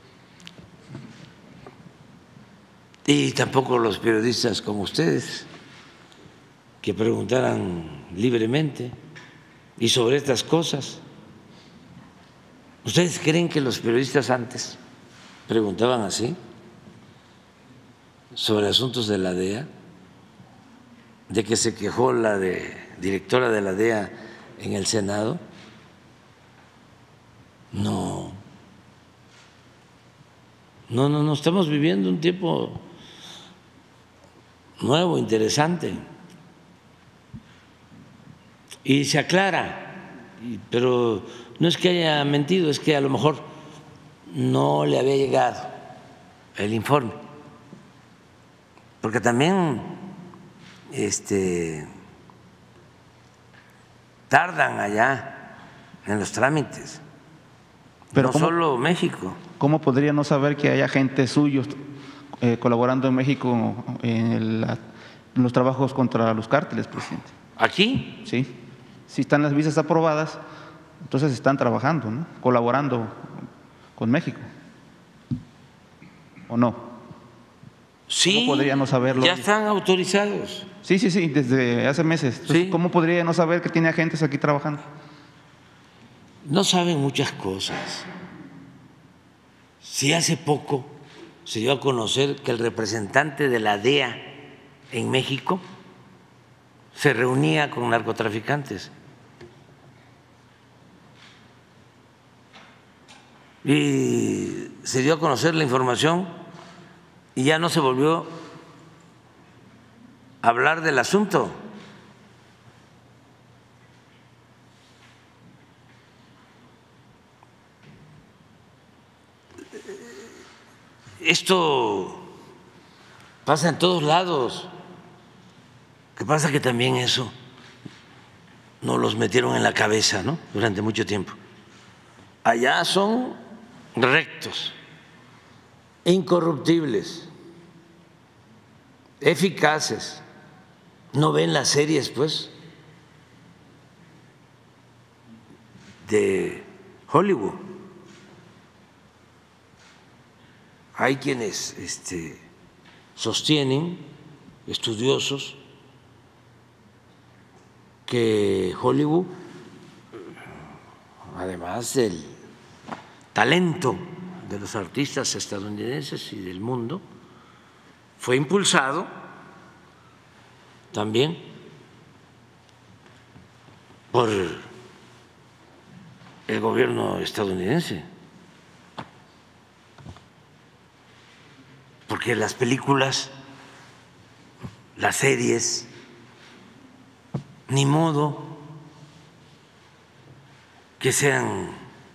Y tampoco los periodistas como ustedes, que preguntaran libremente y sobre estas cosas. ¿Ustedes creen que los periodistas antes preguntaban así sobre asuntos de la DEA? ¿De que se quejó la directora de la DEA en el Senado? No. No, estamos viviendo un tiempo nuevo, interesante. Y se aclara, pero no es que haya mentido, es que a lo mejor no le había llegado el informe, porque también tardan allá en los trámites, pero no solo México. ¿Cómo podría no saber que hay agentes suyos colaborando en México en los trabajos contra los cárteles, presidente? ¿Aquí? Sí. Si están las visas aprobadas, entonces están trabajando, ¿no? Colaborando con México. ¿O no? Sí. ¿Cómo podría no saberlo? Ya están autorizados. Sí, desde hace meses. Entonces, sí. ¿Cómo podría no saber que tiene agentes aquí trabajando? No saben muchas cosas. Sí, hace poco se dio a conocer que el representante de la DEA en México se reunía con narcotraficantes. Y se dio a conocer la información y ya no se volvió a hablar del asunto. Esto pasa en todos lados. ¿Qué pasa? Que también eso nos los metieron en la cabeza, ¿no? Durante mucho tiempo. Allá son rectos, incorruptibles, eficaces. ¿No ven las series, pues, de Hollywood? Hay quienes sostienen, estudiosos, que Hollywood, además del talento de los artistas estadounidenses y del mundo, fue impulsado también por el gobierno estadounidense, porque las películas, las series, ni modo que sean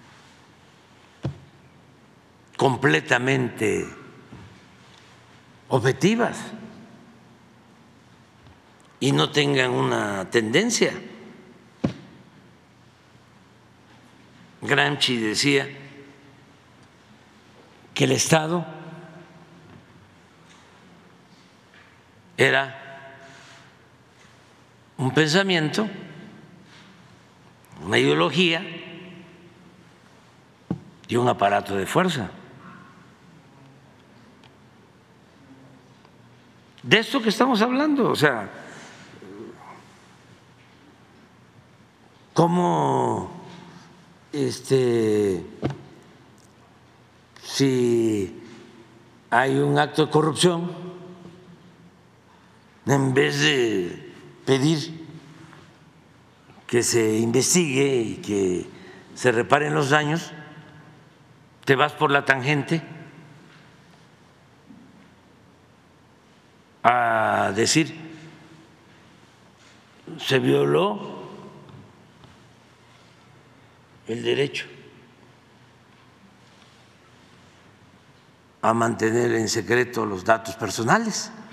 completamente objetivas y no tengan una tendencia. Gramsci decía que el Estado era un pensamiento, una ideología y un aparato de fuerza. De esto que estamos hablando, o sea, cómo si hay un acto de corrupción, en vez de pedir que se investigue y que se reparen los daños, te vas por la tangente a decir se violó el derecho a mantener en secreto los datos personales.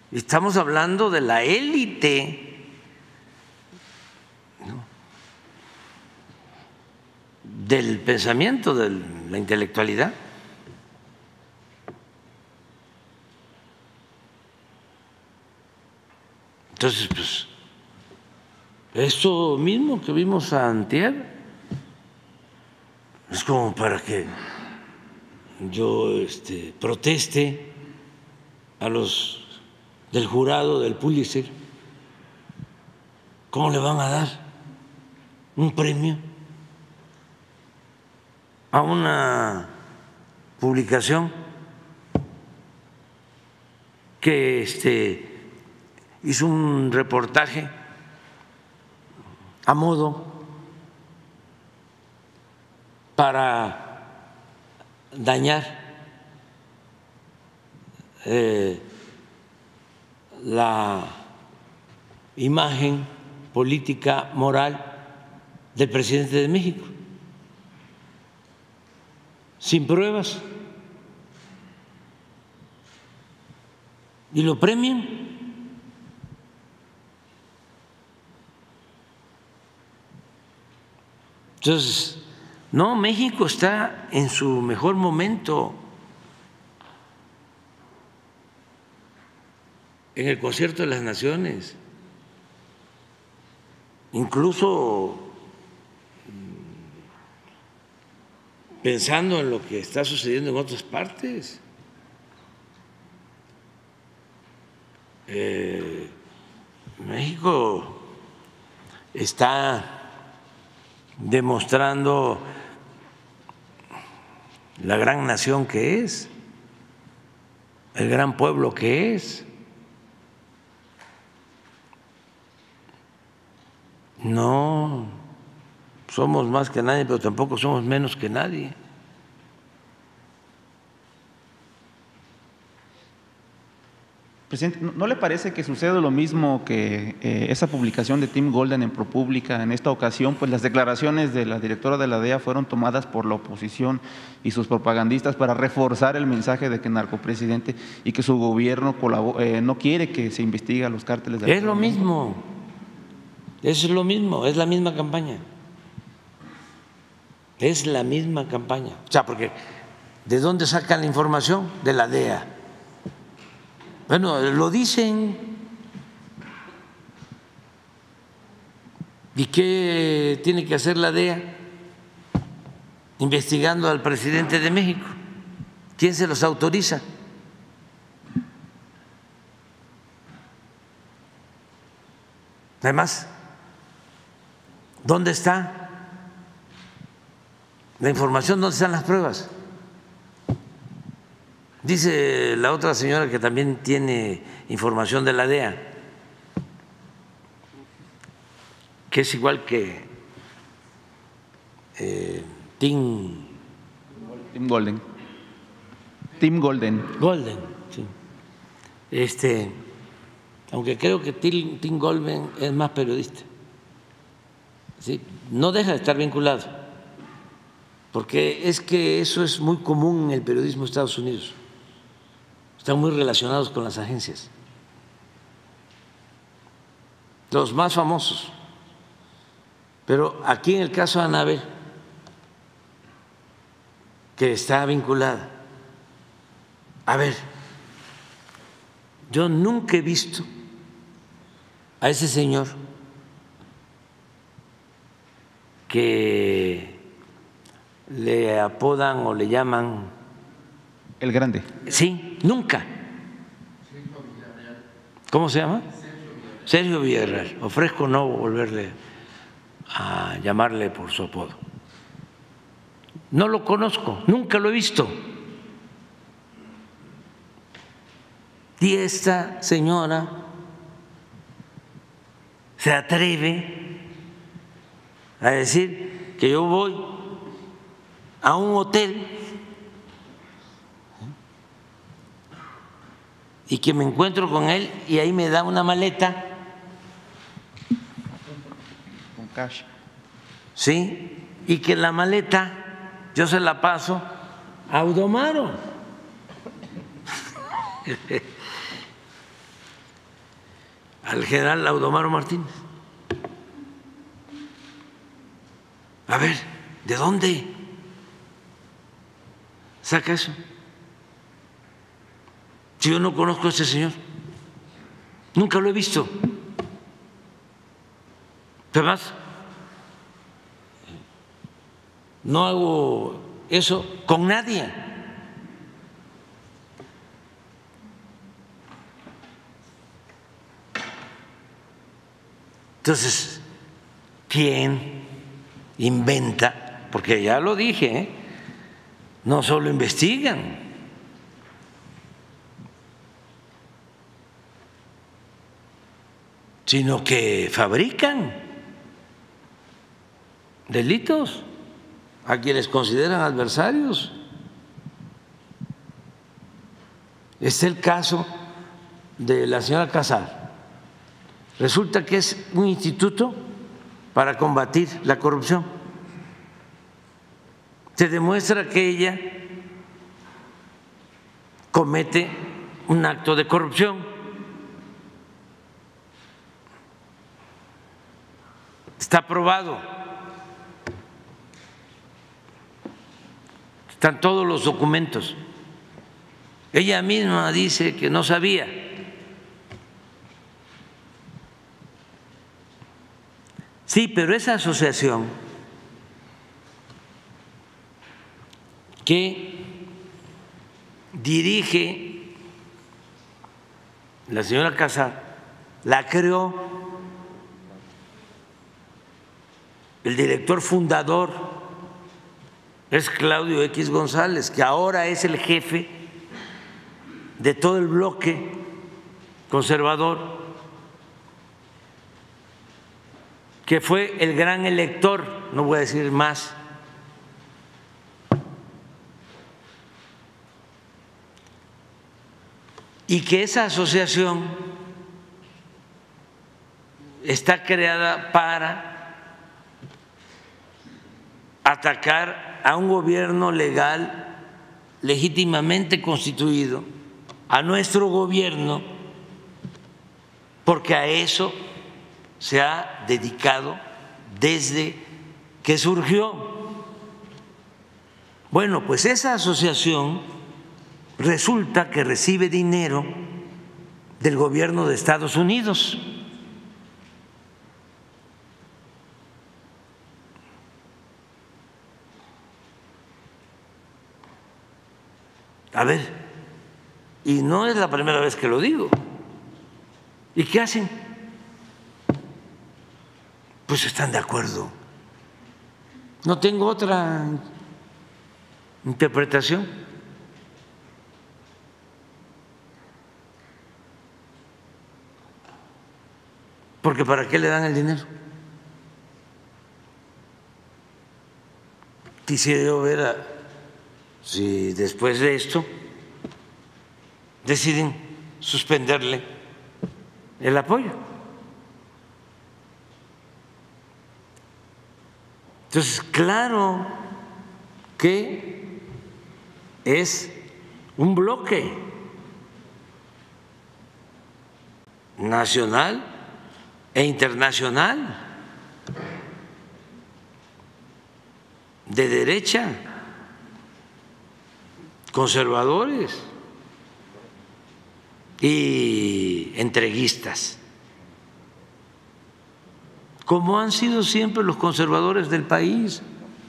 Estamos hablando de la élite, ¿no?, del pensamiento, de la intelectualidad. Entonces, pues, esto mismo que vimos antier es como para que yo proteste a los del jurado del Pulitzer. ¿Cómo le van a dar un premio a una publicación que hizo un reportaje a modo para dañar la imagen política, moral del presidente de México, sin pruebas, y lo premian? Entonces, no, México está en su mejor momento. En el Concierto de las Naciones, incluso pensando en lo que está sucediendo en otras partes. México está demostrando la gran nación que es, el gran pueblo que es. No somos más que nadie, pero tampoco somos menos que nadie. Presidente, ¿no le parece que sucede lo mismo que esa publicación de Tim Golden en ProPublica? En esta ocasión, pues las declaraciones de la directora de la DEA fueron tomadas por la oposición y sus propagandistas para reforzar el mensaje de que es narcopresidente y que su gobierno no quiere que se investigue a los cárteles de la Es lo mismo, es lo mismo, es la misma campaña. Es la misma campaña. O sea, porque ¿de dónde sacan la información? De la DEA. Bueno, lo dicen. ¿Y qué tiene que hacer la DEA? Investigando al presidente de México. ¿Quién se los autoriza? Además, ¿dónde está la información? ¿Dónde están las pruebas? Dice la otra señora que también tiene información de la DEA, que es igual que Tim Golden. Tim Golden. Golden, sí. Aunque creo que Tim Golden es más periodista, ¿sí? No deja de estar vinculado, porque es que eso es muy común en el periodismo de Estados Unidos. Están muy relacionados con las agencias, los más famosos. Pero aquí en el caso de Anabel, que está vinculada, a ver, yo nunca he visto a ese señor que le apodan o le llaman El Grande. Sí, nunca. ¿Cómo se llama? Sergio Villarreal. Ofrezco no volverle a llamarle por su apodo. No lo conozco, nunca lo he visto. Y esta señora se atreve a decir que yo voy a un hotel y que me encuentro con él y ahí me da una maleta Con cash. ¿sí? Y que la maleta yo se la paso a Audomaro. al general Audomaro Martínez. A ver, ¿de dónde saca eso? Si yo no conozco a ese señor, nunca lo he visto. Además, no hago eso con nadie. Entonces, ¿quién inventa? Porque ya lo dije, ¿eh? No solo investigan, sino que fabrican delitos a quienes consideran adversarios. Es el caso de la señora Casar. Resulta que es un instituto para combatir la corrupción. Se demuestra que ella comete un acto de corrupción. Está probado. Están todos los documentos. Ella misma dice que no sabía. Sí, pero esa asociación que dirige la señora Casar la creó el director fundador, es Claudio X González, que ahora es el jefe de todo el bloque conservador, que fue el gran elector, no voy a decir más. Y que esa asociación está creada para atacar a un gobierno legal, legítimamente constituido, a nuestro gobierno, porque a eso se ha dedicado desde que surgió. Bueno, pues esa asociación resulta que recibe dinero del gobierno de Estados Unidos. A ver, y no es la primera vez que lo digo. ¿Y qué hacen? Pues están de acuerdo. No tengo otra interpretación. Porque ¿para qué le dan el dinero? Quisiera yo ver si después de esto deciden suspenderle el apoyo. Entonces, claro que es un bloque nacional e internacional de derecha, conservadores y entreguistas, como han sido siempre los conservadores del país.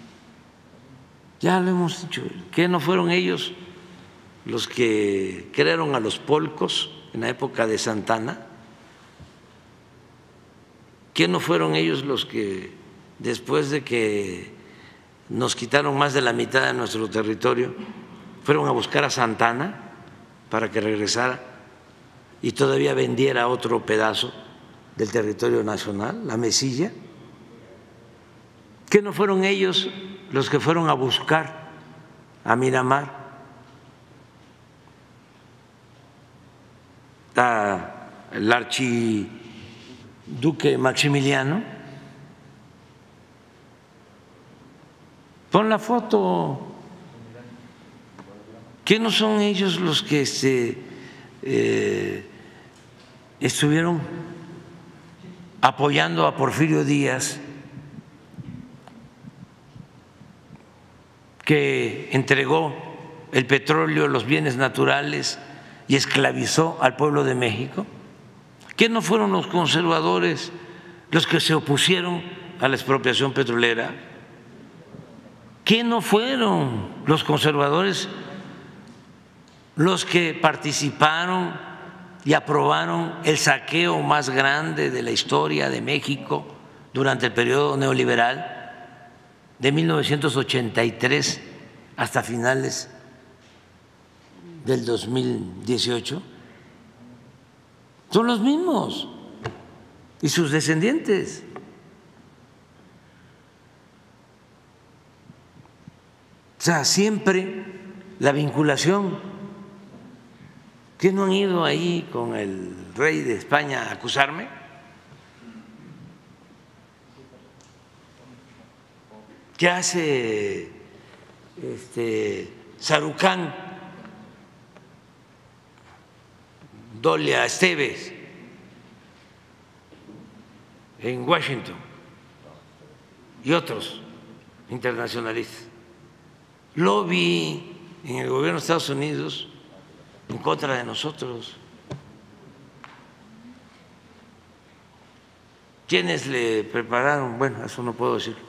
Ya lo hemos dicho, que no fueron ellos los que crearon a los polcos en la época de Santana, que no fueron ellos los que después de que nos quitaron más de la mitad de nuestro territorio fueron a buscar a Santana para que regresara y todavía vendiera otro pedazo del territorio nacional, la Mesilla. ¿Qué no fueron ellos los que fueron a buscar a Miramar, al archiduque Maximiliano? Pon la foto. ¿Qué no son ellos los que estuvieron apoyando a Porfirio Díaz, que entregó el petróleo, los bienes naturales y esclavizó al pueblo de México? ¿Qué no fueron los conservadores los que se opusieron a la expropiación petrolera? ¿Qué no fueron los conservadores los que participaron y aprobaron el saqueo más grande de la historia de México durante el periodo neoliberal de 1983 hasta finales del 2018? Son los mismos y sus descendientes. O sea, siempre la vinculación. ¿Qué no han ido ahí con el rey de España a acusarme? ¿Qué hace Sarucán, Dolia Esteves en Washington y otros internacionalistas? Lobby en el gobierno de Estados Unidos en contra de nosotros. ¿Quiénes le prepararon? Bueno, eso no puedo decir.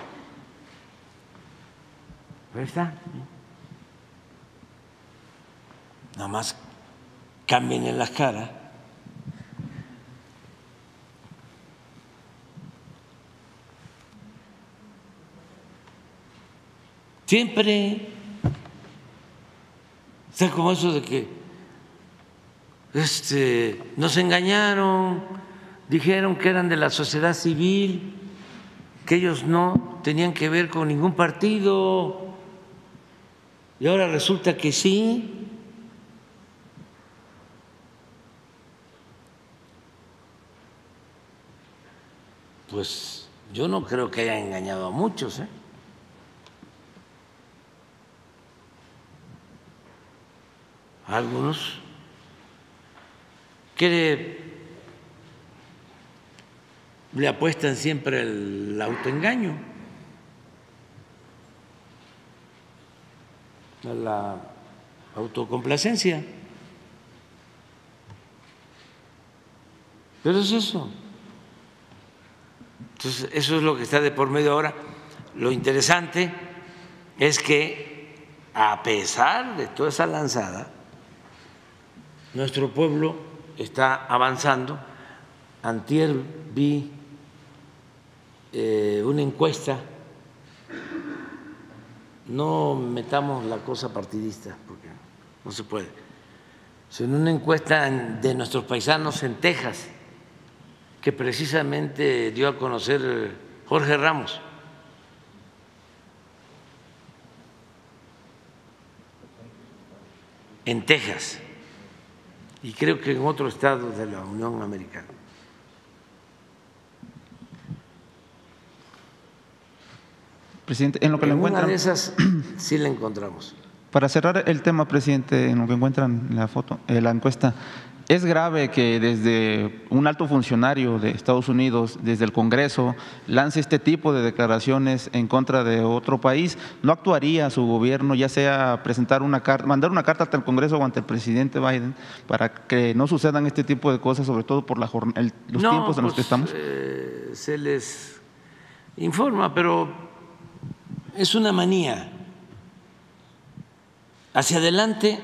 Ahí está. Nada más cambien en las caras. Siempre está como eso de que nos engañaron, dijeron que eran de la sociedad civil, que ellos no tenían que ver con ningún partido, y ahora resulta que sí. Pues yo no creo que hayan engañado a muchos, Algunos que le apuestan siempre el autoengaño, a la autocomplacencia. Pero es eso. Entonces, eso es lo que está de por medio ahora. Lo interesante es que, a pesar de toda esa lanzada, nuestro pueblo está avanzando. Antier vi una encuesta, no metamos la cosa partidista porque no se puede, sino una encuesta de nuestros paisanos en Texas, que precisamente dio a conocer Jorge Ramos. En Texas, y creo que en otros estados de la Unión Americana. Presidente, en lo que le encuentran. Una de esas sí la encontramos. Para cerrar el tema, presidente, en lo que encuentran la foto, la encuesta, es grave que desde un alto funcionario de Estados Unidos, desde el Congreso, lance este tipo de declaraciones en contra de otro país. ¿No actuaría su gobierno, ya sea presentar una carta, mandar una carta ante el Congreso o ante el presidente Biden para que no sucedan este tipo de cosas, sobre todo por los tiempos en los que estamos? Se les informa, pero es una manía. Hacia adelante,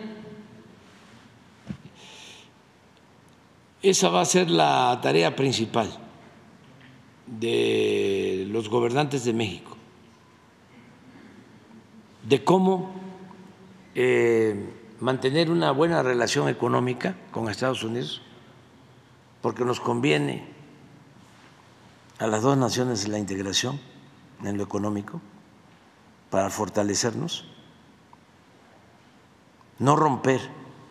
esa va a ser la tarea principal de los gobernantes de México, de cómo mantener una buena relación económica con Estados Unidos, porque nos conviene a las dos naciones la integración en lo económico para fortalecernos, no romper,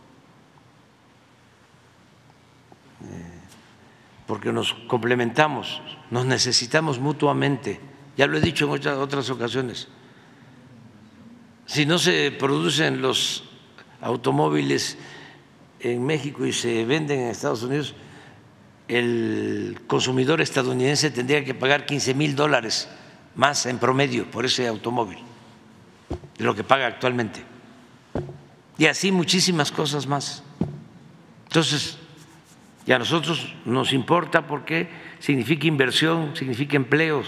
porque nos complementamos, nos necesitamos mutuamente. Ya lo he dicho en otras ocasiones. Si no se producen los automóviles en México y se venden en Estados Unidos, el consumidor estadounidense tendría que pagar $15,000 más en promedio por ese automóvil de lo que paga actualmente. Y así muchísimas cosas más. Entonces, y a nosotros nos importa porque significa inversión, significa empleos.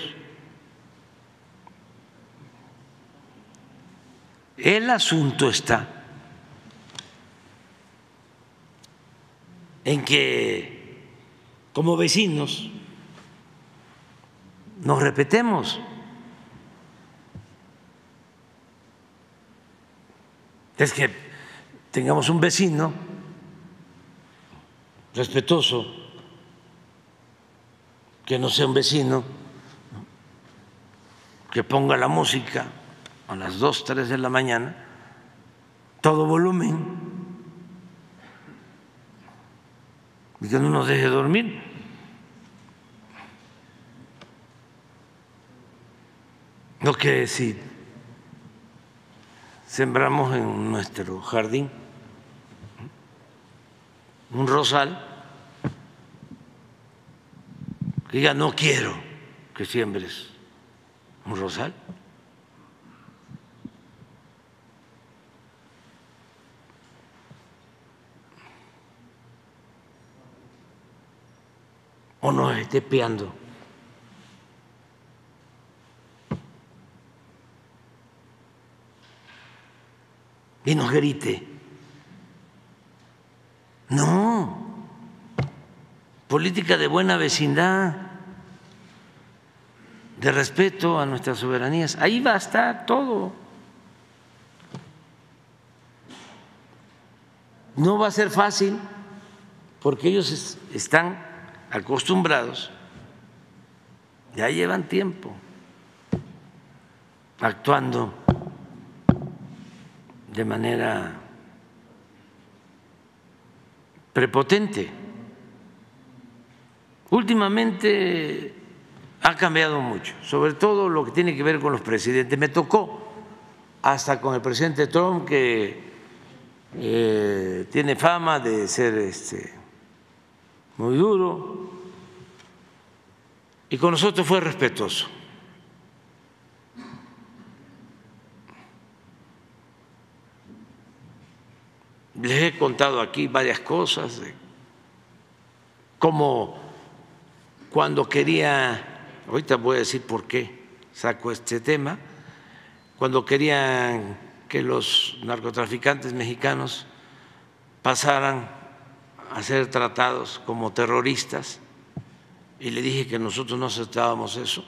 El asunto está en que como vecinos nos respetemos. Es que tengamos un vecino respetuoso, que no sea un vecino que ponga la música a las 2, 3 de la mañana, todo volumen, y que no nos deje dormir. Lo que si sembramos en nuestro jardín un rosal, que diga no quiero que siembres un rosal. O nos esté espiando. Y nos grite. No. Política de buena vecindad, de respeto a nuestras soberanías. Ahí va a estar todo. No va a ser fácil porque ellos están acostumbrados, ya llevan tiempo actuando de manera prepotente. Últimamente ha cambiado mucho, sobre todo lo que tiene que ver con los presidentes. Me tocó hasta con el presidente Trump, que tiene fama de ser muy duro, y con nosotros fue respetuoso. Les he contado aquí varias cosas, como cuando quería, ahorita voy a decir por qué saco este tema, cuando querían que los narcotraficantes mexicanos pasaran a ser tratados como terroristas, y le dije que nosotros no aceptábamos eso,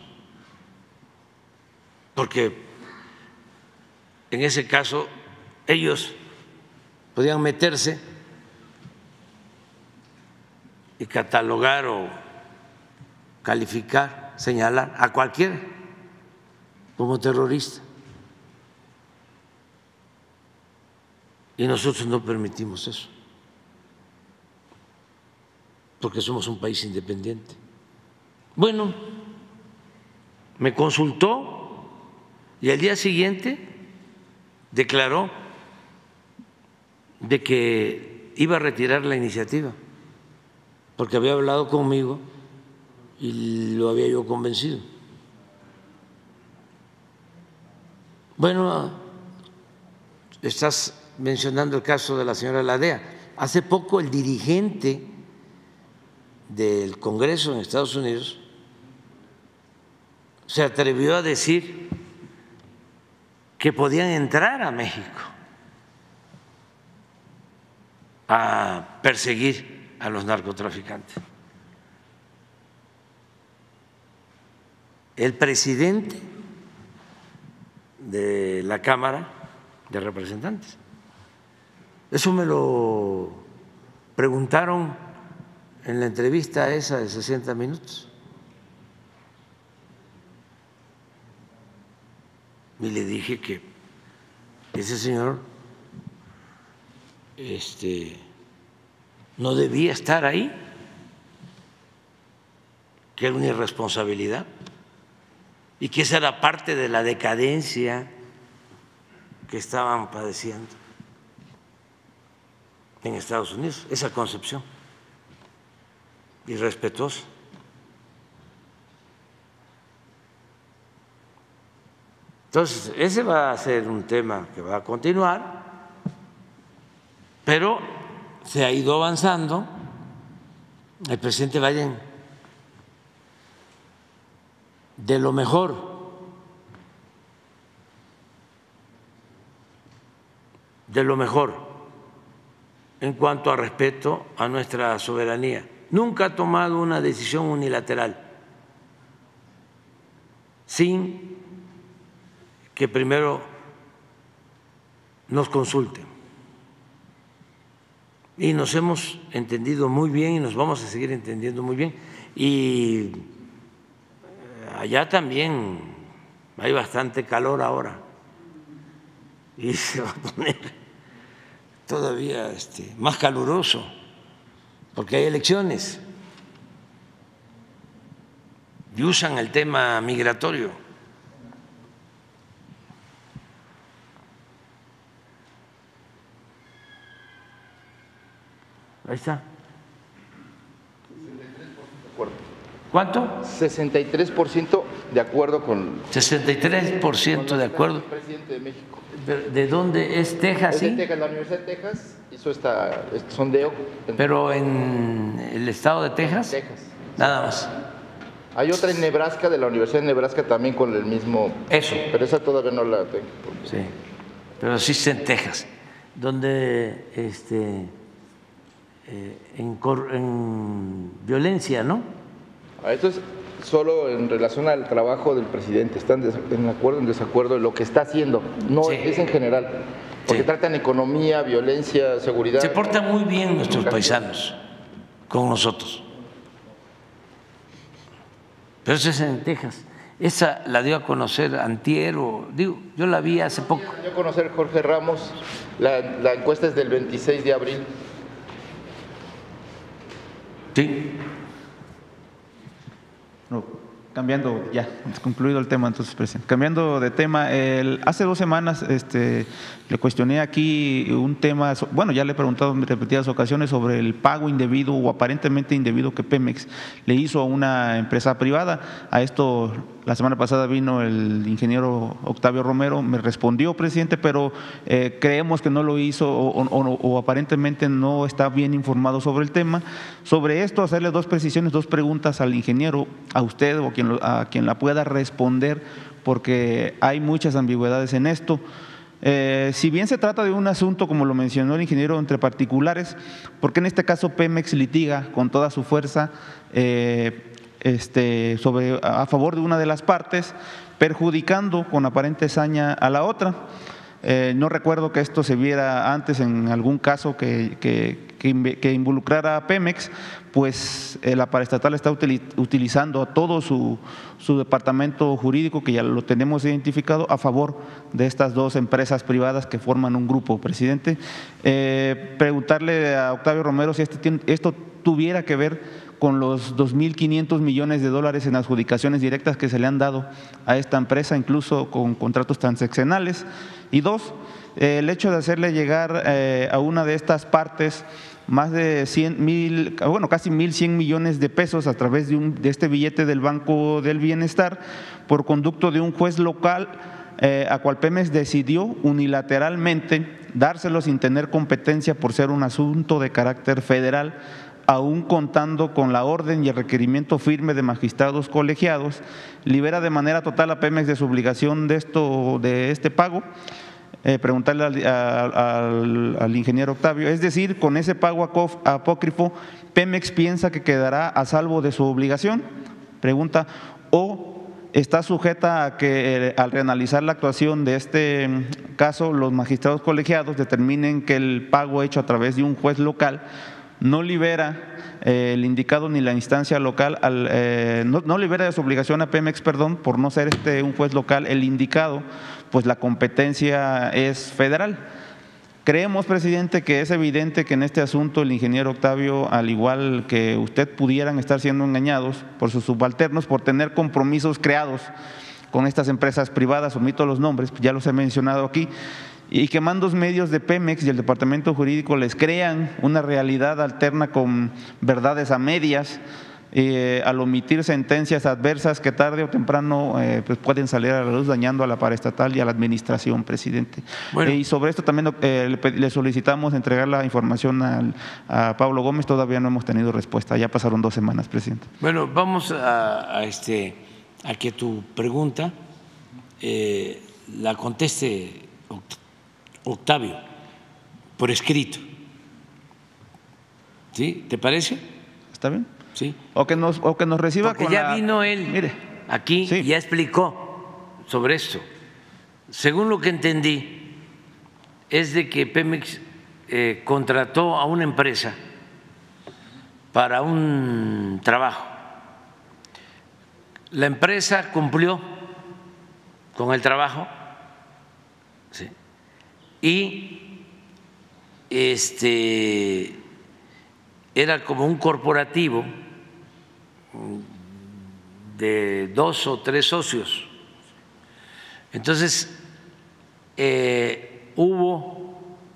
porque en ese caso ellos podían meterse y catalogar o calificar, señalar a cualquiera como terrorista. Y nosotros no permitimos eso, porque somos un país independiente. Bueno, me consultó y al día siguiente declaró de que iba a retirar la iniciativa, porque había hablado conmigo y lo había yo convencido. Bueno, estás mencionando el caso de la señora Ladea. Hace poco el dirigente del Congreso en Estados Unidos se atrevió a decir que podían entrar a México a perseguir a los narcotraficantes. El presidente de la Cámara de Representantes. Eso me lo preguntaron en la entrevista esa de 60 minutos. Y le dije que ese señor no debía estar ahí, que era una irresponsabilidad y que esa era parte de la decadencia que estaban padeciendo en Estados Unidos, esa concepción. y respetuosa. Entonces, ese va a ser un tema que va a continuar, pero se ha ido avanzando. El presidente Biden, de lo mejor, en cuanto a respeto a nuestra soberanía. Nunca ha tomado una decisión unilateral sin que primero nos consulten. Y nos hemos entendido muy bien y nos vamos a seguir entendiendo muy bien. Y allá también hay bastante calor ahora y se va a poner todavía más caluroso porque hay elecciones y usan el tema migratorio. Ahí está. ¿Cuánto? 63% de acuerdo con… 63% de acuerdo. El presidente de México. ¿De dónde es Texas? Es de ¿Sí? Texas, la Universidad de Texas hizo este sondeo. Pero en el estado de Texas. Texas. Nada más. Hay otra en Nebraska, de la Universidad de Nebraska, también con el mismo… Eso. Pero esa todavía no la tengo. Sí, pero sí está en Texas, donde en violencia, ¿no? Esto es solo en relación al trabajo del presidente. Están en acuerdo, en desacuerdo de lo que está haciendo. No Sí. es en general. Porque Sí. tratan economía, violencia, seguridad. Se portan muy bien nuestros paisanos con nosotros. Pero eso es en Texas. Esa la dio a conocer antier, yo la vi hace poco. Yo a conocer Jorge Ramos, la encuesta es del 26 de abril. Sí. No, cambiando, ya, concluido el tema, entonces, presidente. Cambiando de tema, hace 2 semanas le cuestioné aquí un tema, bueno, ya le he preguntado en repetidas ocasiones sobre el pago indebido o aparentemente indebido que Pemex le hizo a una empresa privada. A esto, la semana pasada vino el ingeniero Octavio Romero, me respondió, presidente, pero creemos que no lo hizo o aparentemente no está bien informado sobre el tema. Sobre esto, hacerle 2 precisiones, 2 preguntas al ingeniero, a usted o a quien la pueda responder, porque hay muchas ambigüedades en esto. Si bien se trata de un asunto, como lo mencionó el ingeniero, entre particulares, ¿por qué en este caso Pemex litiga con toda su fuerza a favor de una de las partes, perjudicando con aparente saña a la otra? No recuerdo que esto se viera antes en algún caso que involucrara a Pemex, pues la paraestatal está utilizando a todo su departamento jurídico, que ya lo tenemos identificado, a favor de estas 2 empresas privadas que forman un grupo, presidente. Preguntarle a Octavio Romero si esto tuviera que ver con los 2.500 millones de dólares en adjudicaciones directas que se le han dado a esta empresa, incluso con contratos transaccionales. Y 2, el hecho de hacerle llegar a una de estas partes más de casi 1.100 millones de pesos a través de este billete del Banco del Bienestar por conducto de un juez local, a cual Pemex decidió unilateralmente dárselo sin tener competencia por ser un asunto de carácter federal, aún contando con la orden y el requerimiento firme de magistrados colegiados, libera de manera total a Pemex de su obligación de este pago. Preguntarle al ingeniero Octavio, es decir, con ese pago apócrifo, ¿Pemex piensa que quedará a salvo de su obligación? Pregunta, ¿o está sujeta a que al reanalizar la actuación de este caso, los magistrados colegiados determinen que el pago hecho a través de un juez local no libera el indicado ni la instancia local, no libera de su obligación a Pemex, por no ser un juez local el indicado, pues la competencia es federal? Creemos, presidente, que es evidente que en este asunto el ingeniero Octavio, al igual que usted, pudieran estar siendo engañados por sus subalternos por tener compromisos creados con estas empresas privadas, omito los nombres, ya los he mencionado aquí, y que mandos medios de Pemex y el departamento jurídico les crean una realidad alterna con verdades a medias, al omitir sentencias adversas que tarde o temprano pues pueden salir a la luz, dañando a la paraestatal y a la administración, presidente. Bueno. Y sobre esto también le solicitamos entregar la información a Pablo Gómez, todavía no hemos tenido respuesta, ya pasaron 2 semanas, presidente. Bueno, vamos a que tu pregunta la conteste Octavio por escrito. ¿Sí? ¿Te parece? ¿Está bien? Sí. O que nos reciba. Porque con ya vino él, mire, aquí, sí, y ya explicó sobre esto. Según lo que entendí, es de que Pemex contrató a una empresa para un trabajo. La empresa cumplió con el trabajo, ¿sí? Y era como un corporativo de 2 o 3 socios. Entonces, hubo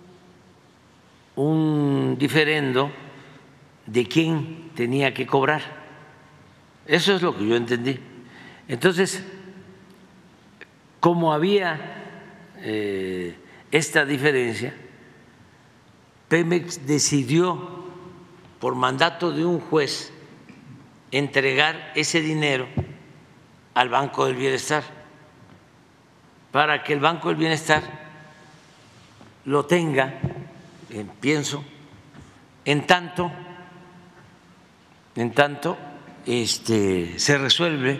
un diferendo de quién tenía que cobrar. Eso es lo que yo entendí. Entonces, como había esta diferencia, Pemex decidió, por mandato de un juez, entregar ese dinero al Banco del Bienestar, para que el Banco del Bienestar lo tenga, pienso, en tanto se resuelve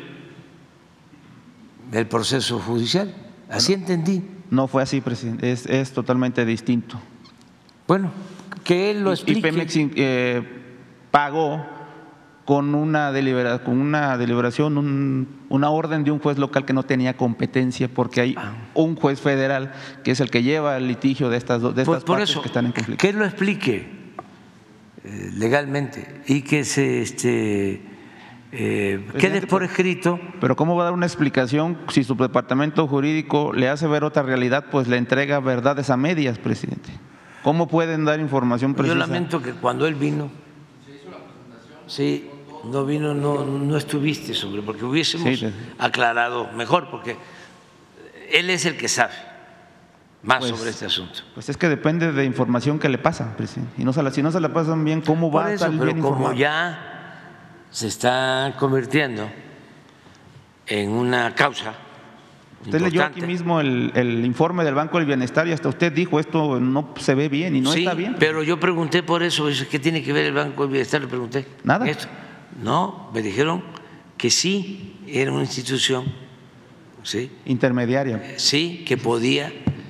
el proceso judicial. Así entendí. No fue así, presidente, es totalmente distinto. Bueno, que él lo explique. Y Pemex pagó con una deliberación, una orden de un juez local que no tenía competencia, porque hay un juez federal que es el que lleva el litigio de estas por partes eso, que están en conflicto. Que él lo explique legalmente y que se quede por escrito. Pero ¿cómo va a dar una explicación si su departamento jurídico le hace ver otra realidad, pues le entrega verdades a medias, presidente? ¿Cómo pueden dar información precisa? Yo lamento que cuando él vino, sí, no vino, no estuviste porque hubiésemos aclarado mejor, porque él es el que sabe más sobre este asunto. Pues es que depende de información que le pasa, presidente. Y si no se la pasan bien, ¿cómo va a estar bien informado? Pero como informado? ya se está convirtiendo en una causa. Usted leyó aquí mismo el informe del Banco del Bienestar y hasta usted dijo esto no se ve bien y no está bien. Pero yo pregunté por eso, ¿qué tiene que ver el Banco del Bienestar? Le pregunté. Nada. Esto. No, me dijeron que sí era una institución, ¿sí? Intermediaria. Sí, que podía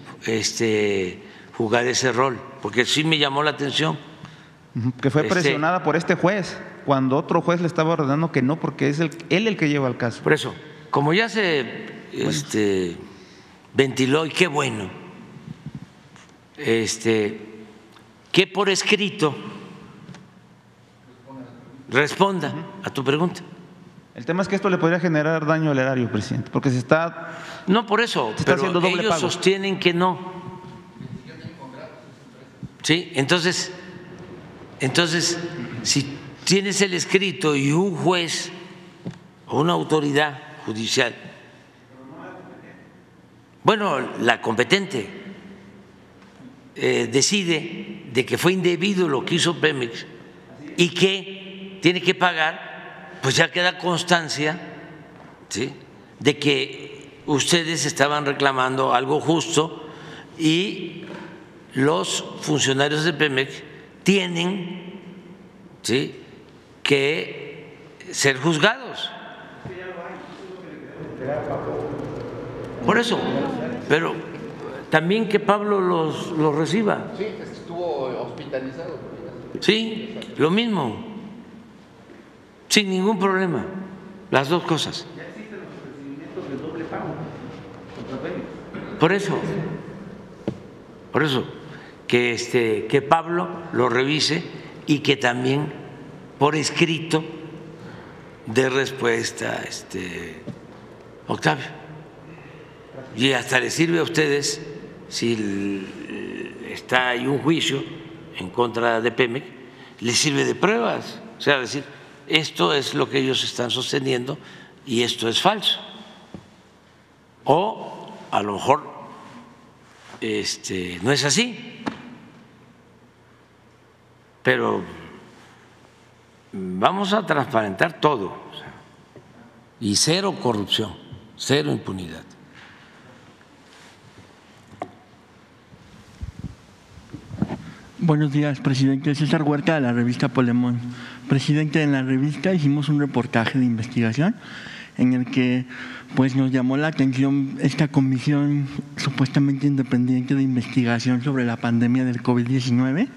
jugar ese rol, porque sí me llamó la atención. Que fue presionada por este juez, cuando otro juez le estaba ordenando que no, porque es él el que lleva el caso. Por eso, como ya se ventiló, y qué bueno, que por escrito responda a tu pregunta. El tema es que esto le podría generar daño al erario, presidente, porque se está… No, por eso, pero ellos sostienen que no. Sí, entonces, si tienes el escrito y un juez o una autoridad judicial, bueno, la competente decide de que fue indebido lo que hizo Pemex y que tiene que pagar, pues ya queda constancia, ¿sí?, de que ustedes estaban reclamando algo justo y los funcionarios de Pemex tienen, ¿sí?, que ser juzgados. Por eso, pero también que Pablo los reciba. Sí, estuvo hospitalizado. Sí, lo mismo, sin ningún problema, las dos cosas. Ya existen los procedimientos de doble pago contra Pemex. Por eso, que Pablo lo revise y que también por escrito dé respuesta Octavio. Y hasta les sirve a ustedes si está ahí un juicio en contra de Pemex, le sirve de pruebas, o sea, decir, esto es lo que ellos están sosteniendo y esto es falso. O a lo mejor no es así, pero vamos a transparentar todo, o sea, y cero corrupción, cero impunidad. Buenos días, presidente. César Huerta, de la revista Polemón. Presidente, en la revista hicimos un reportaje de investigación en el que pues, nos llamó la atención esta comisión supuestamente independiente de investigación sobre la pandemia del COVID-19.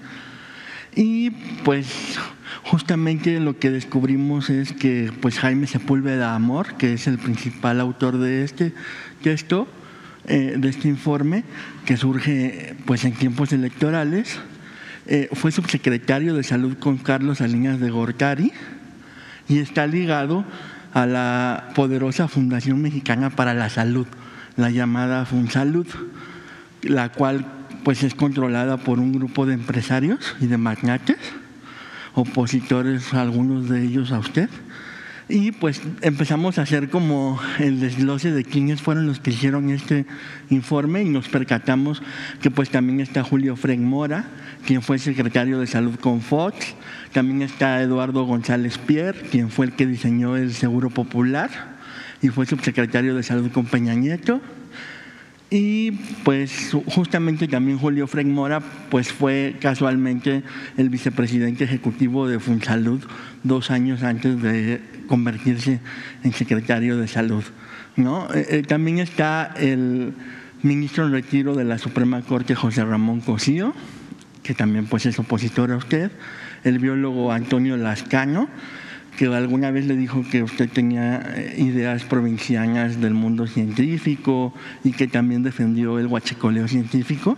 Y pues justamente lo que descubrimos es que pues, Jaime Sepúlveda Amor, que es el principal autor de este texto, de este informe, que surge pues, en tiempos electorales, fue subsecretario de Salud con Carlos Salinas de Gortari y está ligado a la poderosa Fundación Mexicana para la Salud, la llamada FunSalud, la cual pues es controlada por un grupo de empresarios y de magnates, opositores, algunos de ellos a usted. Y pues empezamos a hacer como el desglose de quiénes fueron los que hicieron este informe y nos percatamos que pues también está Julio Freg Mora, quien fue secretario de Salud con Fox, también está Eduardo González Pierre, quien fue el que diseñó el Seguro Popular y fue subsecretario de Salud con Peña Nieto. Y pues justamente también Julio Freg Mora pues fue casualmente el vicepresidente ejecutivo de FunSalud 2 años antes de convertirse en secretario de Salud, ¿no? También está el ministro en retiro de la Suprema Corte, José Ramón Cosío, que también pues es opositor a usted, el biólogo Antonio Lascano, que alguna vez le dijo que usted tenía ideas provincianas del mundo científico y que también defendió el huachicoleo científico.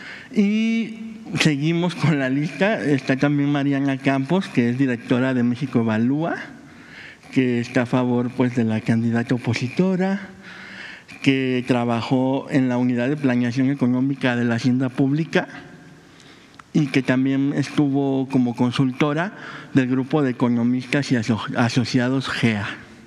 Y seguimos con la lista, está también Mariana Campos, que es directora de México Evalúa, que está a favor pues, de la candidata opositora, que trabajó en la Unidad de Planeación Económica de la Hacienda Pública y que también estuvo como consultora del grupo de economistas y asociados GEA.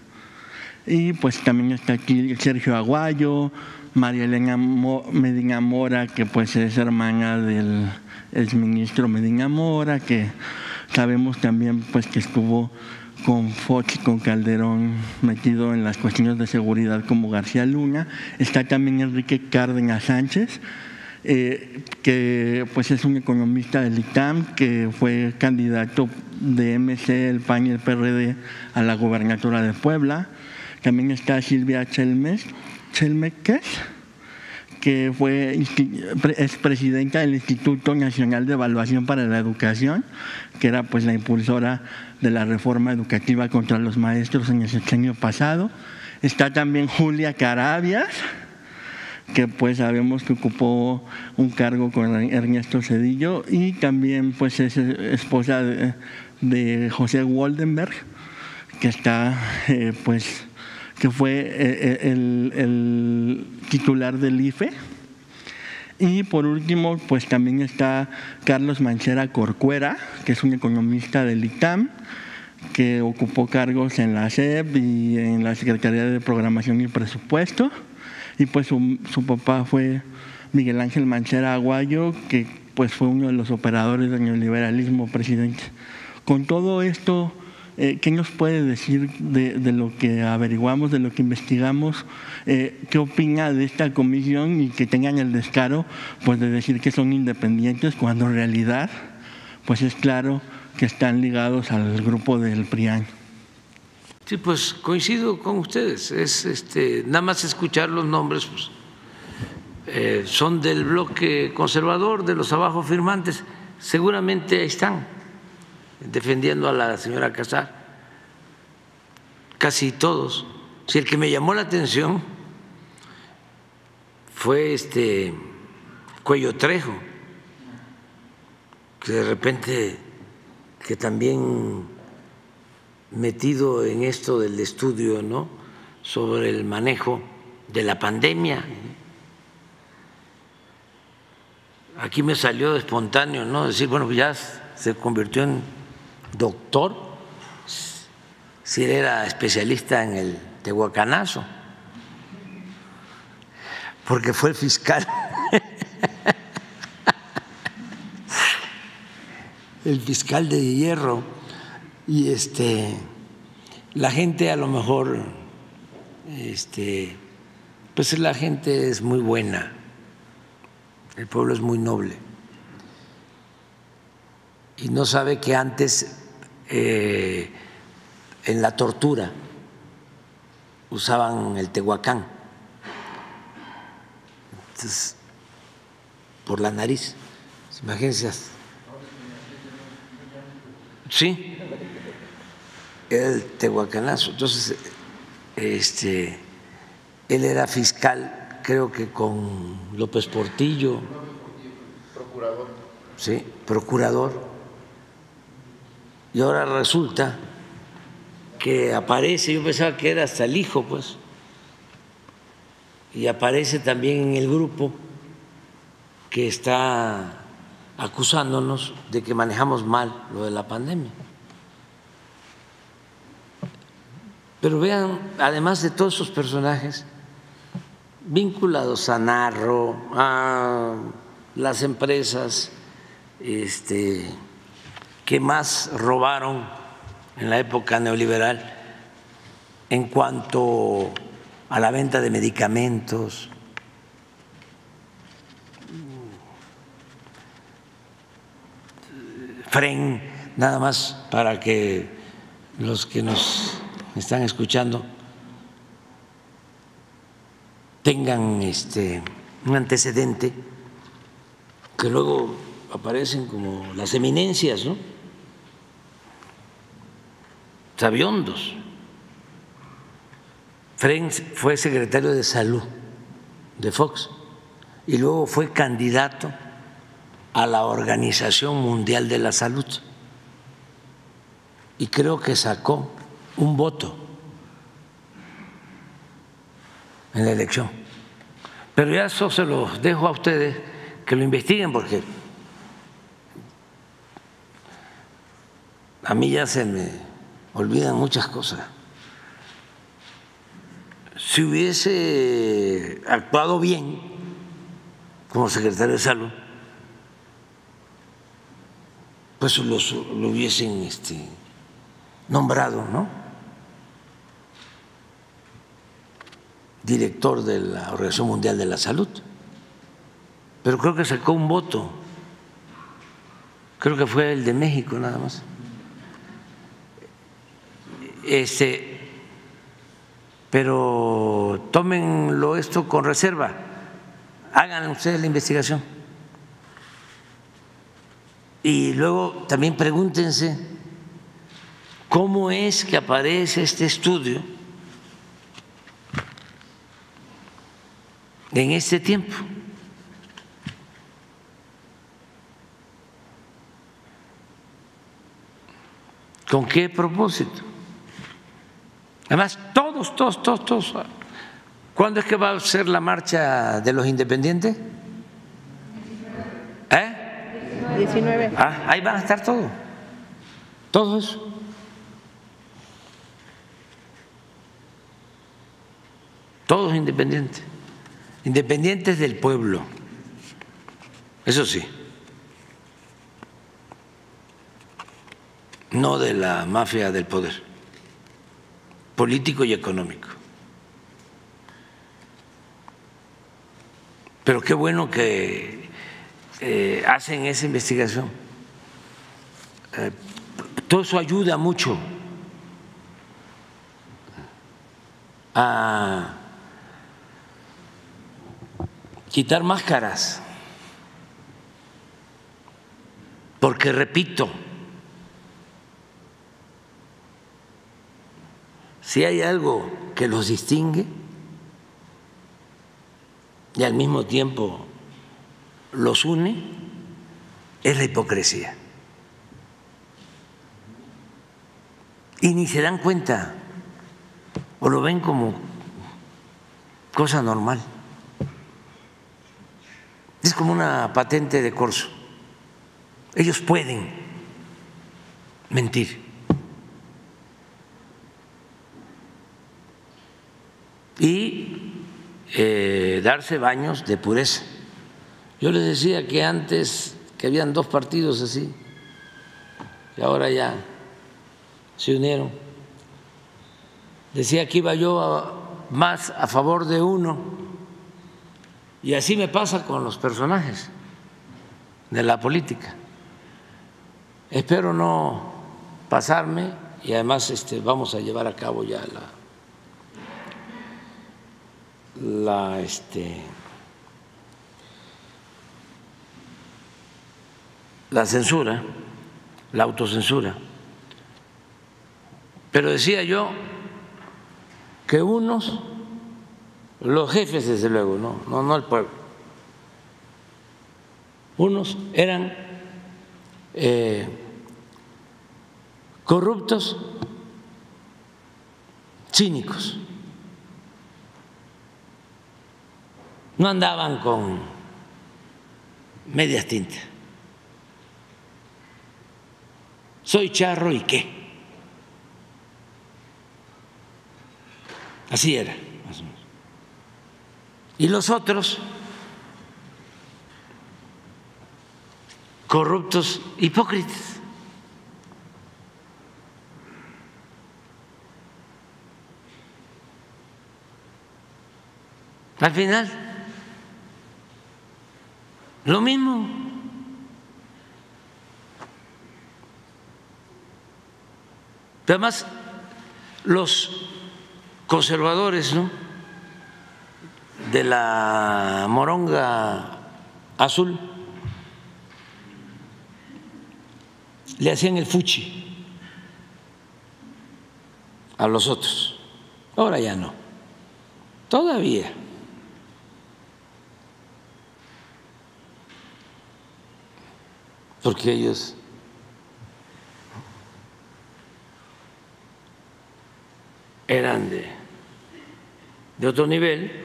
Y pues también está aquí Sergio Aguayo, María Elena Medina Mora, que pues es hermana del exministro Medina Mora, que sabemos también pues que estuvo con Fox y con Calderón metido en las cuestiones de seguridad como García Luna. Está también Enrique Cárdenas Sánchez, que pues es un economista del ITAM, que fue candidato de MC, el PAN y el PRD a la gobernatura de Puebla. También está Silvia Chelmeques, que es presidenta del Instituto Nacional de Evaluación para la Educación, que era pues la impulsora de la reforma educativa contra los maestros en el sexenio pasado. Está también Julia Carabias, que pues sabemos que ocupó un cargo con Ernesto Zedillo, y también pues es esposa de José Woldenberg, que está pues que fue el titular del IFE. Y por último pues también está Carlos Mancera Corcuera, que es un economista del ITAM, que ocupó cargos en la SEP y en la Secretaría de Programación y Presupuesto. Y pues su papá fue Miguel Ángel Mancera Aguayo, que pues fue uno de los operadores del neoliberalismo, presidente. Con todo esto, ¿qué nos puede decir de lo que averiguamos, de lo que investigamos? ¿Qué opina de esta comisión y que tengan el descaro pues, de decir que son independientes cuando en realidad pues es claro que están ligados al grupo del PRIAN? Sí, pues coincido con ustedes. Es nada más escuchar los nombres, pues, son del bloque conservador, de los abajo firmantes. Seguramente ahí están defendiendo a la señora Casar, casi todos. Si el que me llamó la atención fue Cuello Trejo, que de repente que también metido en esto del estudio, ¿no?, sobre el manejo de la pandemia. aquí me salió de espontáneo, ¿no? Decir, bueno, ya se convirtió en doctor, si él era especialista en el tehuacanazo, porque fue el fiscal, el fiscal de Hierro, y la gente a lo mejor, pues la gente es muy buena, el pueblo es muy noble y no sabe que antes en la tortura usaban el tehuacán, entonces, por la nariz, imagínense. Sí, el tehuacanazo. Entonces, él era fiscal, creo que con López Portillo. Procurador. Sí, procurador. Y ahora resulta que aparece, yo pensaba que era hasta el hijo, pues, y aparece también en el grupo que está acusándonos de que manejamos mal lo de la pandemia. Pero vean, además de todos esos personajes vinculados a Narro, a las empresas que más robaron en la época neoliberal en cuanto a la venta de medicamentos, Fren, nada más para que los que nos están escuchando tengan un antecedente, que luego aparecen como las eminencias, ¿no? Sabiondos. Fren fue secretario de Salud de Fox y luego fue candidato a la Organización Mundial de la Salud y creo que sacó un voto en la elección. Pero ya eso se los dejo a ustedes que lo investiguen, porque a mí ya se me olvidan muchas cosas. Si hubiese actuado bien como secretario de Salud, pues lo hubiesen nombrado, ¿no? Director de la Organización Mundial de la Salud. Pero creo que sacó un voto, creo que fue el de México nada más. Pero tómenlo esto con reserva, hagan ustedes la investigación. Y luego también pregúntense cómo es que aparece este estudio en este tiempo. ¿Con qué propósito? Además, todos. ¿Cuándo es que va a ser la marcha de los independientes? 19. Ahí van a estar todos. Todos independientes del pueblo, eso sí, no de la mafia del poder político y económico. Pero qué bueno que hacen esa investigación. Todo eso ayuda mucho a quitar máscaras, porque repito, si hay algo que los distingue y al mismo tiempo los une, es la hipocresía. Y ni se dan cuenta o lo ven como cosa normal. Es como una patente de corso. Ellos pueden mentir. Y darse baños de pureza. Yo les decía que antes que habían dos partidos así, y ahora ya se unieron. Decía que iba yo más a favor de uno, y así me pasa con los personajes de la política. Espero no pasarme, y además vamos a llevar a cabo ya la censura, la autocensura. Pero decía yo que unos, los jefes desde luego, no el pueblo, unos eran corruptos, cínicos, no andaban con medias tintas. Soy charro y qué. Así era, más o menos. Y los otros, corruptos, hipócritas. Al final, lo mismo. Pero además, los conservadores, ¿no?, de la moronga azul le hacían el fuchi a los otros. Ahora ya no. Todavía. Porque ellos eran de otro nivel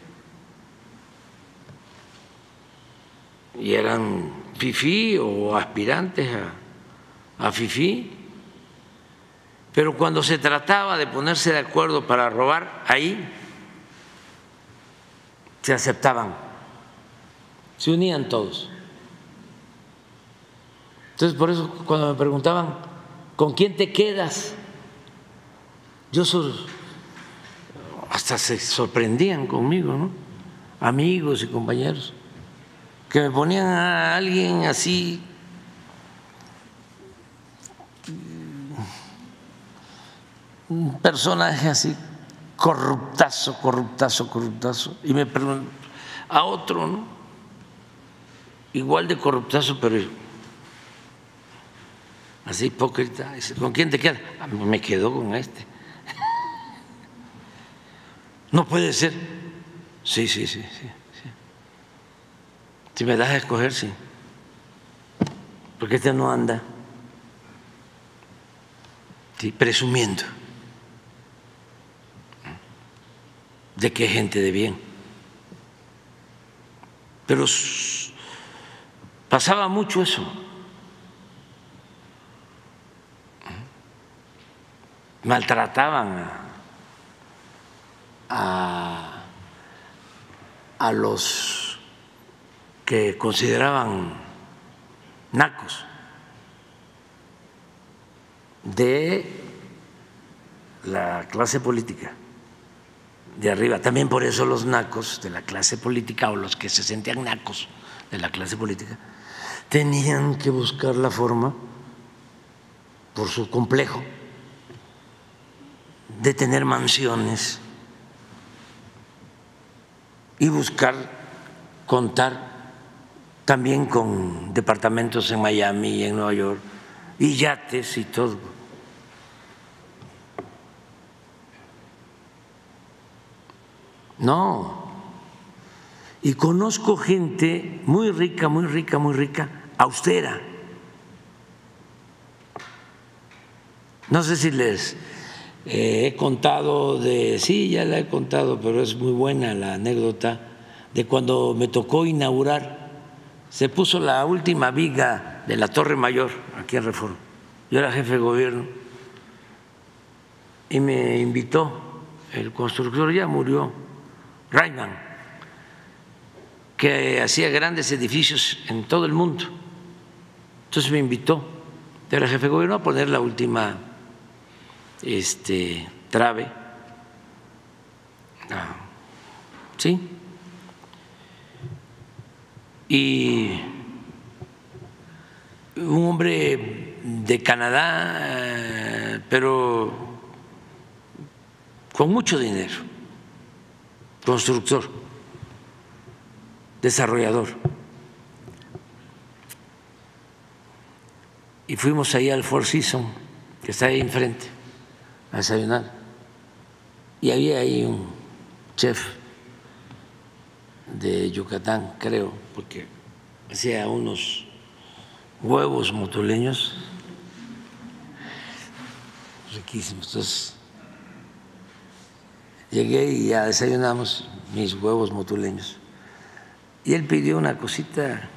y eran fifí o aspirantes a fifí, pero cuando se trataba de ponerse de acuerdo para robar, ahí se aceptaban, se unían todos. Entonces, por eso cuando me preguntaban, ¿con quién te quedas?, yo hasta se sorprendían conmigo, ¿no?, amigos y compañeros, que me ponían a alguien así, un personaje así, corruptazo, y me preguntan a otro, ¿no?, igual de corruptazo, pero así hipócrita. ¿Con quién te quedas? Me quedo con este. No puede ser. Sí. Si me das a escoger, sí. Porque este no anda, sí, presumiendo de que es gente de bien. Pero pasaba mucho eso. Maltrataban a los que consideraban nacos de la clase política de arriba. También por eso los nacos de la clase política, o los que se sentían nacos de la clase política, tenían que buscar la forma, por su complejo, de tener mansiones y buscar contar también con departamentos en Miami y en Nueva York y yates y todo. No. Y conozco gente muy rica, austera. No sé si les he contado sí, ya la he contado, pero es muy buena la anécdota de cuando me tocó inaugurar se puso la última viga de la Torre Mayor aquí en Reforma. Yo era jefe de gobierno y me invitó el constructor, ya murió, Rayman, que hacía grandes edificios en todo el mundo. Entonces me invitó, yo era jefe de gobierno, a poner la última trave. ¿Sí? Y un hombre de Canadá, pero con mucho dinero, constructor, desarrollador. Y fuimos ahí al Four Seasons, que está ahí enfrente, a desayunar. Y había ahí un chef de Yucatán, creo, porque hacía unos huevos motuleños riquísimos. Entonces llegué y ya desayunamos mis huevos motuleños. Y él pidió una cosita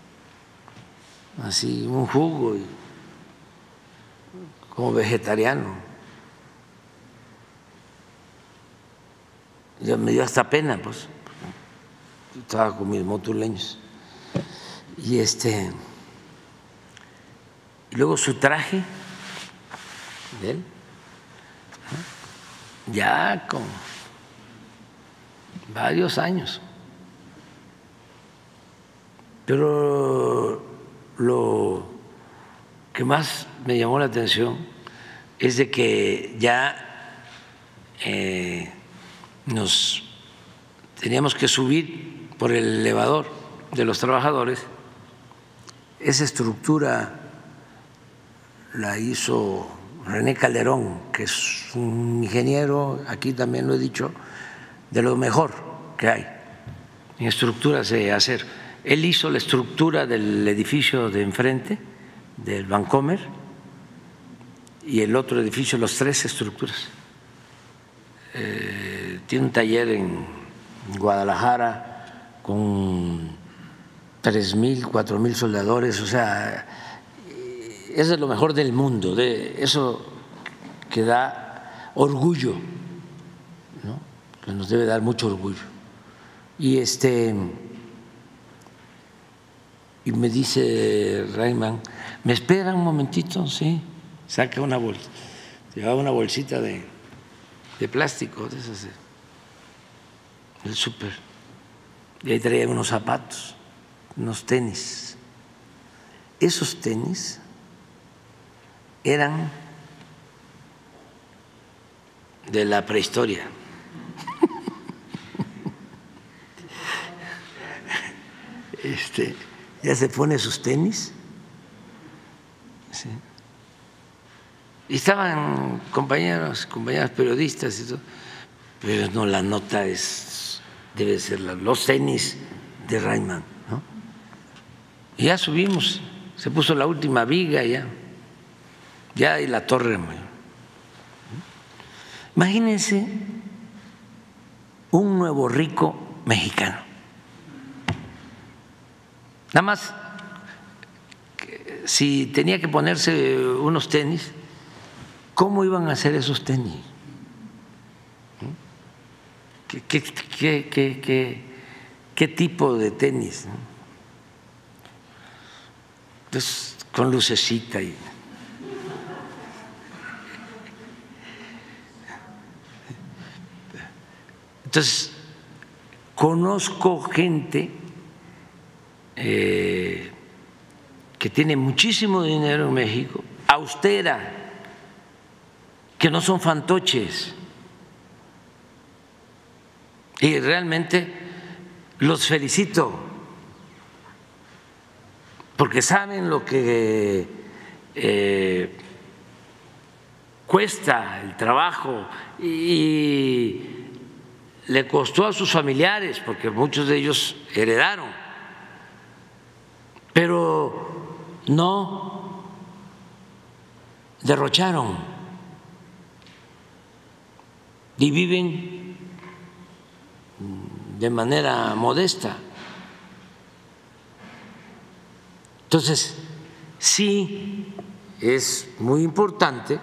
así, un jugo, como vegetariano. Ya me dio hasta pena, pues. Estaba con mis motuleños. Y luego su traje de él, ya con varios años. Pero lo que más me llamó la atención es de que ya nos teníamos que subir por el elevador de los trabajadores. Esa estructura la hizo René Calderón, que es un ingeniero, aquí también lo he dicho, de lo mejor que hay en estructuras de acero. Él hizo la estructura del edificio de enfrente, del Vancomer, y el otro edificio, las tres estructuras. Tiene un taller en Guadalajara con 3,000, 4,000 soldadores, o sea, eso es lo mejor del mundo, de eso que da orgullo, ¿no? Que nos debe dar mucho orgullo. Y me dice Rayman, ¿me espera un momentito? Sí, saca una bolsa, llevaba una bolsita de plástico, de esas del súper. Y ahí traía unos zapatos, unos tenis. Esos tenis eran de la prehistoria. Ya se pone sus tenis. Sí. Y estaban compañeras periodistas y todo, pero no, la nota debe ser los tenis de Rayman, ¿no? Y ya subimos, se puso la última viga ya y la Torre Mayor. Imagínense un nuevo rico mexicano. Nada más, si tenía que ponerse unos tenis, ¿cómo iban a hacer esos tenis? ¿Qué tipo de tenis? Entonces, con lucecita y entonces conozco gente que tiene muchísimo dinero en México, austera, que no son fantoches. Y realmente los felicito porque saben lo que cuesta el trabajo y le costó a sus familiares, porque muchos de ellos heredaron, pero no derrocharon y viven de manera modesta. Entonces, sí es muy importante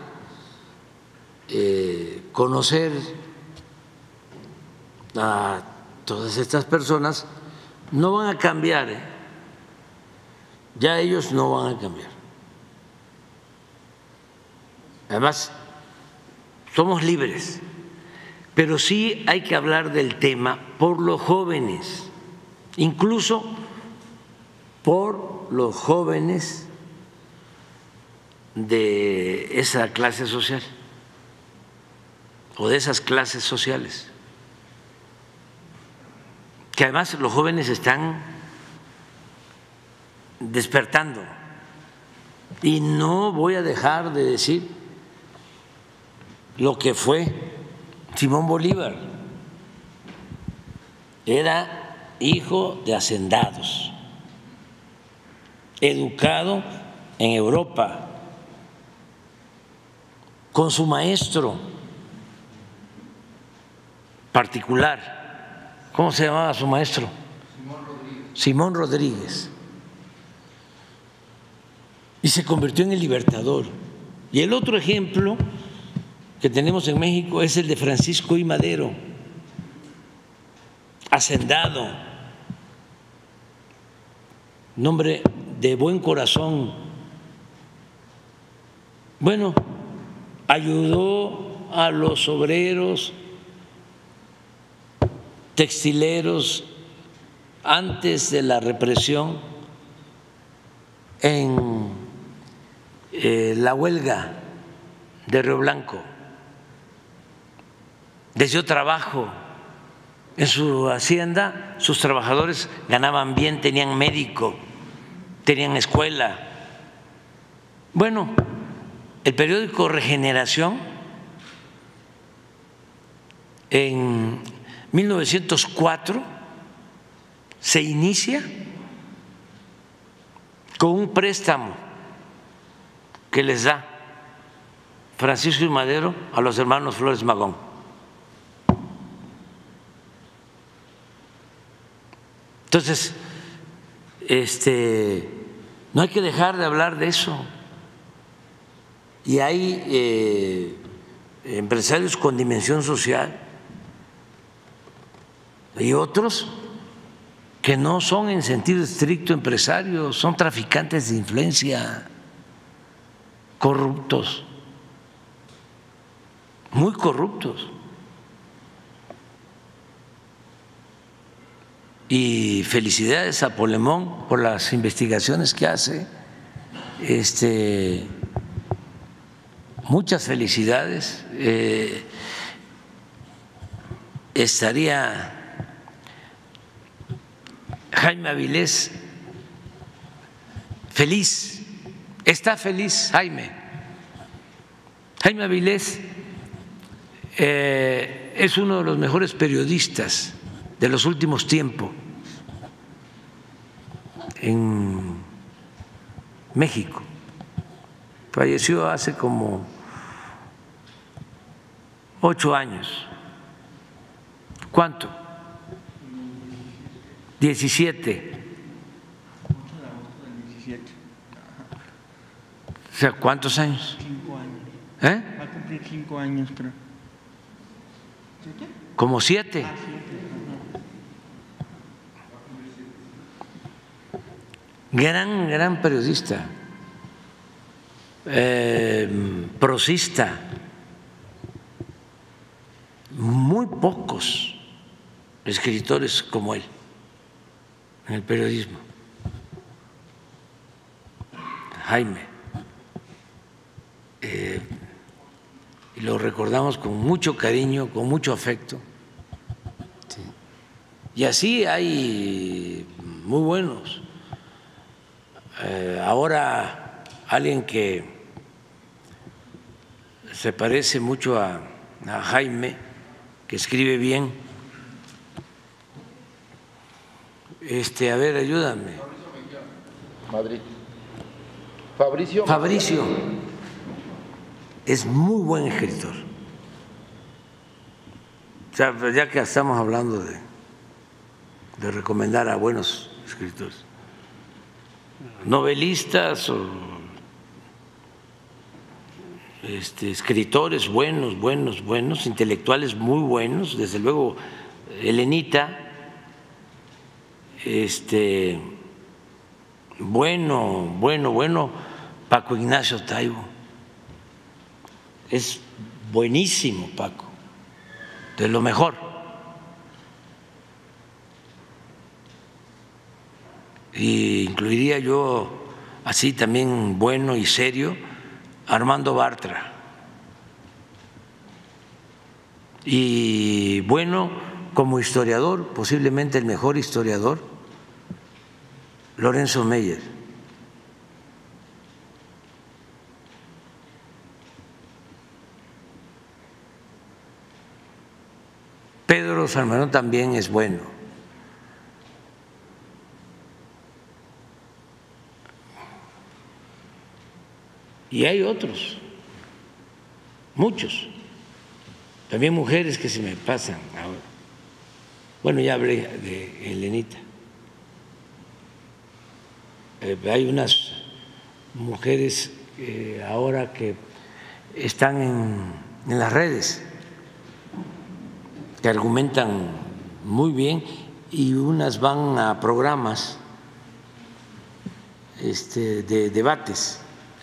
conocer a todas estas personas. No van a cambiar, ya ellos no van a cambiar. Además, somos libres, pero sí hay que hablar del tema por los jóvenes, incluso por los jóvenes de esa clase social o de esas clases sociales, que además los jóvenes están despertando. Y no voy a dejar de decir lo que fue Simón Bolívar. Era hijo de hacendados, educado en Europa, con su maestro particular. ¿Cómo se llamaba su maestro? Simón Rodríguez. Y se convirtió en el libertador. Y el otro ejemplo que tenemos en México es el de Francisco I. Madero, hacendado, un hombre de buen corazón. Bueno, ayudó a los obreros textileros antes de la represión en la huelga de Río Blanco. Les dio trabajo en su hacienda, sus trabajadores ganaban bien, tenían médico, tenían escuela. Bueno, el periódico Regeneración en 1904 se inicia con un préstamo que les da Francisco I. Madero a los hermanos Flores Magón. Entonces, no hay que dejar de hablar de eso. Y hay empresarios con dimensión social y otros que no son en sentido estricto empresarios, son traficantes de influencia, corruptos, muy corruptos. Y felicidades a Polemón por las investigaciones que hace. Muchas felicidades. Estaría Jaime Avilés feliz, está feliz Jaime. Jaime Avilés es uno de los mejores periodistas de los últimos tiempos en México. Falleció hace como 8 años. ¿Cuánto? 17. O sea, ¿cuántos años? 5 años. Va a cumplir 5 años, creo. Como 7. Gran periodista, prosista. Muy pocos escritores como él en el periodismo. Jaime, y lo recordamos con mucho cariño, con mucho afecto. Sí. Y así hay muy buenos. Ahora alguien que se parece mucho a Jaime, que escribe bien. A ver, ayúdame. Madrid. Fabricio es muy buen escritor. O sea, ya que estamos hablando de recomendar a buenos escritores. novelistas o escritores buenos, intelectuales muy buenos, desde luego Elenita, bueno, Paco Ignacio Taibo, es buenísimo Paco, de lo mejor. Y incluiría yo así también bueno y serio Armando Bartra, y bueno como historiador, posiblemente el mejor historiador, Lorenzo Meyer. Pedro Salmerón también es bueno. Y hay otros, muchos, también mujeres que se me pasan ahora. Bueno, ya hablé de Elenita. Hay unas mujeres ahora que están en las redes, que argumentan muy bien, y unas van a programas de debates.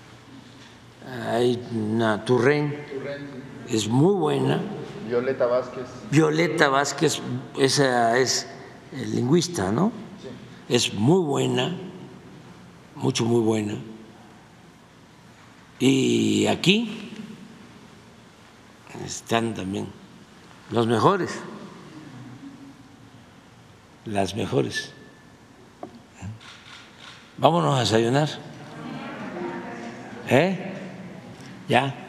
Hay una Turren, es muy buena. Violeta Vázquez, esa es lingüista, ¿no? Sí. Es muy buena, muy buena. Y aquí están también los mejores, las mejores. Vámonos a desayunar. ¿Ya?